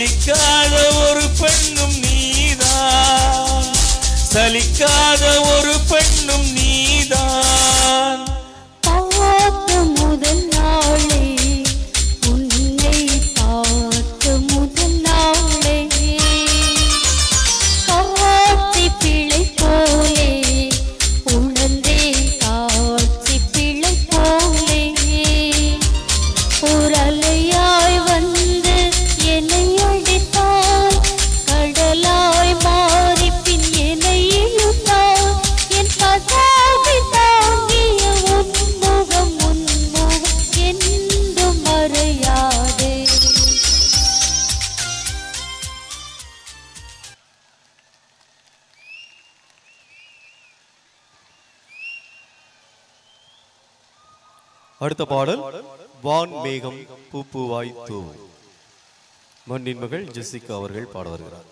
சலிக்காத ஒரு பெண்ணும் நீதான், சலிக்காத ஒரு பெண்ணும் நீதான். பார்த்த முதல் நாளே உன்னை பார்த்த முதல் நாளே காட்சி பிழை போலே உணர்ந்தேன், காட்சி பிழை போலே ஒரு அலையாய் வந்து என்னை அடித்தால், கடலாய் மாறி பின் என்னை இழுத்தால், என் பதாகை தாங்கிய உன்முகம் என்றும் மறையாதே. அடுத்த பாடல் வான் மேகம் பூப்பூவாய் தூவும். மண்ணின் மகள் ஜெசிகா அவர்கள் பாட வருகிறார்.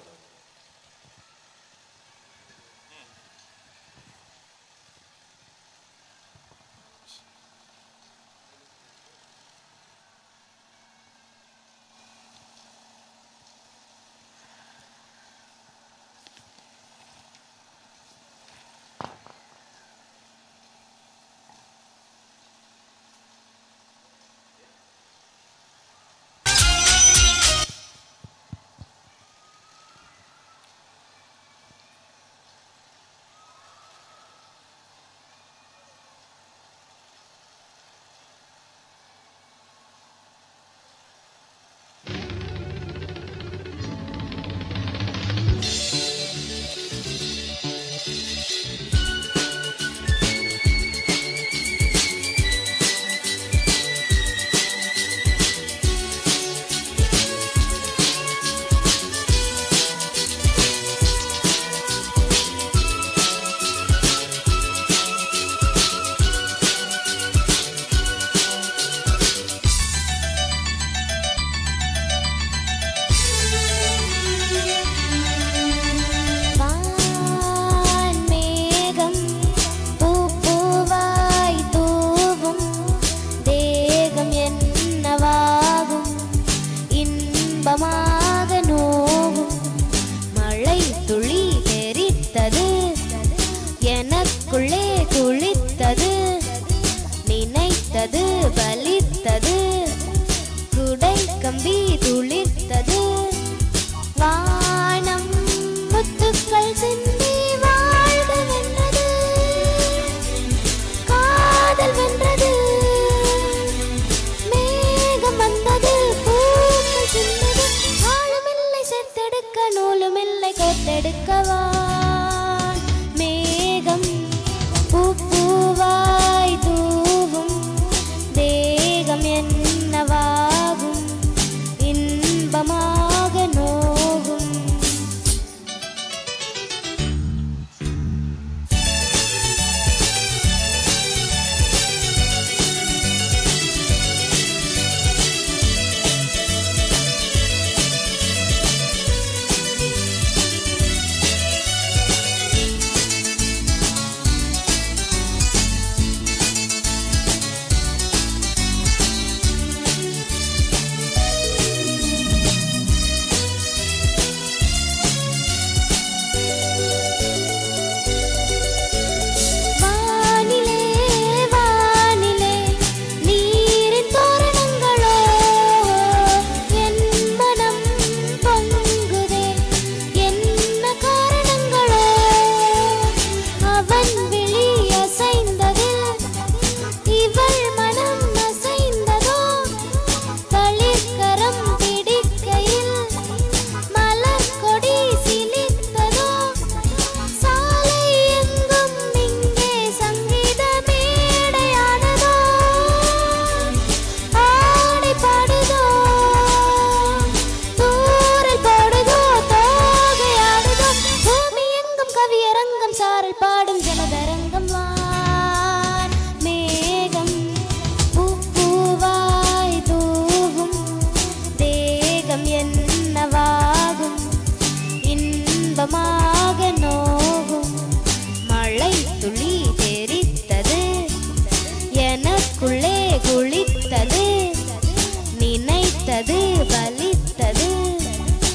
பலித்தது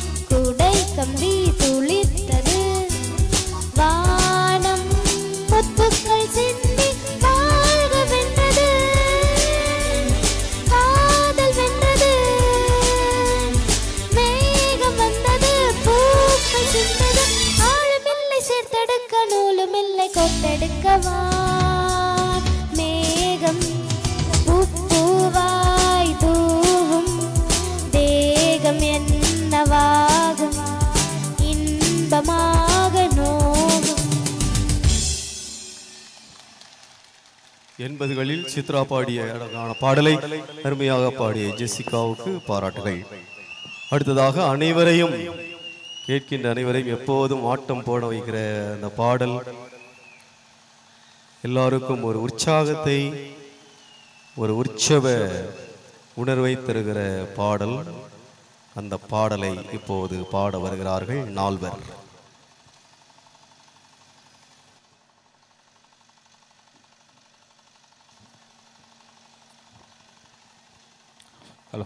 80களில் சித்ரா பாடிய அழகான பாடலை அருமையாக பாடிய ஜெசிகாவுக்கு பாராட்டுகள். அடுத்ததாக அனைவரையும் கேட்கின்ற அனைவரையும் எப்போதும் ஆட்டம் போட வைக்கிற அந்த பாடல், எல்லாருக்கும் ஒரு உற்சாகத்தை, ஒரு உற்சவ உணர்வை தருகிற பாடல். அந்த பாடலை இப்போது பாட வருகிறார்கள் நால்வர். ஹலோ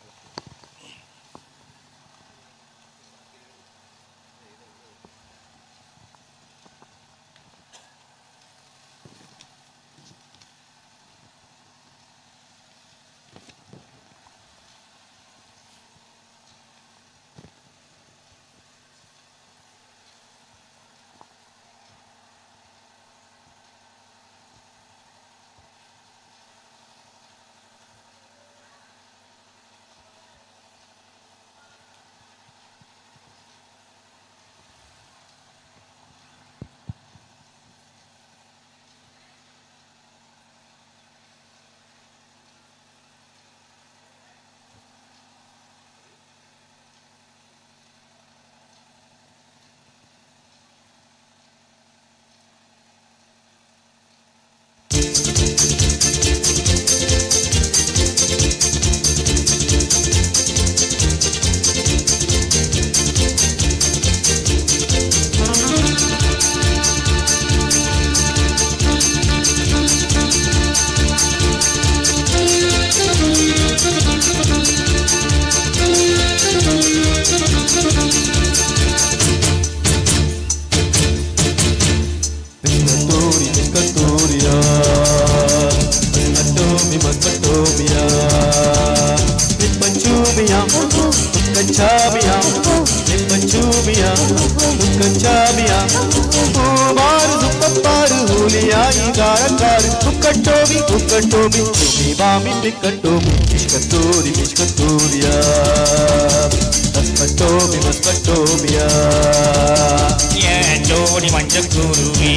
ஜோடி மஞ்சள் குருவி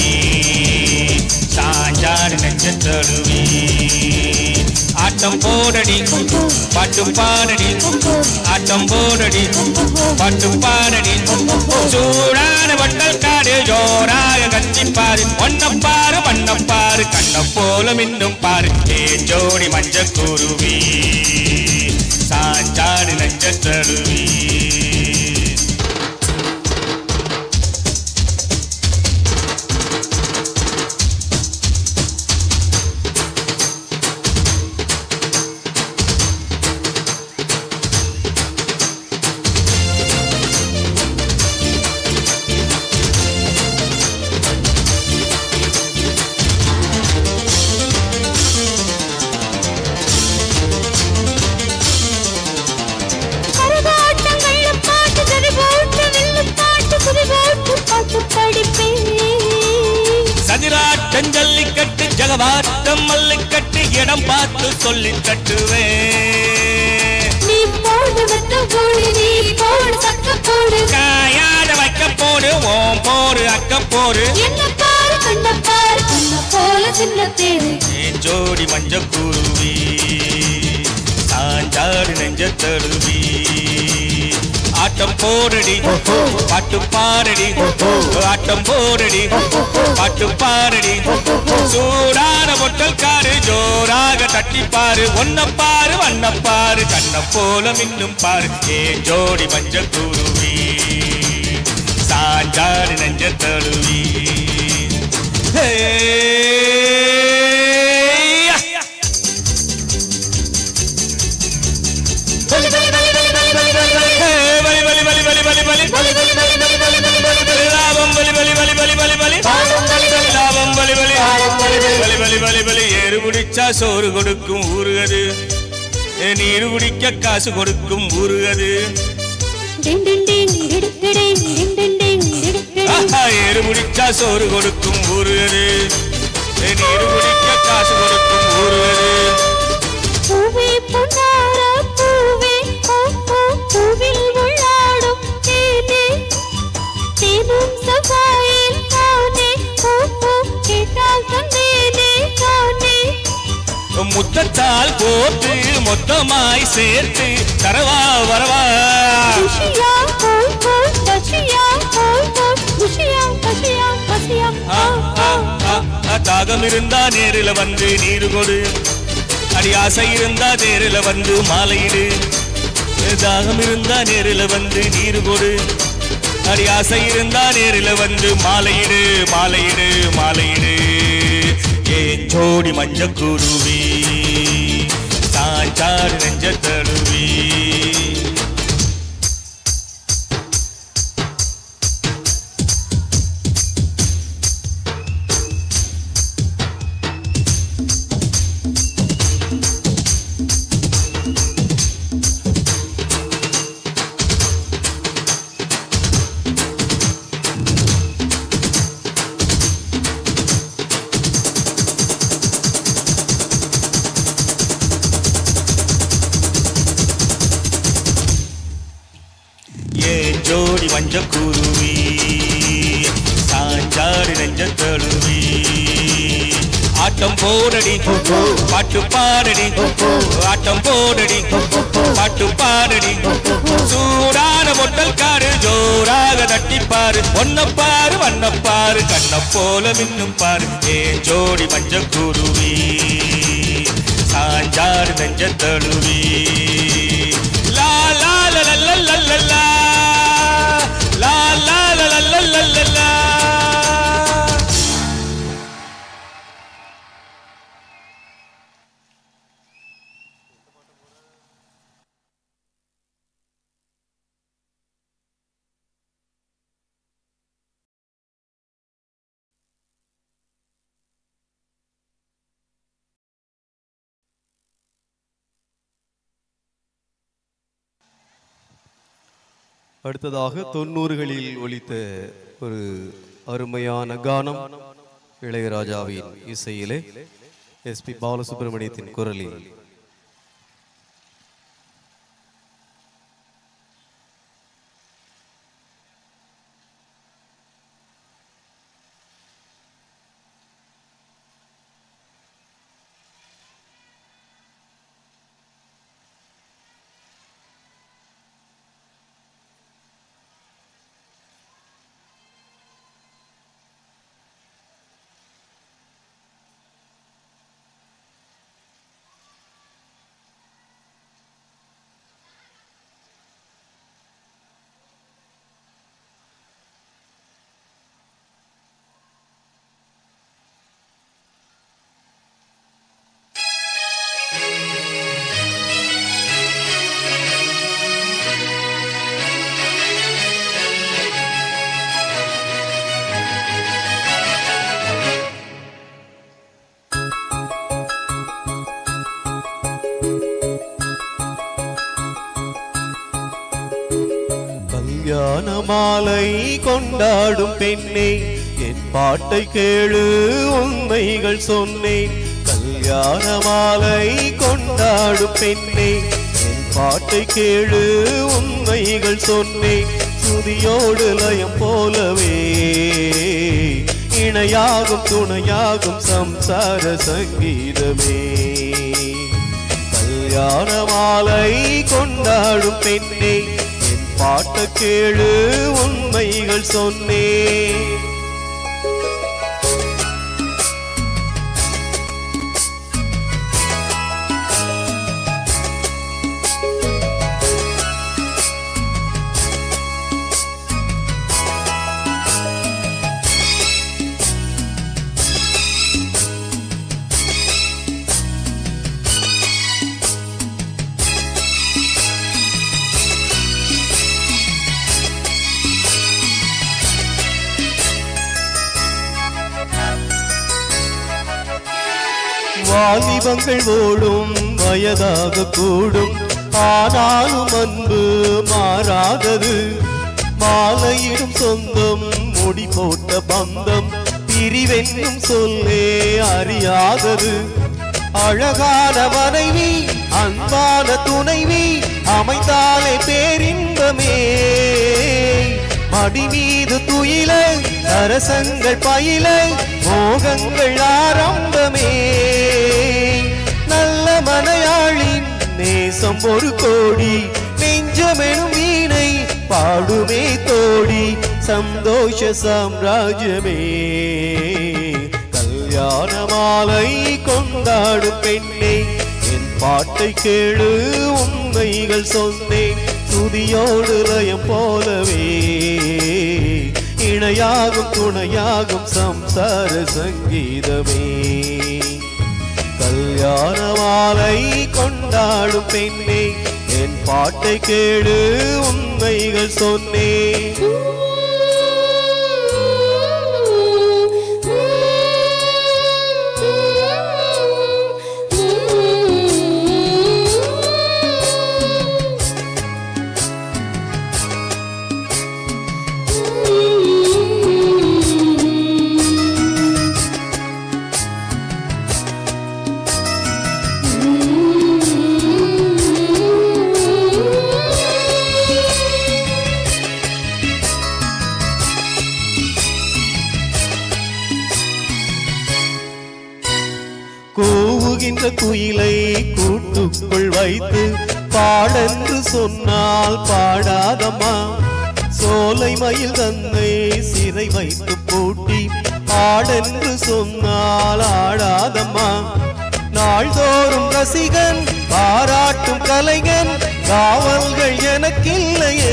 சாஞ்சாடு நெஞ்ச தழுவி ஆட்டம் போடடி பாட்டு பாடடி ஆட்டம் போடடி பாட்டு பாடடி சூடான வட்டல் காடு ஜோராக கத்திப்பாரு ஒன்னப்பாரு வண்ணப்பாரு கண்ண போல மின்னும் பாரு ஏ ஜோடி மஞ்சள் குருவி சாஞ்சாடு நெஞ்ச தழுவி ஜல்லிக்கட்டு ஜகவாட்டம் மல்லிக்கட்டு இடம் பார்த்து சொல்லி கட்டுவே நீ போடு வெட்ட போடு நீ போடு சக்க போடு காயாத வைக்க போடு ஓம் போடு அக்க போடு என்ன பாரு கண்ண போல சின்ன தேரு ஏன் ஜோடி மஞ்ச குருவி சாஞ்சாடு நெஞ்ச தழுவி ஆட்டம் போடடி பாட்டு பாடடி ஆட்டம் போடடி பாட்டு பாடடி சூடான பொட்டல் காரு ஜோராக தட்டிப்பாரு ஒன்னப்பாரு வண்ணப்பாரு கண்ண போல மின்னும் பாரு ஏ ஜோடி மஞ்ச குருவி சாஞ்சாடு நெஞ்ச தழுவி ஏறு குடிச்சா சோறு கொடுக்கும் ஊருகது நீரு குடிக்க காசு கொடுக்கும் ஊருகது ஏறு குடிச்சா சோறு கொடுக்கும் ஊருகது நீரு குடிக்க காசு கொடுக்கும் ஊருகது பூவே பொன்னார பூவே பூவில் உள்ளாடும் தேனே தேனும் சபாயில் தானே கேட்டால் தந்தேனே தானே முத்தத்தால் போட்டு மொத்தமாய் சேர்த்து தரவா வரவா குஷியா கோல் கோல் பசியா கோல் கோல் குஷியா பசியா பசியா தாகம் இருந்தா நேரில வந்து நீரு கொடு அடி ஆசை இருந்தா நேரில வந்து மாலையிடு தாகம் இருந்தா நேரில வந்து நீரு கொடு அடி ஆசை இருந்தா நேரில வந்து மாலையிடு மாலையிடு மாலையிடு ஏன் ஜோடி மஞ்சக்குருவி சாஞ்சாடு நெஞ்ச தழுவி ஜோடி மஞ்சக்குருவி சாஞ்சாடு நெஞ்ச தழுவி ஆட்டம் போடடி பாட்டு பாடடி ஆட்டம் போடடி பாட்டு பாடடி சூடான பொட்டல்காரு ஜோராக தட்டிப்பாரு ஒன்னப்பாரு வண்ணப்பாரு கண்ண போல மின்னும் பாரு ஏ ஜோடி மஞ்சக்குருவி சாஞ்சாடு நெஞ்ச தழுவி லா லா லா லா லா லா La la la la la la la la. அடுத்ததாக 90களில் ஒலித்த ஒரு அருமையான கானம் இளையராஜாவின் இசையிலே எஸ்பி பாலசுப்ரமணியத்தின் குரலில் கல்யாண மாலை கொண்டாடும் பெண்ணே என் பாட்டை கேளு உண்மைகள் சொன்னேன் கல்யாண மாலை கொண்டாடும் பெண்ணே என் பாட்டை கேளு உண்மைகள் சொன்னேன் சுதியோடு லயம் போலவே இணையாகும் துணையாகும் சம்சார சங்கீதமே கல்யாண மாலை கொண்டாடும் பெண்ணே பாட்ட கேளு உண்மைகள் சொன்னேன் வாலிபங்கள் ஓடும் வயதாக கூடும் ஆனாலும் அன்பு மாறாதது மாலையிடும் சொந்தம் முடி போட்ட பந்தம் பிரிவென்னும் சொல்லே அறியாதது அழகான மனைவி அன்பான துணைவி அமைந்தாலே பேரின்பமே மடி மீது துயில அரசங்கள் பயில மோகங்கள் ஆரம்பமே நல்ல நேசம் ஒரு கோடி நெஞ்சமெனும் வீணை பாடுமே தோடி சந்தோஷ சாம்ராஜ்யமே கல்யாண மாலை கொண்டாடும் பெண்ணே என் பாட்டை கேளு உண்மைகள் சொன்னேன் துதியோடு லயம் போலவே இணையாகும் துணையாகும் சம்சார சங்கீதமே கல்யாண மாலை கொண்டாடும் பெண்ணே என் பாட்டை கேளு உண்மைகள் சொன்னேன் கூவுகின்ற குயிலை கூட்டுக்குள் வைத்து பாடென்று சொன்னால் பாடாதம்மா சோலை மயில் தன்னை சிறை வைத்து பூட்டி ஆடென்று சொன்னால் ஆடாதம்மா நாள்தோறும் ரசிகன் பாராட்டும் கலைஞன் காவல்கள் எனக்கில்லையே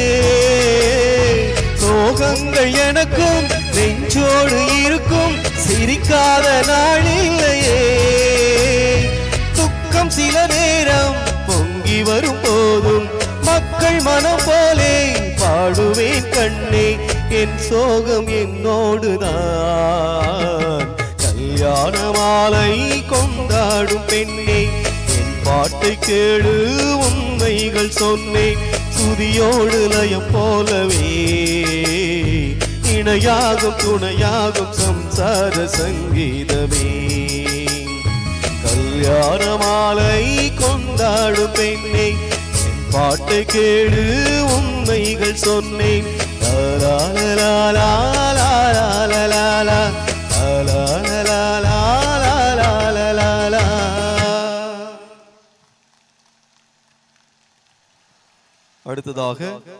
சோகங்கள் எனக்கும் நெஞ்சோடு இருக்கும் சிரிக்காத நாளில்லையே துக்கம் சில நேரம் பொங்கி வரும் போதும் மக்கள் மனம் போலே பாடுவேன் கண்ணே என் சோகம் என்னோடுதான் கல்யாண மாலை கொண்டாடும் பெண்ணே என் பாட்டை கேளு உண்மைகள் சொன்னேன் துதியோடு லயம் போலவே இணையாகும் துணையாகும் சம்சார சங்கீதமே கல்யாண மாலை கொண்டாடும் பெண்ணே என் பாட்டை கேளு உண்மைகள் சொன்னேன் அடுத்ததாக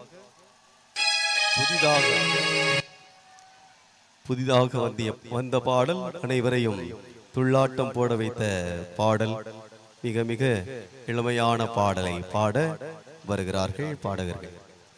புதிதாக வந்த பாடல் அனைவரையும் துள்ளாட்டம் போட வைத்த பாடல் மிக மிக இளமையான பாடலை பாட வருகிறார்கள் பாடகர்கள்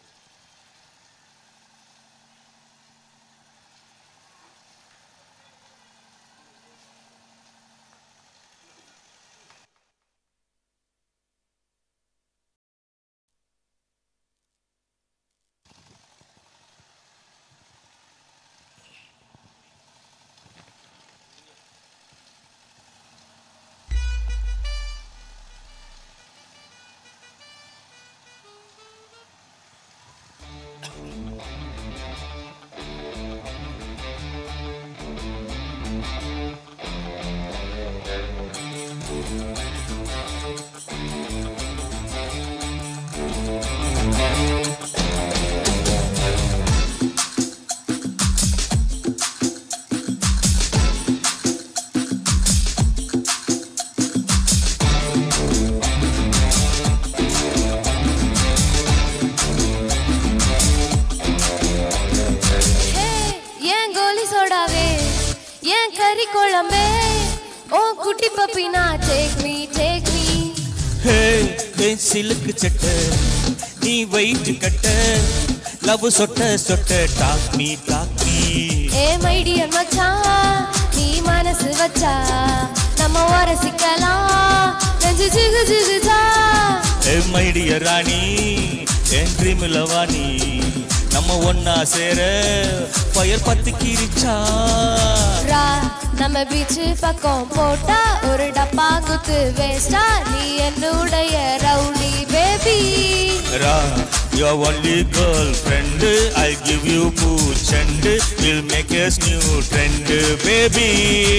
சிலுக்கு சட்ட நீ வெயிட் கட்ட லவ் சொட்ட சொட்ட டாக் மீ ஏ மை டியர் மச்சான் நீ மனசு வச்சா நம்ம வரசிக்கலாம் நெஞ்சு ஜிகு ஜிகுஜா ஏ மை டியர் ராணி என் ட்ரீம் லவானி நம்ம ஒன்னா சேர ஃபயர் பத்து கிரிச்சா நம்ம பீச்சு பக்கம் போட்டா ஒரு டப்பா குத்து வேஸ்டா நீ என்னுடைய rowdy baby your only girlfriend I'll give you pooch and we'll make us new trend baby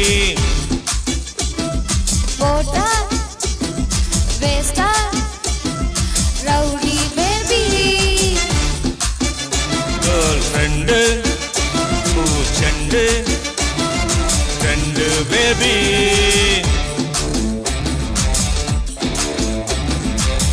போட்டா வேஸ்டா rowdy baby girlfriend pooch and trend baby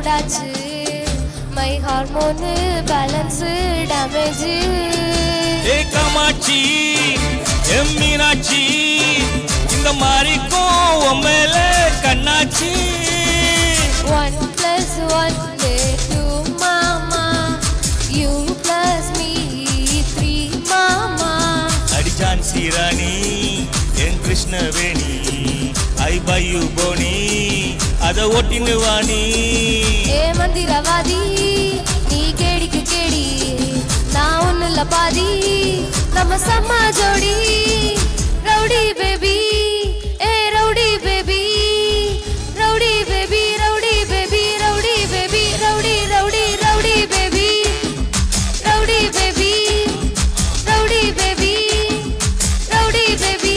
மூடாச்சு மை ஹார்மோன் பேலன்ஸ் டேமேஜ் ஏ காமாட்சி எம் மீனாட்சி இந்த மாதிரிக்கும் உன் மேல கண்ணாச்சி 1 + 1 2 மாமா you plus me 3 மாமா அடிச்சான் சீராணி என் கிருஷ்ணவேணி ஐ பை யூ போனி அத ஒட்டின்னு வாணி ஏ மந்திரவாதி நீ கேடிக்கு கேடி நான் ஒண்ணுல பாதி நம்ம சம்மா ஜோடி ரவுடி பேபி ஏ rowdy baby rowdy baby rowdy baby rowdy baby rowdy rowdy rowdy baby rowdy baby rowdy baby rowdy baby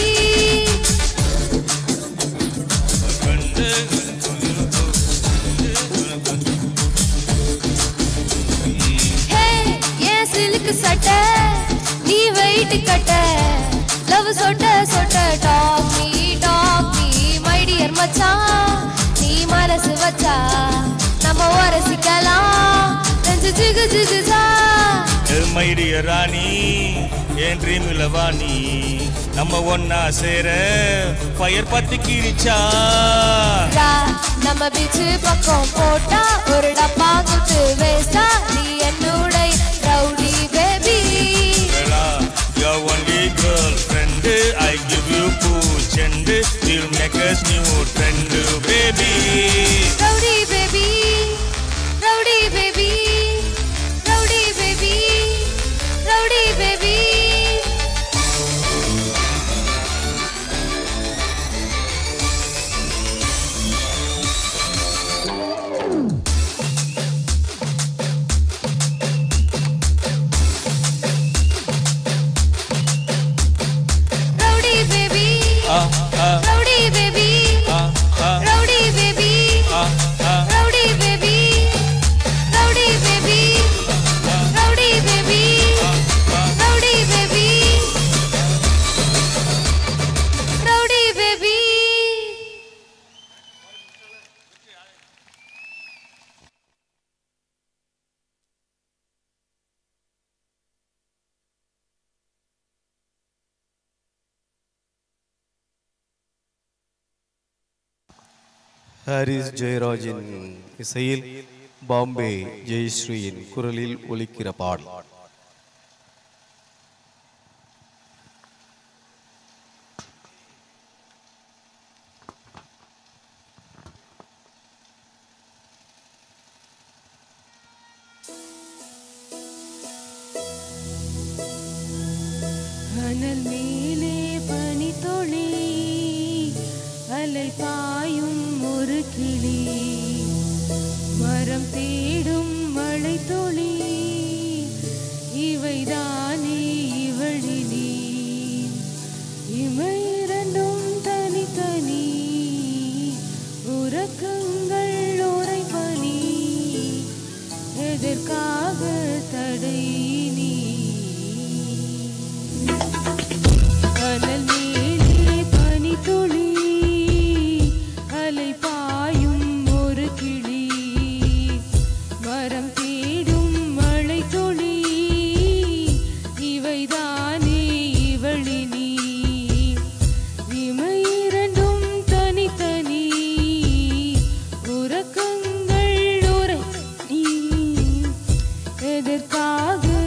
hey ஏ சில்க் சட்டை நீ வெயிட் கட்ட லவ் சொட்ட சொட்ட டாக் மீ மை டியர் மச்சான் நீ மனசு வச்சா நம்ம வரசிக்கலாம் நெஞ்சு ஜிகு ஜிகு ஜா மை டியர் ராணி என் ட்ரீம்ல வாணி நம்ம ஒன்னா சேர ஃபயர் பத்தி கிரிச்சா நம்ம பீச்சு பக்கம் போட்டா ஒரு டப்பா குத்து வேஸ்டா நீ என்னுடைய rowdy baby You're only girlfriend I give you pooch and you'll make us new friend baby rowdy baby rowdy baby rowdy baby rowdy baby Rowdy baby, rowdy baby, rowdy baby, rowdy baby, rowdy baby, rowdy baby, rowdy baby. Harris ஜெயராஜின் இசையில் பாம்பே ஜெயஸ்ரீயின் குரலில் ஒலிக்கிற பாடல். அனல் மேலே பனித்துளி அலை பாயும் ஒரு கிளி மரம் தேடும் மழை துளி இவைதானே இவழினி இமை இரண்டும் தனித்தனி உறக்கங்கள் உறைபனி எதற்காக தடை நீ அனல் மேலே பனித்துளி அலை பாயும் ஒரு கிளி மரம் தேடும் மழை துளி இவைதானே இவழினி இமை இரண்டும் தனித்தனி உறக்கங்கள் உறை நீ எதற்காக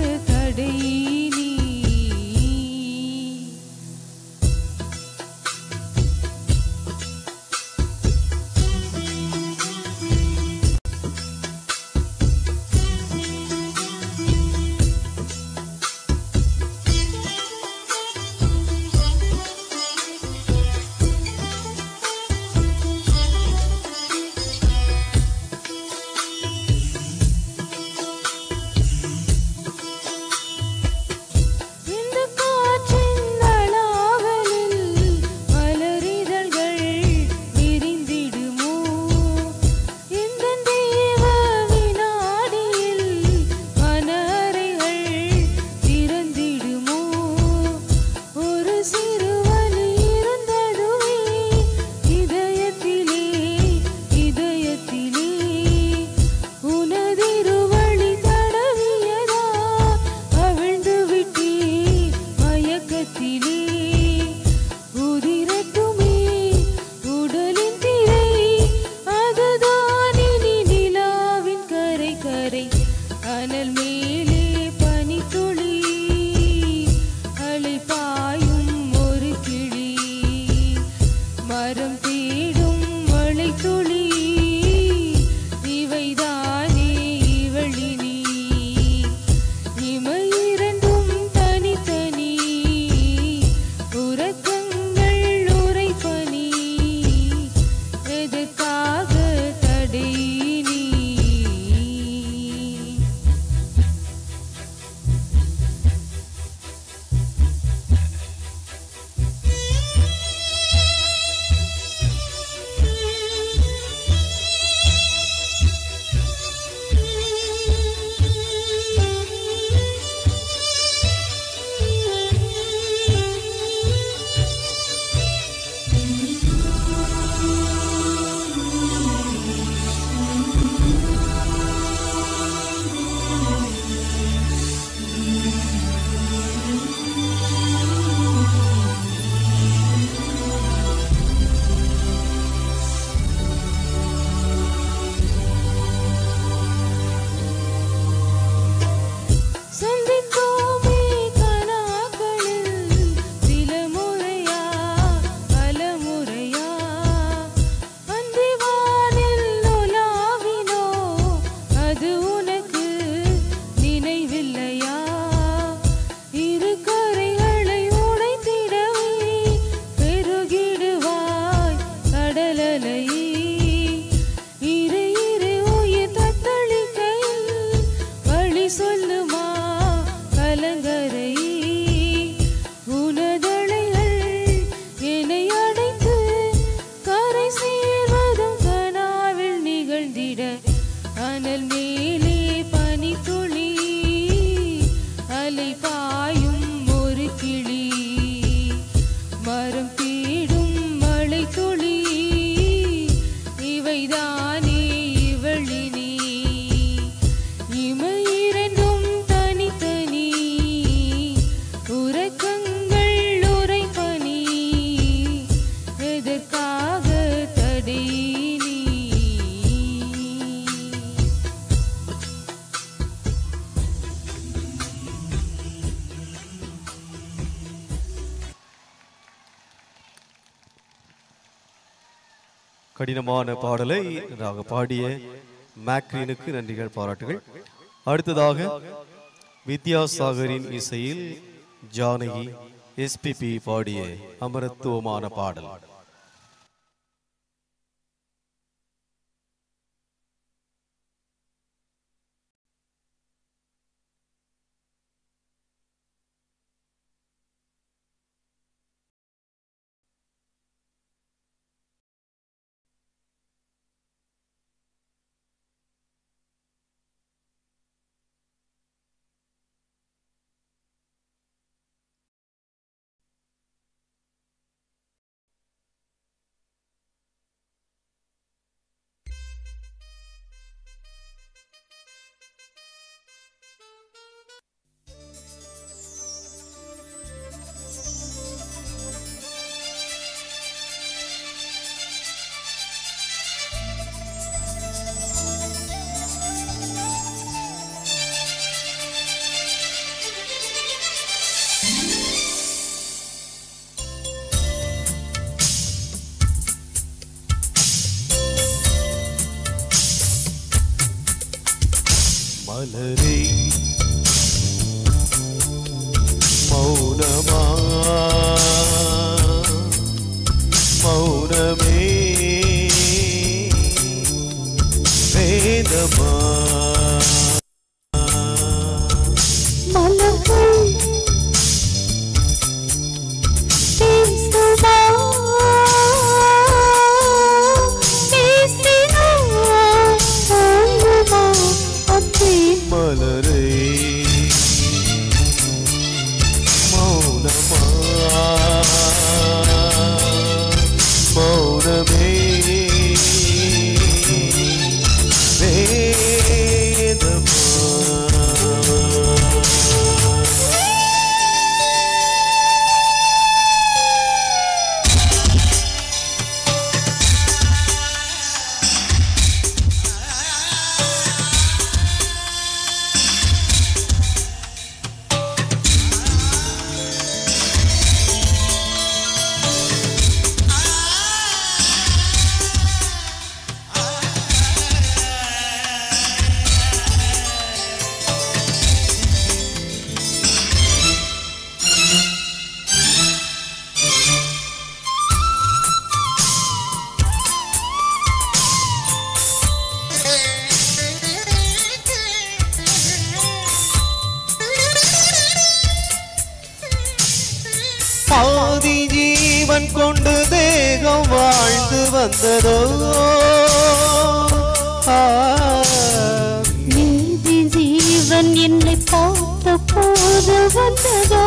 கடினமான பாடலை நாங்கள் பாடிய மேக்ரீனுக்கு நன்றிகள் பாராட்டுகள். அடுத்ததாக வித்யாசாகரின் இசையில் ஜானகி எஸ்பிபி பாடிய அமரத்துவமான பாடல். மலரே மௌனமா மௌனமே வேதமா மலர்கள் பேசுமா பேசினா சொல்லுமா அத்தே மலரே மௌனமா மௌனமே வேதமா பாதி ஜீவன் கொண்டு தேகம் வாழ்ந்து வந்ததோ நீதி ஜீவன் என்னை பார்த்த போது வந்ததோ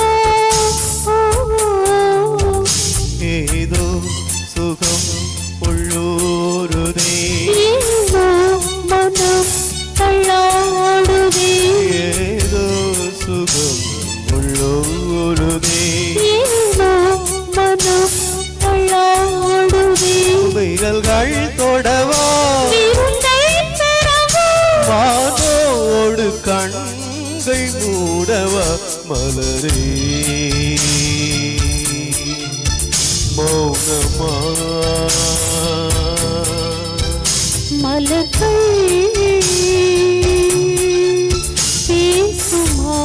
ஏதோ சுகம் உள்ளூருதே ஏதோ மனம் தள்ளாடுதே ஏதோ சுகம் உள்ளூருதே ஏதோ மனம் தள்ளாடுதே விரல்கள் தொடவா விருந்தை பெறவா வானோடு கண்கள் மூடவா மலரே மௌனமா மலர்கள் பேசுமா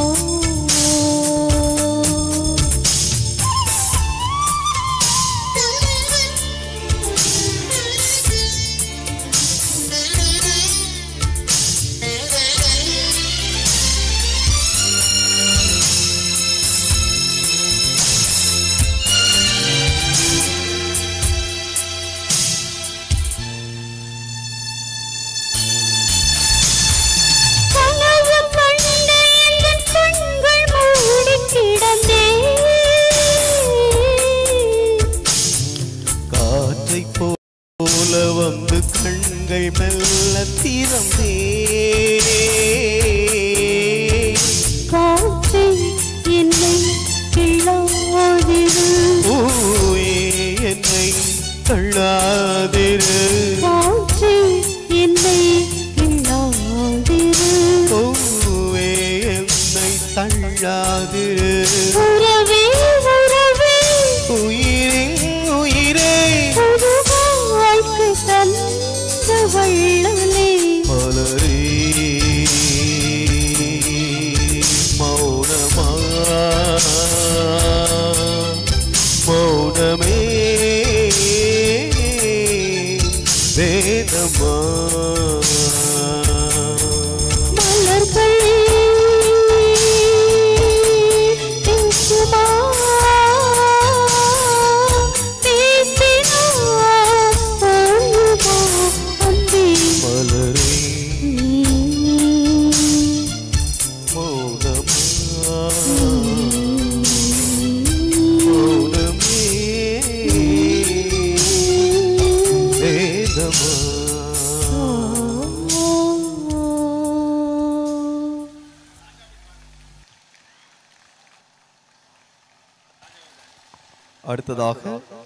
வந்து கண்கள் மெல்ல திறந்தே காற்றை என்னை கிள்ளாதிரு பூவே என்னை தள்ளாதிரு காற்றை என்னை கிள்ளாதிரு பூவே என்னை தள்ளாதிரு உறவே உறவே உயிரின் உயிரே புது வாழ்க்கை வள்ளலே மலரே மௌனமா மௌனமே வேதமா மலர்கள் பேசுமா பேசினா போயுமா அன்பே மலரே மௌனமா மௌனமே வேதமா அடுத்ததாக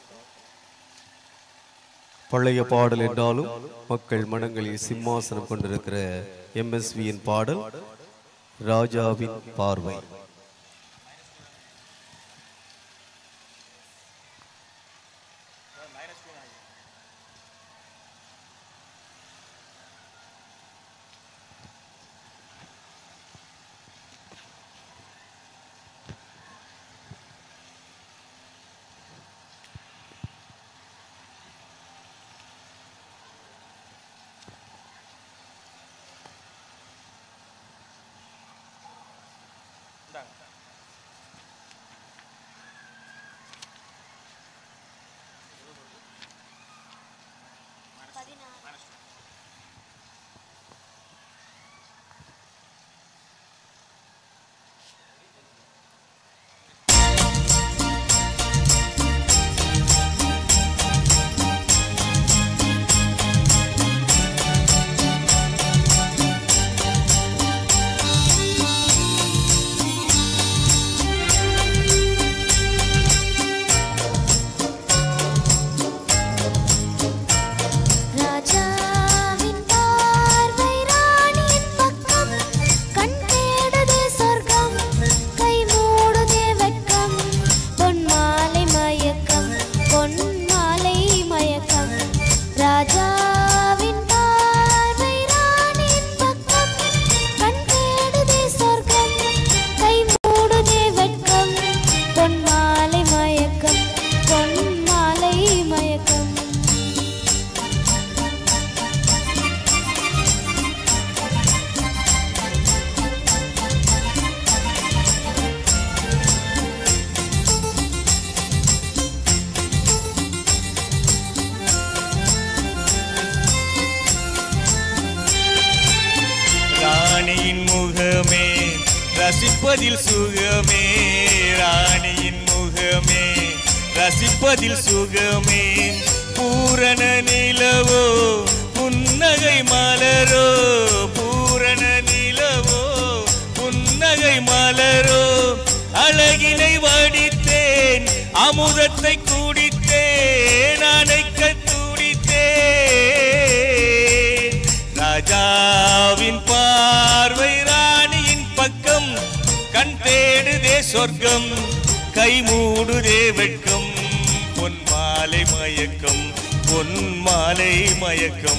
பழைய பாடல் என்றாலும் மக்கள் மனங்களில் சிம்மாசனம் கொண்டிருக்கிற MSVயின் பாடல் ராஜாவின் பார்வை. ராஜாவின் பார்வை ராணியின் பக்கம் கண் தேடுதே சொர்க்கம் கை மூடுதே வெட்கம் பொன்மாலை மயக்கம் பொன்மாலை மயக்கம் ராஜாவின் பார்வை ராணியின் பக்கம் கண் தேடுதே சொர்க்கம் கை மூடுதே வெட்கம் பொன்மாலை மயக்கம் பொன்மாலை மயக்கம் ராணியின் முகமே ரசிப்பதில் சுகமே ராணியின் முகமே ரசிப்பதில் சுகமே பூரண நிலவோ புன்னகை மலரோ பூரண நிலவோ புன்னகை மலரோ அழகினை வடித்தேன் அமுதத்தை குடித்தேன் அணைக்க துடித்தேன் ராஜாவின் பார்வை ராணியின் பக்கம் கண் தேடுதே சொர்க்கம் கை மூடுதே வெட்கம் பொன்மாலை மயக்கம் பொன்மாலை மயக்கம்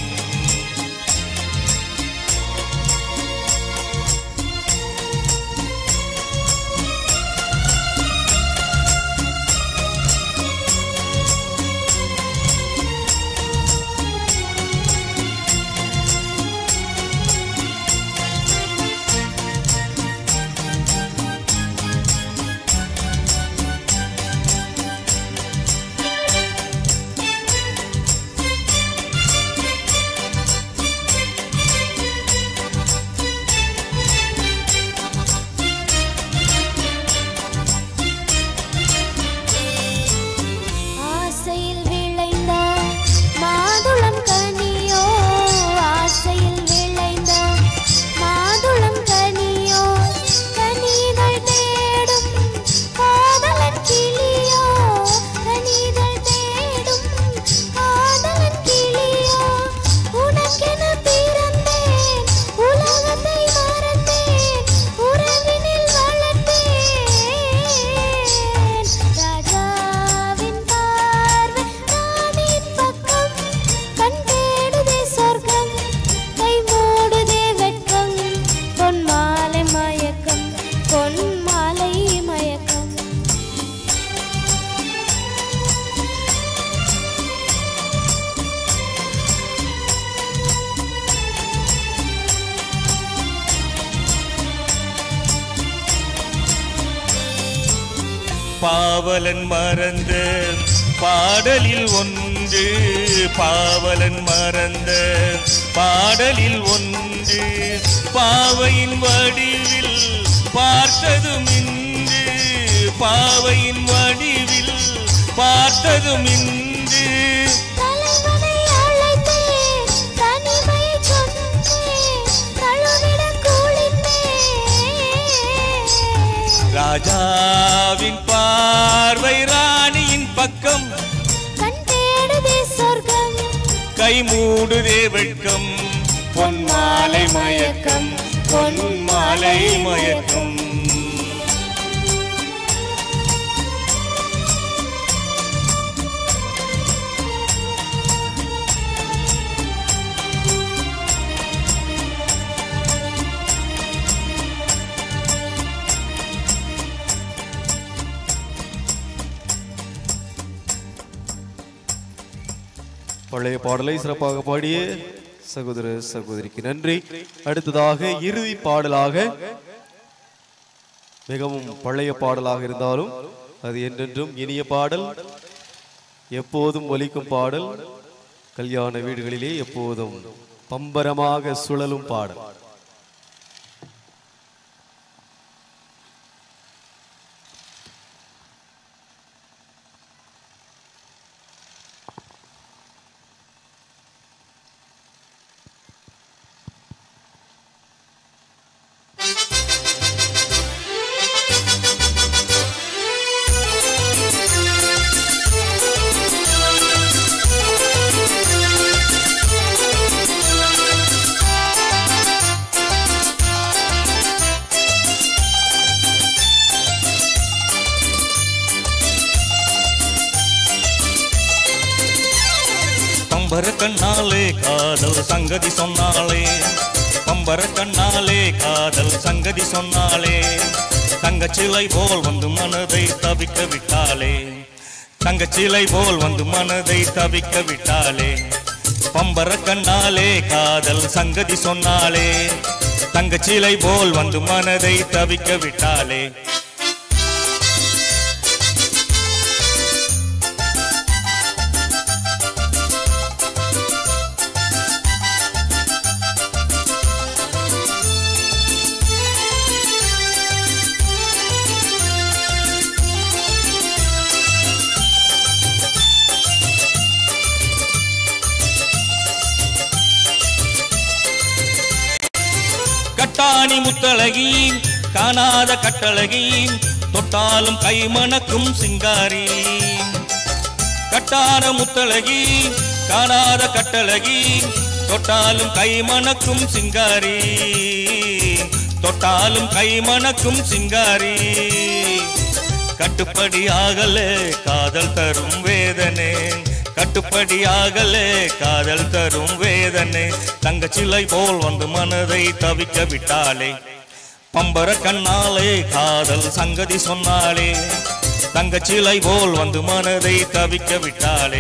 பாவலன் மறந்த பாடலில் ஒன்று, பாவலன் மறந்த பாடலில் ஒன்று, பாவையின் வடிவில் பார்த்ததும் இன்று, பாவையின் வடிவில் பார்த்ததும் இன்று. தலைவனை அழைத்தேன், தனிமையை சொன்னேன், தழுவிட குளித்தேன். ராஜாவின் பார்வை ராணியின் பக்கம், கண் தேடுதே சொர்க்கம், கை மூடுதே வெட்கம். பொன்மாலை மயக்கம், பொன்மாலை மயக்கம். பழைய பாடலை சிறப்பாக பாடிய சகோதர சகோதரிக்கு நன்றி. அடுத்ததாக இறுதி பாடலாக, மிகவும் பழைய பாடலாக இருந்தாலும் அது என்றென்றும் இனிய பாடல், எப்போதும் ஒலிக்கும் பாடல், கல்யாண வீடுகளிலே எப்போதும் பம்பரமாக சுழலும் பாடல். பம்பர கண்ணாலே காதல் சங்கதி சொன்னாளே, பம்பர கண்ணாலே காதல் சங்கதி சொன்னாளே, தங்கச்சிலை போல் வந்து மனதை தவிக்க விட்டாளே, தங்கச்சிலை போல் வந்து மனதை தவிக்க விட்டாளே. பம்பர கண்ணாலே காதல் சங்கதி சொன்னாளே, தங்கச்சிலை போல் வந்து மனதை தவிக்க விட்டாளே. கட்டாணி முத்தழகி காணாத கட்டழகி, தொட்டாலும் கை மணக்கும் சிங்காரி. கட்டான முத்தழகி காணாத கட்டழகி, தொட்டாலும் கை மணக்கும் சிங்காரி, தொட்டாலும் கை மணக்கும் சிங்காரி. கட்டுப்படியாகலே காதல் தரும் வேதனை, கட்டுப்படியாகலே காதல் தரும் வேதனை. தங்கச்சிலை போல் வந்து மனதை தவிக்க விட்டாளே, பம்பர கண்ணாலே காதல் சங்கதி சொன்னாளே, தங்கச்சிலை போல் வந்து மனதை தவிக்க விட்டாளே.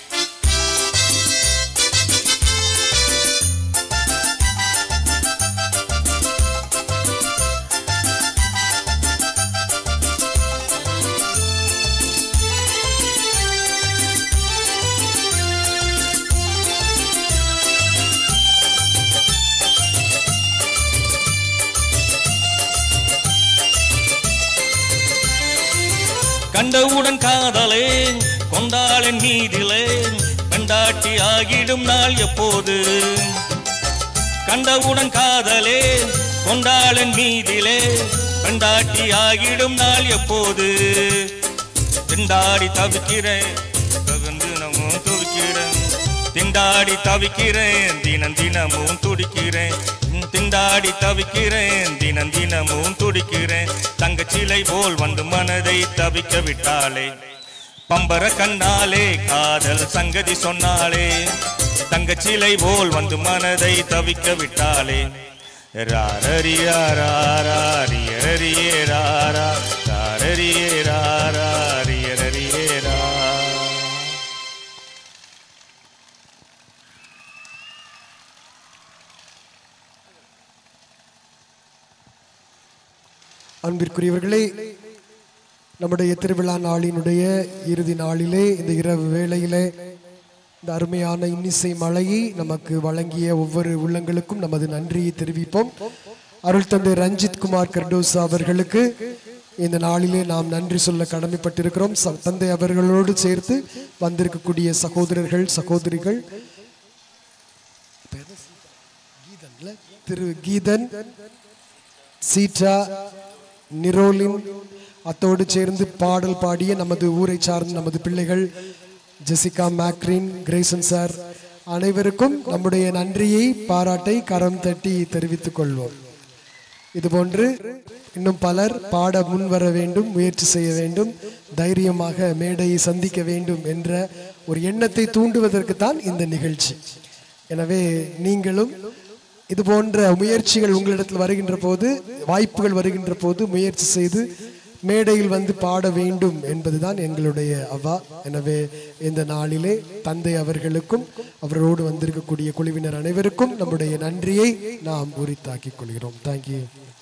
கண்டவுடன் காதலே கொண்டாளின் மீதிலே, பெண்டாட்டி ஆகிடும் நாள் எப்போது. கண்டவுடன் காதலே கொண்டாளின் மீதிலே, பெண்டாட்டி ஆகிடும் நாள் எப்போது. திண்டாடி தவிக்கிறேன் தினமும் துடிக்கிறேன், திண்டாடி தவிக்கிறேன் தினம் தினமும் துடிக்கிறேன், திண்டாடி தவிக்கிறேன் தினம் தினமும் துடிக்கிறேன். தங்கச்சிலை போல் வந்து மனதை தவிக்க விட்டாளே, பம்பர கண்ணாலே காதல் சங்கதி சொன்னாளே, தங்கச்சிலை போல் வந்து மனதை தவிக்க விட்டாளே. ராரரியா ராரியே ராரா ராரரியே ராரியே ரா. அன்பிற்குரியவர்களே, நம்முடைய திருவிழா நாளினுடைய இறுதி நாளிலே இந்த இரவு வேளையிலே இந்த அருமையான இன்னிசை மழையை நமக்கு வழங்கிய ஒவ்வொரு உள்ளங்களுக்கும் நமது நன்றியை தெரிவிப்போம். அருள் தந்தை ரஞ்சித் குமார் கர்டோசா அவர்களுக்கு இந்த நாளிலே நாம் நன்றி சொல்ல கடமைப்பட்டிருக்கிறோம். தந்தை அவர்களோடு சேர்த்து வந்திருக்கக்கூடிய சகோதரர்கள் சகோதரிகள் திரு கீதன், சீட்டா, நிரோலின், அத்தோடு சேர்ந்து பாடல் பாடிய நமது ஊரை சார்ந்த நமது பிள்ளைகள் ஜெசிகா, மேக்ரின், கிரேசன் சார் அனைவருக்கும் நம்முடைய நன்றியை பாராட்டை கரம் தட்டி தெரிவித்துக் கொள்வோம். இதுபோன்று இன்னும் பலர் பாட முன் வர வேண்டும், முயற்சி செய்ய வேண்டும், தைரியமாக மேடையை சந்திக்க வேண்டும் என்ற ஒரு எண்ணத்தை தூண்டுவதற்கு தான் இந்த நிகழ்ச்சி. எனவே நீங்களும் இது போன்ற முயற்சிகள் உங்களிடத்தில் வருகின்ற போது, வாய்ப்புகள் வருகின்ற போது முயற்சி செய்து மேடையில் வந்து பாட வேண்டும் என்பதுதான் எங்களுடைய அவா. எனவே இந்த நாளிலே தந்தை அவர்களுக்கும் அவரோடு வந்திருக்கக்கூடிய குழுவினர் அனைவருக்கும் நம்முடைய நன்றியை நாம் உரித்தாக்கிக் கொள்கிறோம். தேங்க்யூ.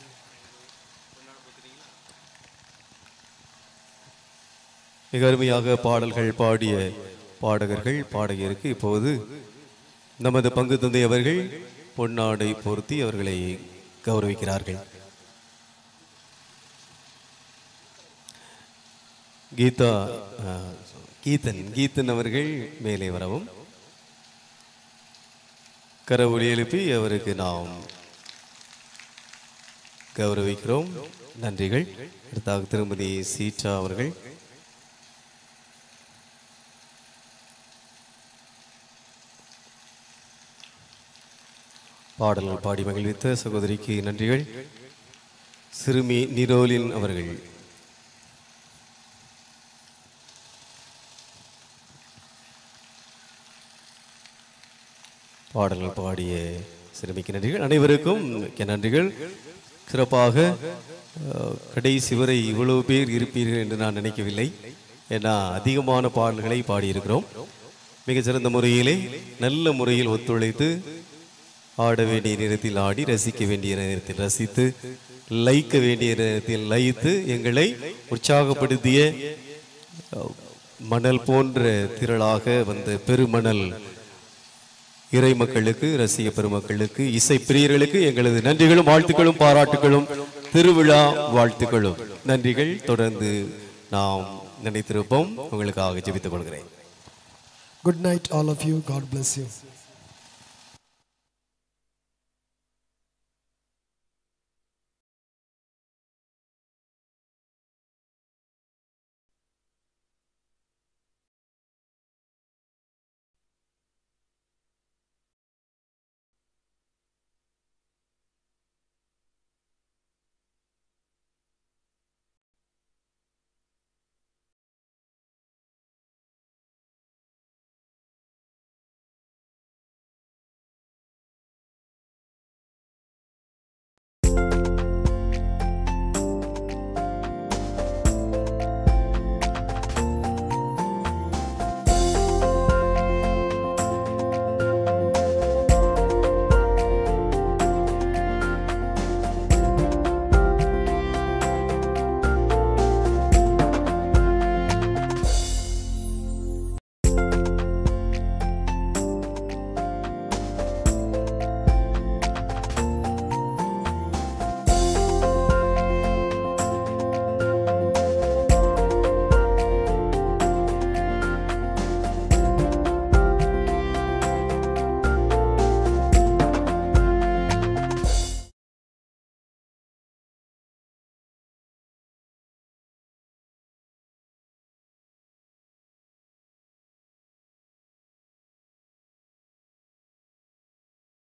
மிக அருமையாக பாடல்கள் பாடிய பாடகர்கள் பாடகருக்கு இப்போது நமது பங்கு தந்தை அவர்கள் பொன்னாடை பொருத்தி அவர்களை கௌரவிக்கிறார்கள். கீதன் அவர்கள் மேலே வரவும். கரவொலி எழுப்பி அவருக்கு நாம் கௌரவிக்கிறோம். நன்றிகள். அடுத்தாக திருமதி சீட்டா அவர்கள். பாடல்கள் பாடி மகிழ்வித்த சகோதரிக்கு நன்றிகள். சிறுமி நிரோலின் அவர்கள். பாடல்கள் பாடிய சிறுமிக்கு நன்றிகள். அனைவருக்கும் நன்றிகள். சிறப்பாக கடைசி வரை இவ்வளவு பேர் இருப்பீர்கள் என்று நான் நினைக்கவில்லை. ஏன்னா அதிகமான பாடல்களை பாடியிருக்கிறோம். மிகச்சிறந்த முறையிலே நல்ல முறையில் ஒத்துழைத்து ஆட வேண்டிய நேரத்தில் ஆடி, ரசிக்க வேண்டிய நேரத்தில் ரசித்து, லயிக்க வேண்டிய நேரத்தில் லயித்து எங்களை உற்சாகப்படுத்திய மணல் போன்ற திரளாக வந்த பெருமணல் இறை மக்களுக்கு, ரசிக பெருமக்களுக்கு, இசை பிரியர்களுக்கு எங்களது நன்றிகளும் வாழ்த்துக்களும் பாராட்டுகளும் திருவிழா வாழ்த்துக்களும். நன்றிகள். தொடர்ந்து நாம் நினைத்திருப்போம். உங்களுக்காக ஜெபித்துக் கொள்கிறேன். Good night all of you. God bless you.